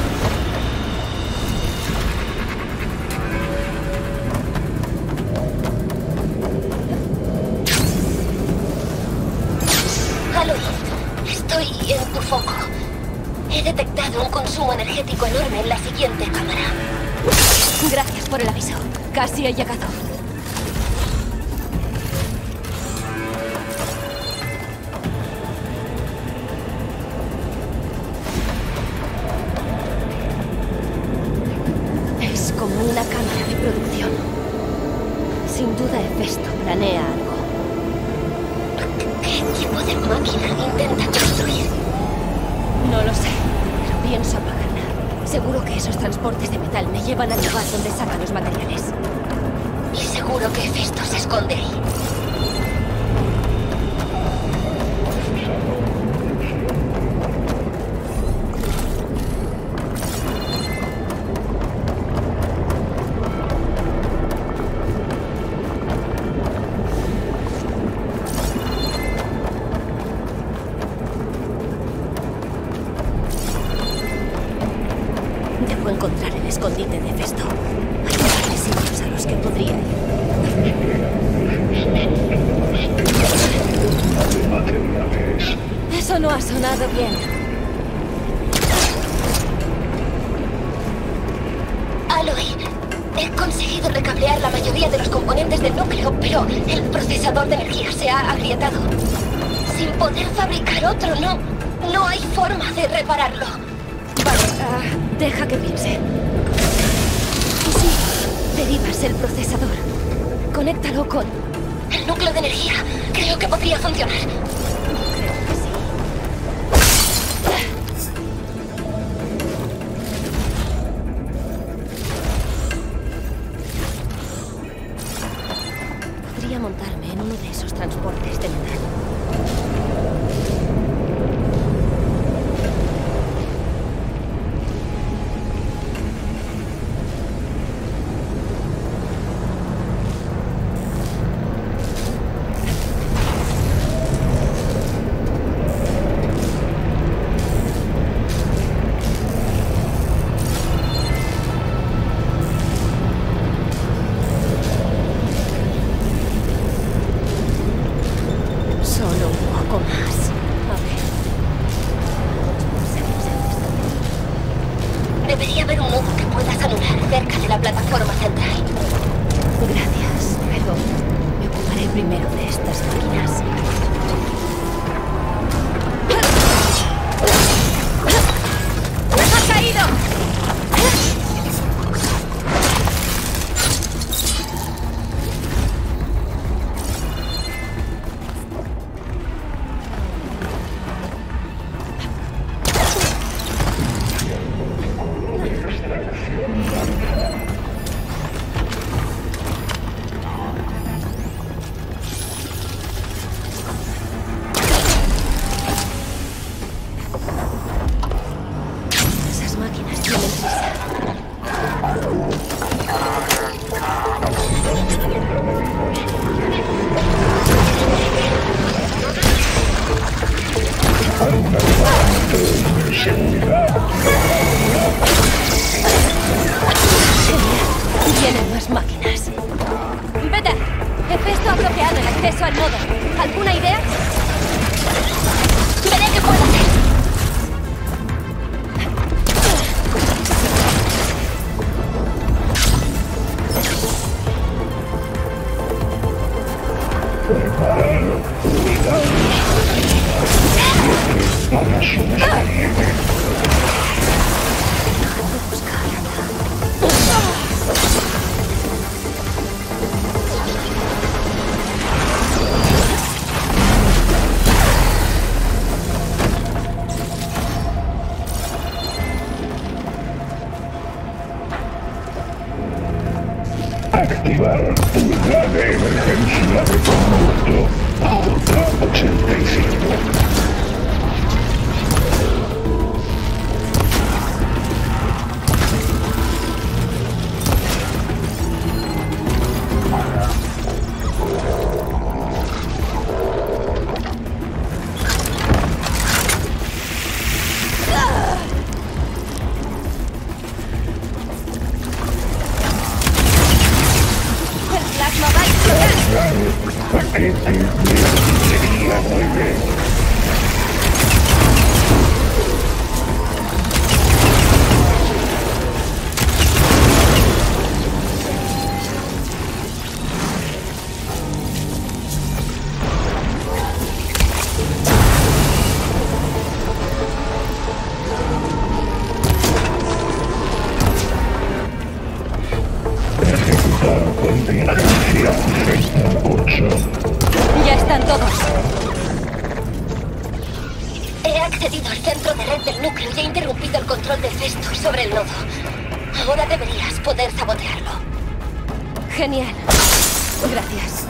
Speaker 3: Aloy, estoy en tu foco. He detectado un consumo energético enorme en la siguiente cámara. Gracias por el aviso. Casi he llegado. Es como una cámara de producción. Sin duda Hefesto planea algo. ¿Qué tipo de máquina intenta construir? No lo sé, pero pienso apagarla. Seguro que esos transportes de metal me llevan al lugar donde saca los materiales. Y seguro que Hefesto se esconde ahí. Debo encontrar el escondite de Hefesto. Hay varios sitios a los Todo bien.
Speaker 10: Aloy, he conseguido recablear la mayoría de los componentes del núcleo, pero el procesador de energía se ha agrietado. Sin poder fabricar otro, no hay forma de repararlo.
Speaker 3: Vale, deja que piense. ¿Y si derivas el procesador? Conéctalo con
Speaker 10: el núcleo de energía. Creo que podría funcionar.
Speaker 3: Creo que sí. Podría montarme en uno de esos transportes de metal.
Speaker 10: Debería haber un nudo que puedas anular cerca de la plataforma central.
Speaker 3: Gracias, pero me ocuparé primero de estas máquinas.
Speaker 10: ¡Ha caído!
Speaker 3: Esas máquinas tienen prisa. Vienen más máquinas.
Speaker 10: ¡Vete! Hefesto ha bloqueado el acceso al nodo. ¿Alguna idea? Veré qué puedo hacer.
Speaker 17: Activar unidad de emergencia de conducto. Ruta 85. Paquete de artillería 9. Ejecutar contingencia Z8.
Speaker 10: Ya están todos. He accedido al centro de red del núcleo y he interrumpido el control de Festo sobre el nodo. Ahora deberías poder sabotearlo.
Speaker 3: Genial. Gracias.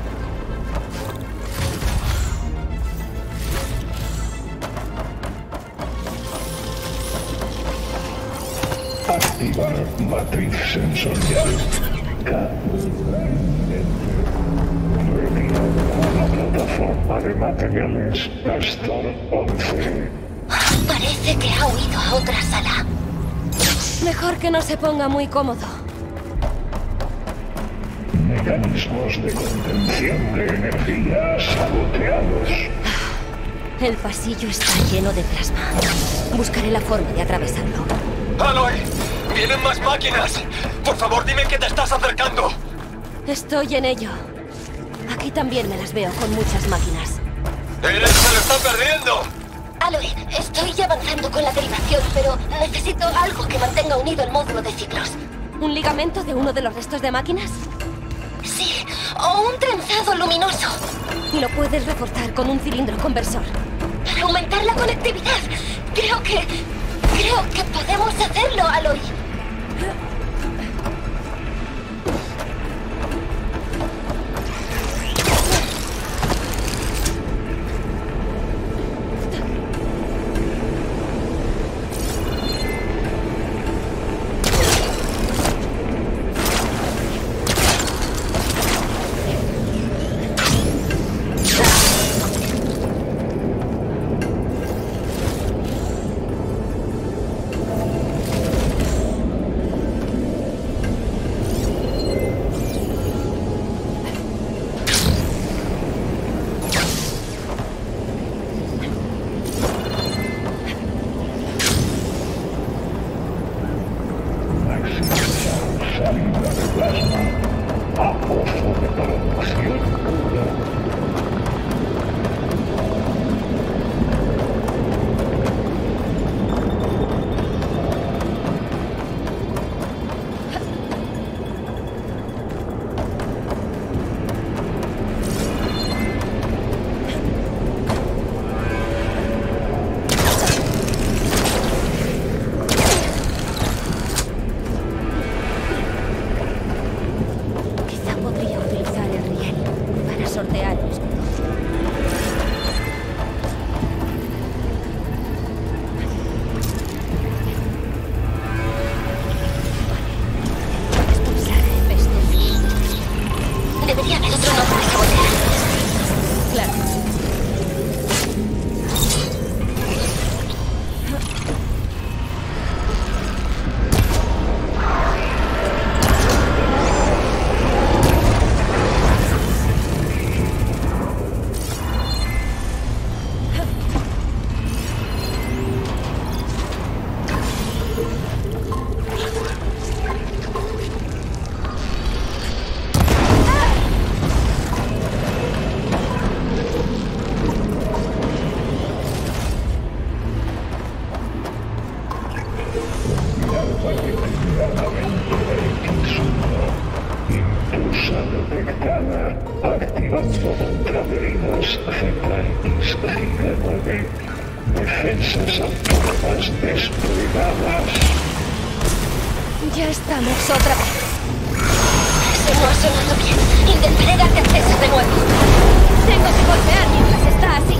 Speaker 17: Activar matriz sensorial. La plataforma de materiales Castor 11.
Speaker 10: Parece que ha huido a otra sala.
Speaker 3: Mejor que no se ponga muy cómodo.
Speaker 17: Mecanismos de contención de energía saboteados.
Speaker 3: El pasillo está lleno de plasma. Buscaré la forma de atravesarlo.
Speaker 18: ¡Aloy! ¡Vienen más máquinas! Por favor, dime que te estás acercando.
Speaker 3: Estoy en ello. Aquí también me las veo con muchas máquinas.
Speaker 18: ¡Eren se lo está perdiendo!
Speaker 3: Aloy, estoy avanzando con la derivación, pero necesito algo que mantenga unido el módulo de ciclos. ¿Un ligamento de uno de los restos de máquinas? Sí, o un trenzado luminoso. Lo puedes reforzar con un cilindro conversor. Para aumentar la conectividad. Creo que podemos hacerlo, Aloy.
Speaker 17: Defensas autónomas desplegadas.
Speaker 3: Ya estamos otra vez. Eso no ha sonado bien. Intentaré darte acceso de nuevo. Tengo que golpear mientras está así.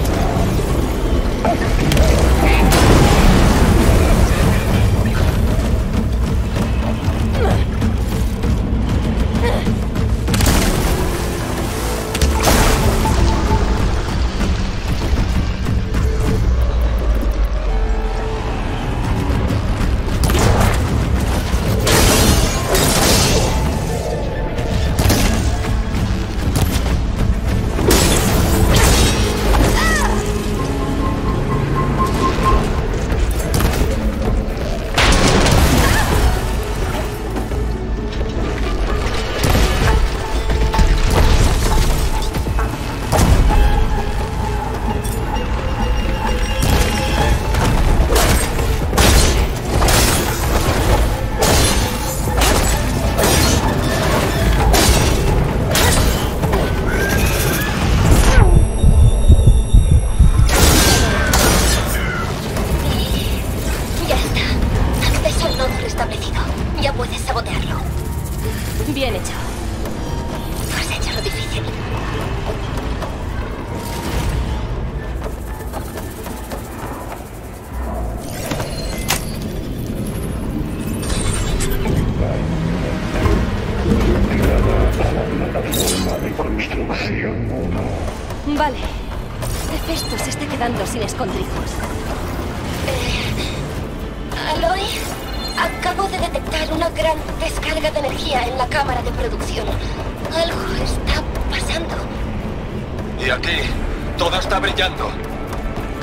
Speaker 3: Vale. Hefesto se está quedando sin escondrijos. Aloy, acabo de detectar una gran descarga de energía en la cámara de producción. Algo está pasando.
Speaker 18: Y aquí, todo está brillando.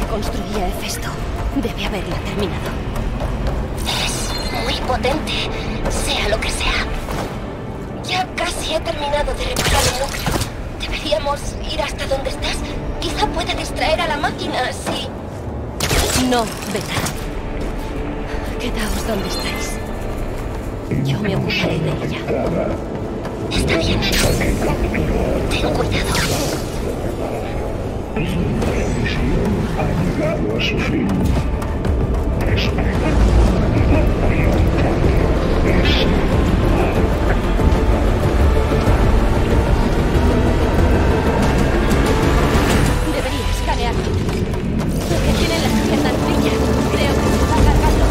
Speaker 3: construía Hefesto. Debe haberla terminado.
Speaker 19: Es muy potente, sea lo que sea. Ya casi he terminado de reparar el núcleo. Deberíamos ir hasta donde estás. Quizá pueda distraer a la máquina, sí.
Speaker 3: No, Beta. Quedaos donde estáis. Yo me ocuparé de ella.
Speaker 19: Está bien. Ten cuidado.
Speaker 17: La misión ha llegado a su fin. Espera. Hay un cambio.
Speaker 3: Debería escanearlo. Lo que tiene las piernas brillan. Creo que se está cargando.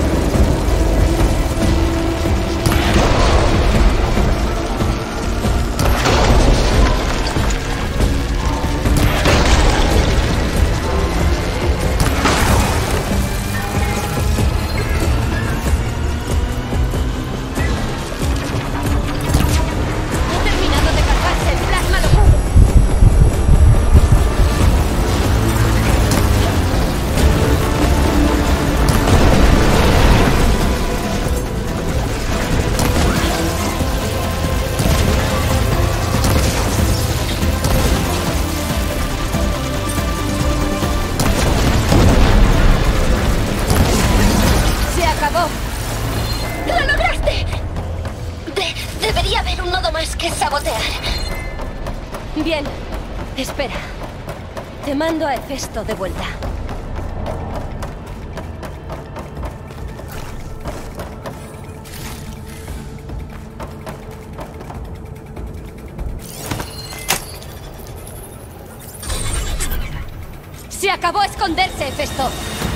Speaker 19: ¡Lo lograste! Debería haber un nodo más que sabotear.
Speaker 3: Bien. Espera. Te mando a Hefesto de vuelta. ¡Se acabó esconderse, Hefesto!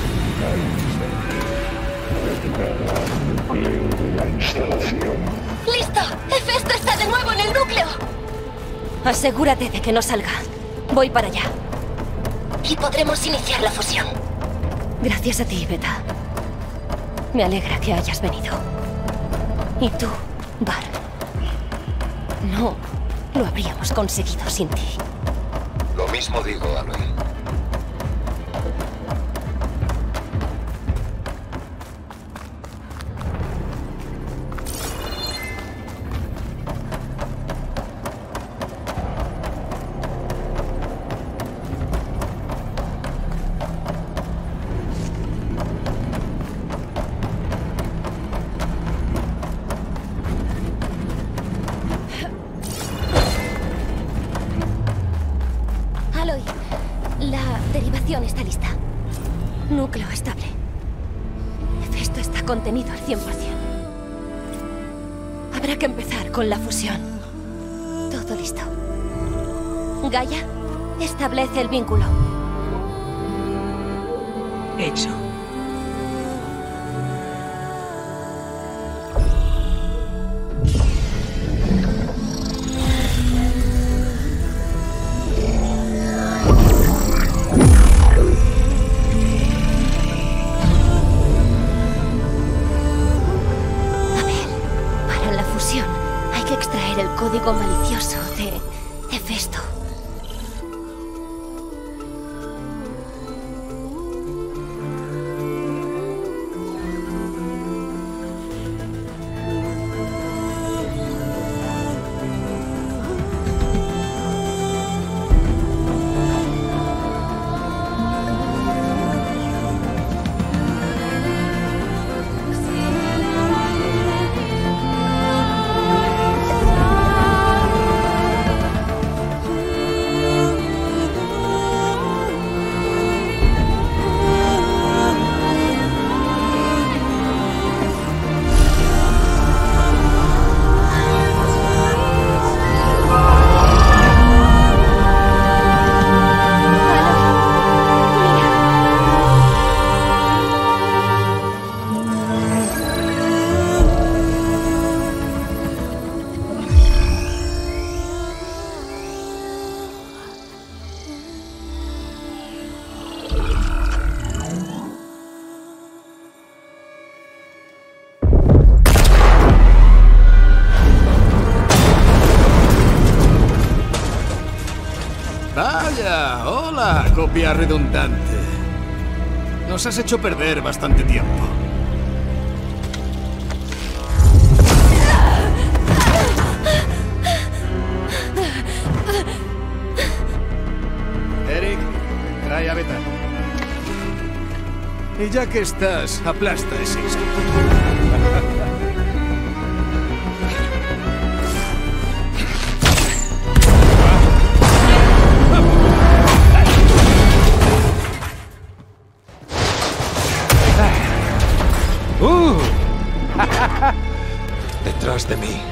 Speaker 19: ¡Listo! ¡Hefesto está de nuevo en el núcleo!
Speaker 3: Asegúrate de que no salga. Voy para allá.
Speaker 19: Y podremos iniciar la fusión.
Speaker 3: Gracias a ti, Beta. Me alegra que hayas venido. Y tú, Var. No lo habríamos conseguido sin ti.
Speaker 20: Lo mismo digo, Aloy.
Speaker 3: La derivación está lista. Núcleo estable. Hefesto está contenido al 100%. Habrá que empezar con la fusión. Todo listo. Gaia, establece el vínculo.
Speaker 12: Hecho.
Speaker 3: El código malicioso de Hefesto.
Speaker 21: Vaya, hola, copia redundante.
Speaker 9: Nos has hecho perder bastante tiempo. Eric, trae a Beta. Y ya que estás, aplasta ese insecto.
Speaker 11: Detrás de mí.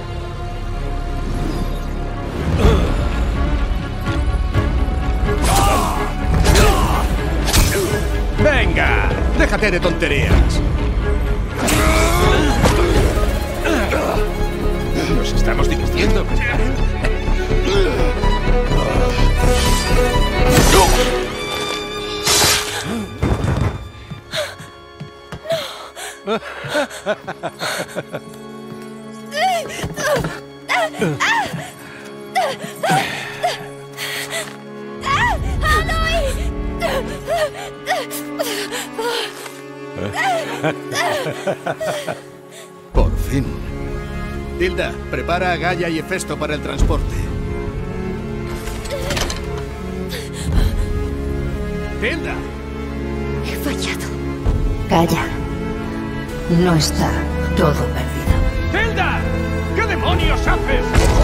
Speaker 9: ¡Venga! ¡Déjate de tonterías! Nos estamos divirtiendo. Por fin. Tilda, prepara a Gaia y Hefesto para el transporte. ¡Tilda!
Speaker 8: He fallado. Calla. No está todo perdido.
Speaker 9: ¡Tilda! ¿Qué demonios haces?